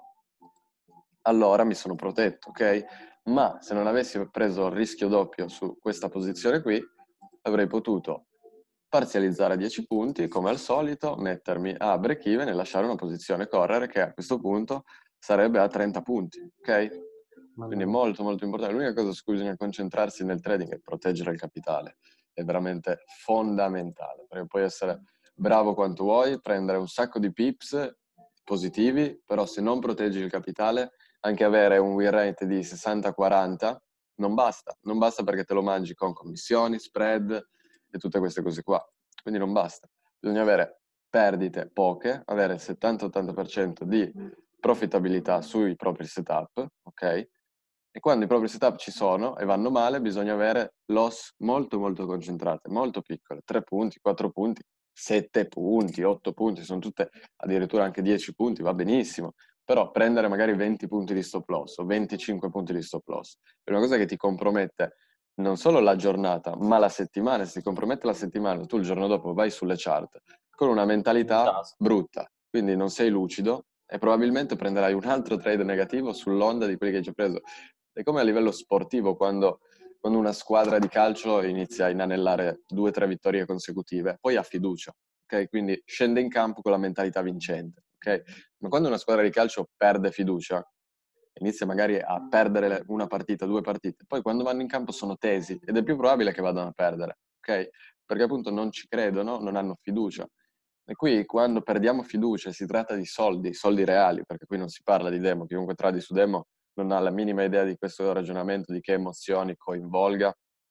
allora mi sono protetto, ok? Ma se non avessi preso il rischio doppio su questa posizione qui, avrei potuto parzializzare a dieci punti, come al solito, mettermi a break even e lasciare una posizione correre che a questo punto sarebbe a trenta punti, ok? Quindi è molto molto importante. L'unica cosa su cui bisogna concentrarsi nel trading è proteggere il capitale. È veramente fondamentale, perché puoi essere bravo quanto vuoi, prendere un sacco di pips positivi, però se non proteggi il capitale, anche avere un win rate di sessanta quaranta non basta. Non basta perché te lo mangi con commissioni, spread e tutte queste cose qua. Quindi non basta. Bisogna avere perdite poche, avere il settanta ottanta per cento di profittabilità sui propri setup, ok? E quando i propri setup ci sono e vanno male, bisogna avere loss molto molto concentrate, molto piccole, tre punti, quattro punti, sette punti, otto punti, sono tutte addirittura anche dieci punti, va benissimo, però prendere magari venti punti di stop loss o venticinque punti di stop loss è una cosa che ti compromette non solo la giornata, ma la settimana. Se ti compromette la settimana, tu il giorno dopo vai sulle chart con una mentalità brutta, quindi non sei lucido e probabilmente prenderai un altro trade negativo sull'onda di quelli che hai già preso. È come a livello sportivo, quando, quando una squadra di calcio inizia a inanellare due o tre vittorie consecutive, poi ha fiducia, ok? Quindi scende in campo con la mentalità vincente, ok? Ma quando una squadra di calcio perde fiducia, inizia magari a perdere una partita, due partite, poi quando vanno in campo sono tesi ed è più probabile che vadano a perdere, ok? Perché appunto non ci credono, non hanno fiducia. E qui quando perdiamo fiducia si tratta di soldi, soldi reali, perché qui non si parla di demo, chiunque tradi su demo non ha la minima idea di questo ragionamento, di che emozioni coinvolga,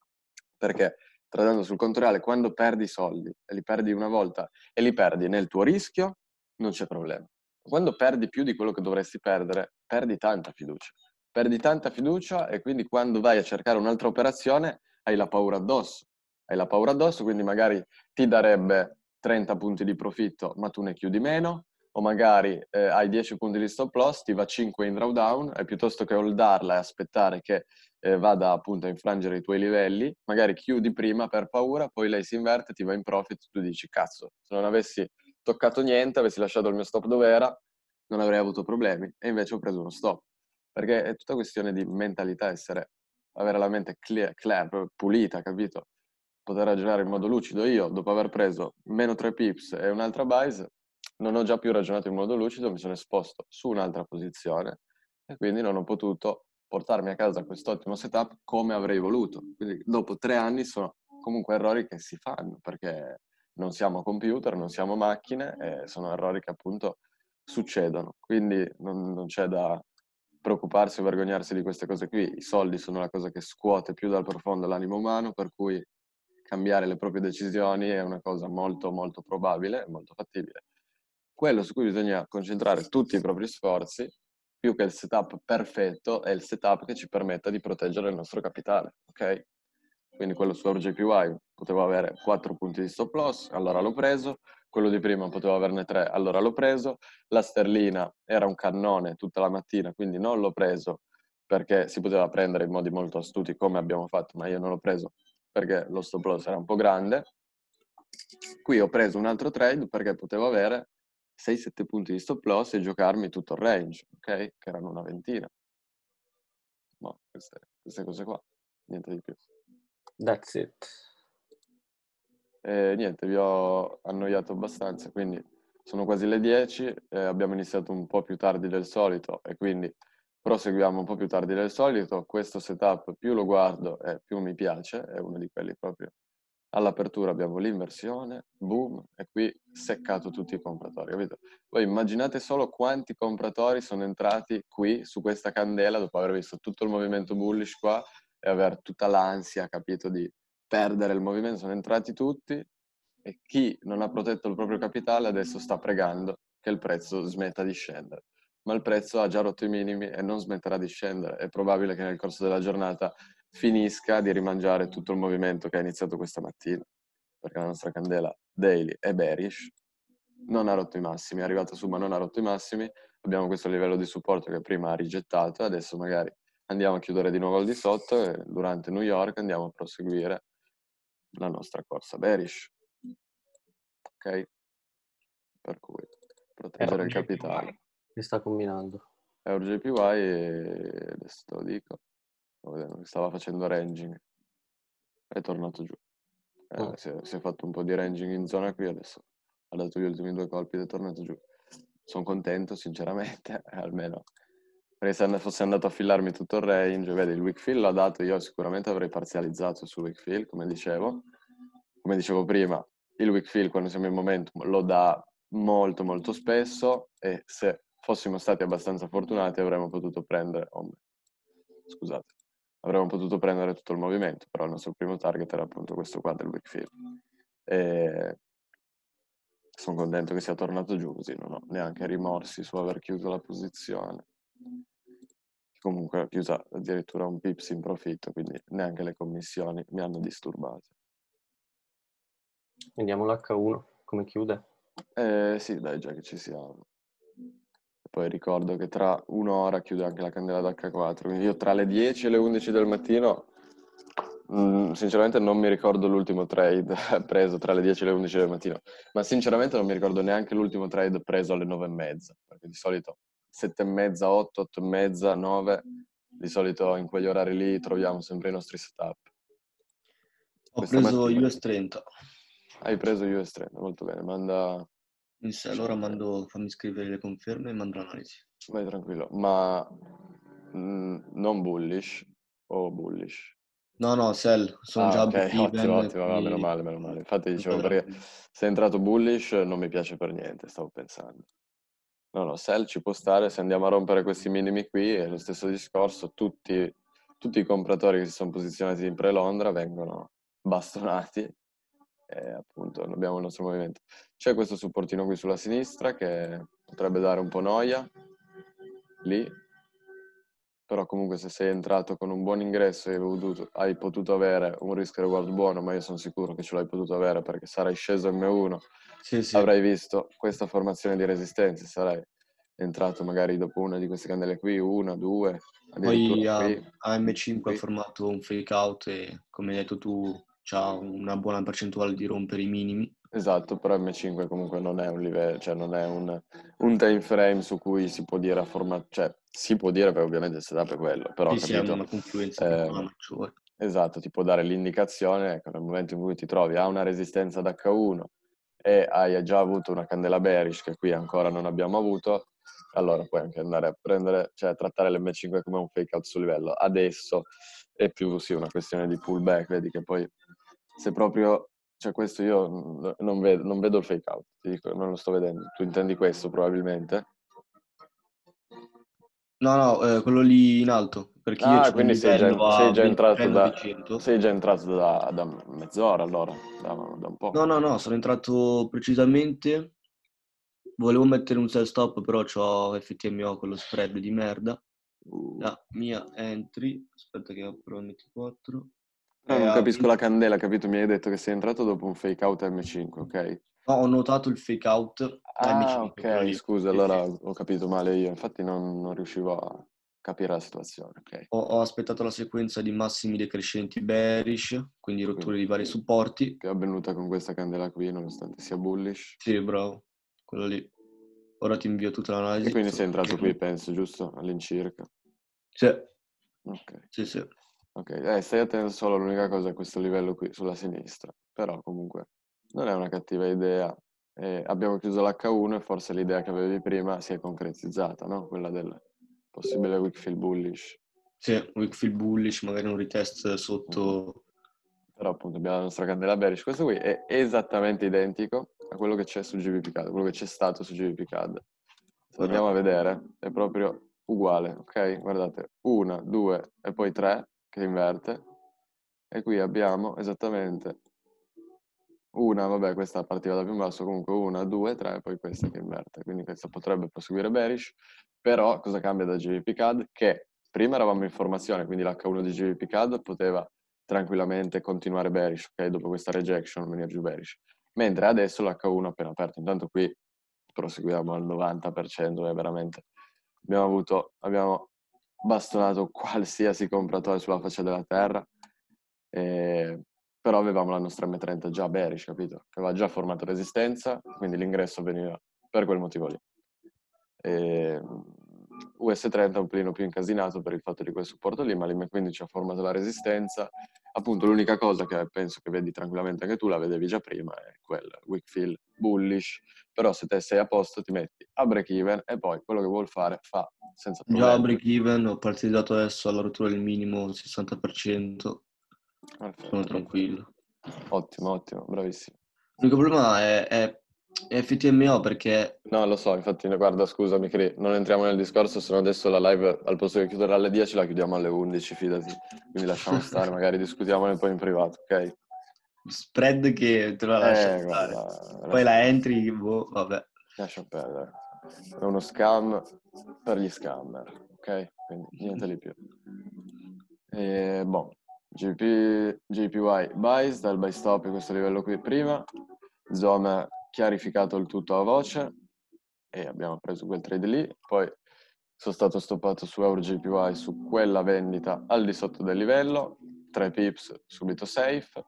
perché tradando sul conto reale, quando perdi soldi e li perdi una volta e li perdi nel tuo rischio, non c'è problema. Quando perdi più di quello che dovresti perdere, perdi tanta fiducia. Perdi tanta fiducia e quindi quando vai a cercare un'altra operazione hai la paura addosso. Hai la paura addosso, quindi magari ti darebbe trenta punti di profitto, ma tu ne chiudi meno, o magari eh, hai dieci punti di stop loss, ti va cinque in drawdown, e piuttosto che holdarla e aspettare che eh, vada appunto a infrangere i tuoi livelli, magari chiudi prima per paura, poi lei si inverte, ti va in profit, tu dici cazzo, se non avessi toccato niente, avessi lasciato il mio stop dove era, non avrei avuto problemi, e invece ho preso uno stop. Perché è tutta questione di mentalità, essere, avere la mente clear, clear, pulita, capito? Poter ragionare in modo lucido. Io, dopo aver preso meno tre pips e un'altra base, non ho già più ragionato in modo lucido, mi sono esposto su un'altra posizione e quindi non ho potuto portarmi a casa quest'ottimo setup come avrei voluto. Quindi dopo tre anni sono comunque errori che si fanno, perché non siamo computer, non siamo macchine, e sono errori che appunto succedono. Quindi non, non c'è da preoccuparsi o vergognarsi di queste cose qui. I soldi sono la cosa che scuote più dal profondo l'animo umano, per cui cambiare le proprie decisioni è una cosa molto molto probabile e molto fattibile. Quello su cui bisogna concentrare tutti i propri sforzi, più che il setup perfetto, è il setup che ci permetta di proteggere il nostro capitale, ok? Quindi quello su R J P Y potevo avere quattro punti di stop loss, allora l'ho preso. Quello di prima potevo averne tre, allora l'ho preso. La sterlina era un cannone tutta la mattina, quindi non l'ho preso perché si poteva prendere in modi molto astuti come abbiamo fatto, ma io non l'ho preso perché lo stop loss era un po' grande. Qui ho preso un altro trade perché potevo avere sei sette punti di stop loss e giocarmi tutto il range, ok? Che erano una ventina. No, queste, queste cose qua, niente di più. That's it. E niente, vi ho annoiato abbastanza, quindi sono quasi le dieci, eh, abbiamo iniziato un po' più tardi del solito e quindi proseguiamo un po' più tardi del solito. Questo setup più lo guardo e più mi piace, è uno di quelli proprio. All'apertura abbiamo l'inversione, boom, e qui seccato tutti i compratori, capito? Voi immaginate solo quanti compratori sono entrati qui su questa candela dopo aver visto tutto il movimento bullish qua e aver tutta l'ansia, capito, di perdere il movimento. Sono entrati tutti e chi non ha protetto il proprio capitale adesso sta pregando che il prezzo smetta di scendere. Ma il prezzo ha già rotto i minimi e non smetterà di scendere. È probabile che nel corso della giornata finisca di rimangiare tutto il movimento che ha iniziato questa mattina, perché la nostra candela daily è bearish, non ha rotto i massimi, è arrivata su ma non ha rotto i massimi. Abbiamo questo livello di supporto che prima ha rigettato e adesso magari andiamo a chiudere di nuovo al di sotto e durante New York andiamo a proseguire la nostra corsa bearish. Ok? Per cui proteggere il capitale. Che sta combinando? R J P Y, adesso te lo dico, stava facendo ranging, è tornato giù. Eh, Mm. si, è, si è fatto un po' di ranging in zona qui, adesso ha dato gli ultimi due colpi ed è tornato giù. Sono contento, sinceramente, almeno. Perché se fosse andato a fillarmi tutto il range, vedi, il weak fill l'ha dato, io sicuramente avrei parzializzato sul weak fill, come dicevo. Come dicevo prima, il weak fill quando siamo in momentum lo dà molto molto spesso e se fossimo stati abbastanza fortunati avremmo potuto prendere, oh, scusate, avremmo potuto prendere tutto il movimento, però il nostro primo target era appunto questo qua del weak fill. E sono contento che sia tornato giù, così non ho neanche rimorsi su aver chiuso la posizione. Comunque l'ho chiusa addirittura un pips in profitto, quindi neanche le commissioni mi hanno disturbato. Vediamo l'H uno, come chiude? Eh sì, dai, già che ci siamo. E poi ricordo che tra un'ora chiude anche la candela d'H quattro, quindi io tra le dieci e le undici del mattino, mh, sinceramente non mi ricordo l'ultimo trade preso tra le dieci e le undici del mattino, ma sinceramente non mi ricordo neanche l'ultimo trade preso alle nove e mezza, perché di solito sette e mezza, otto, otto e mezza, nove, di solito in quegli orari lì troviamo sempre i nostri setup. Ho Questa preso mattina- U S trenta. Hai preso U S trenta, molto bene, manda... In sé, allora mando, fammi scrivere le conferme e mando l'analisi. Vai tranquillo, ma mh, non bullish o bullish? No, no, sell, sono Ah, già ok, ottimo, break-even, ottimo, va, meno quindi male, meno male. Infatti dicevo, tutto perché tranquillo. se è entrato bullish non mi piace per niente, stavo pensando. No, no, sell ci può stare, se andiamo a rompere questi minimi qui è lo stesso discorso, tutti, tutti i compratori che si sono posizionati in pre-Londra vengono bastonati e appunto abbiamo il nostro movimento. C'è questo supportino qui sulla sinistra che potrebbe dare un po' noia, lì, però comunque se sei entrato con un buon ingresso e hai potuto, hai potuto avere un risk reward buono, ma io sono sicuro che ce l'hai potuto avere perché sarai sceso M uno, Sì, sì. avrai visto questa formazione di resistenze, sarai entrato magari dopo una di queste candele qui, una, due, Poi addirittura a, qui. a M cinque qui. ha formato un fake out e, come hai detto tu, c'ha una buona percentuale di rompere i minimi. Esatto, però M cinque comunque non è un livello, cioè non è un, un time frame su cui si può dire a forma, cioè si può dire perché ovviamente il setup è quello, però Sì, sì, è capito, una confluenza eh, temporale maggiore. esatto, ti può dare l'indicazione, ecco, nel momento in cui ti trovi a una resistenza ad H uno e hai già avuto una candela bearish che qui ancora non abbiamo avuto, allora puoi anche andare a prendere, cioè a trattare l'M cinque come un fake out sul livello. Adesso è più sì una questione di pullback, vedi che poi se proprio, cioè questo io non vedo, non vedo il fake out, ti dico, non lo sto vedendo. Tu intendi questo probabilmente? No, no, eh, quello lì in alto, perché io Ah, c'ho un quindi sei già, livello sei a già entrato da, ventitré novecento. sei già entrato da, da mezz'ora allora, da, da un po'. No, no, no, sono entrato precisamente, volevo mettere un sell stop, però c'ho F T M O con lo spread di merda. Uh. La mia entry, aspetta che apro il M T quattro. Però è non a capisco venti la candela, capito? Mi hai detto che sei entrato dopo un fake out M cinque, ok? No, ho notato il fake out a M cinque, Ah, quello ok, lì. scusa, Sì, allora sì. ho capito male io, infatti non, non riuscivo a capire la situazione, ok? Ho, ho aspettato la sequenza di massimi decrescenti bearish, quindi rotture Quindi, di vari supporti. che è avvenuta con questa candela qui, nonostante sia bullish. Sì, bravo, quello lì. Ora ti invio tutta l'analisi. E quindi sullo sei entrato qui, schermo. penso, giusto? All'incirca. Sì, Ok. sì, sì. Ok, eh, stai attento solo all'unica cosa a questo livello qui, sulla sinistra. Però comunque non è una cattiva idea. Eh, abbiamo chiuso l'H uno e forse l'idea che avevi prima si è concretizzata, no? Quella del possibile Wickfield bullish. Sì, Wakefield bullish, magari un retest Mm. sotto. Però appunto abbiamo la nostra candela bearish. Questo qui è esattamente identico a quello che c'è su G B P C A D, quello che c'è stato su G B P C A D. Se lo andiamo a vedere, è proprio uguale, ok? Guardate, una, due e poi tre che inverte. E qui abbiamo esattamente una, vabbè, questa partiva da più in basso, comunque una, due, tre, e poi questa che inverte. Quindi questa potrebbe proseguire bearish, però cosa cambia da G B P C A D? Che prima eravamo in formazione, quindi l'H uno di G B P C A D poteva tranquillamente continuare bearish, ok? Dopo questa rejection venire giù bearish. Mentre adesso l'H uno è appena aperto. Intanto qui proseguiamo al novanta per cento, è veramente... Abbiamo avuto, abbiamo bastonato qualsiasi compratore sulla faccia della terra, e... però avevamo la nostra M trenta già bearish, capito? Che aveva già formato resistenza, quindi l'ingresso veniva per quel motivo lì. E... U S trenta è un pelino più incasinato per il fatto di quel supporto lì, ma l'M quindici ha formato la resistenza. Appunto l'unica cosa che penso che vedi tranquillamente anche tu, la vedevi già prima, è quel Wickfield bullish, però se te sei a posto ti metti a break even e poi quello che vuol fare fa senza Già a problemi. break even, ho parzializzato adesso alla rottura del minimo sessanta per cento. Perfetto, Sono tranquillo. ottimo, ottimo, bravissimo. L'unico problema è, è, è F T M O perché No, lo so, infatti, guarda, scusami, Cri, non entriamo nel discorso, se no adesso la live al posto di chiudere alle dieci la chiudiamo alle undici, fidati. Quindi lasciamo stare, magari discutiamone poi in privato, ok? spread che te la lascia Eh, stare. guarda, Poi lascia la perdere. entry, boh, vabbè. Lascia perdere. È uno scam per gli scammer, ok? Quindi niente di più. E, boh, G P, J P Y buys dal buy stop in questo livello qui prima. Zoma ha chiarificato il tutto a voce e abbiamo preso quel trade lì. Poi sono stato stoppato su Euro J P Y su quella vendita al di sotto del livello, tre pips subito safe.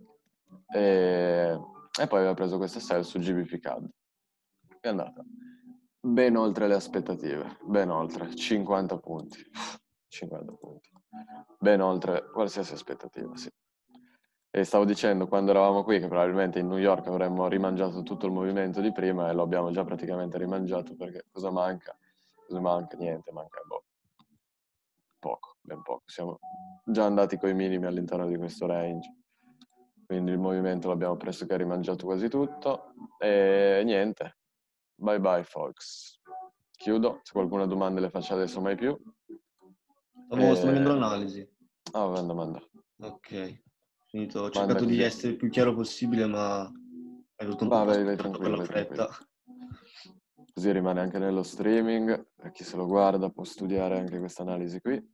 E, e poi aveva preso questa sell su G B P C A D. È andata ben oltre le aspettative, ben oltre, cinquanta punti. cinquanta punti. Ben oltre qualsiasi aspettativa, sì. E stavo dicendo quando eravamo qui che probabilmente in New York avremmo rimangiato tutto il movimento di prima e lo abbiamo già praticamente rimangiato perché cosa manca? Cosa manca? Niente, manca boh. Poco, ben poco. Siamo già andati coi minimi all'interno di questo range. Quindi il movimento l'abbiamo pressoché rimangiato quasi tutto. E niente. Bye bye, folks. Chiudo. Se qualcuno ha domande le faccia adesso, mai più. Stavo, E... stavo vedendo l'analisi. Ah, oh, domanda. Ok. Finito. Ho Manda cercato di così. essere il più chiaro possibile, ma è tutto un po' Va, vai, vai pastato per tranquillo, la vai tranquillo. fretta. Così rimane anche nello streaming. E chi se lo guarda può studiare anche questa analisi qui.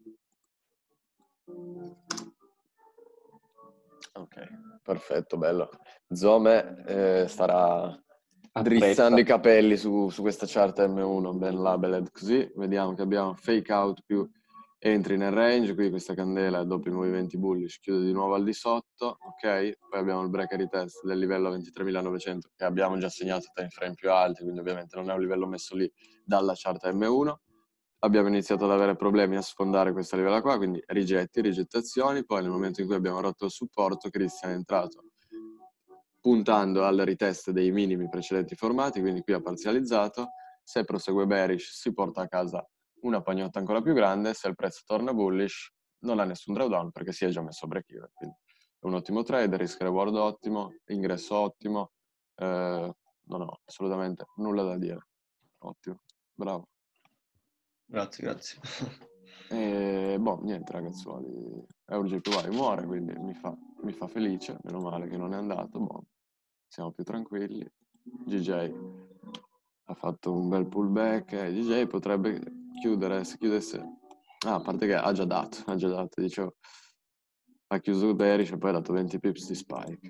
Ok, perfetto, bello. Zome eh, starà drizzando i capelli su, su questa chart M uno, ben labeled così. Vediamo che abbiamo fake out più entri nel range, qui questa candela dopo i movimenti bullish chiude di nuovo al di sotto, ok? Poi abbiamo il break retest del livello ventitremilanovecento che abbiamo già segnato time frame più alti, quindi ovviamente non è un livello messo lì dalla chart M uno. Abbiamo iniziato ad avere problemi a sfondare questa livello qua, quindi rigetti, rigettazioni. Poi nel momento in cui abbiamo rotto il supporto, Christian è entrato puntando al retest dei minimi precedenti formati, quindi qui ha parzializzato. Se prosegue bearish si porta a casa una pagnotta ancora più grande, se il prezzo torna bullish non ha nessun drawdown perché si è già messo a break even. Quindi è un ottimo trade, risk reward ottimo, ingresso ottimo, eh, non ho assolutamente nulla da dire. Ottimo, bravo. Grazie, grazie. E boh, niente ragazzuoli, Euro J P Y muore, quindi mi fa, mi fa felice, meno male che non è andato, boh, siamo più tranquilli. G J ha fatto un bel pullback, e G J potrebbe chiudere, se chiudesse, ah, a parte che ha già dato, ha già dato, dicevo, ha chiuso bearish e poi ha dato venti pips di spike.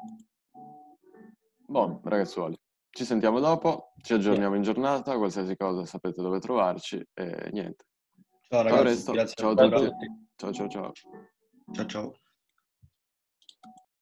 Boh, ragazzuoli, ci sentiamo dopo, ci aggiorniamo in giornata, qualsiasi cosa sapete dove trovarci e niente. Ciao A ragazzi, presto, grazie ciao a ancora. tutti. Ciao ciao ciao. Ciao ciao.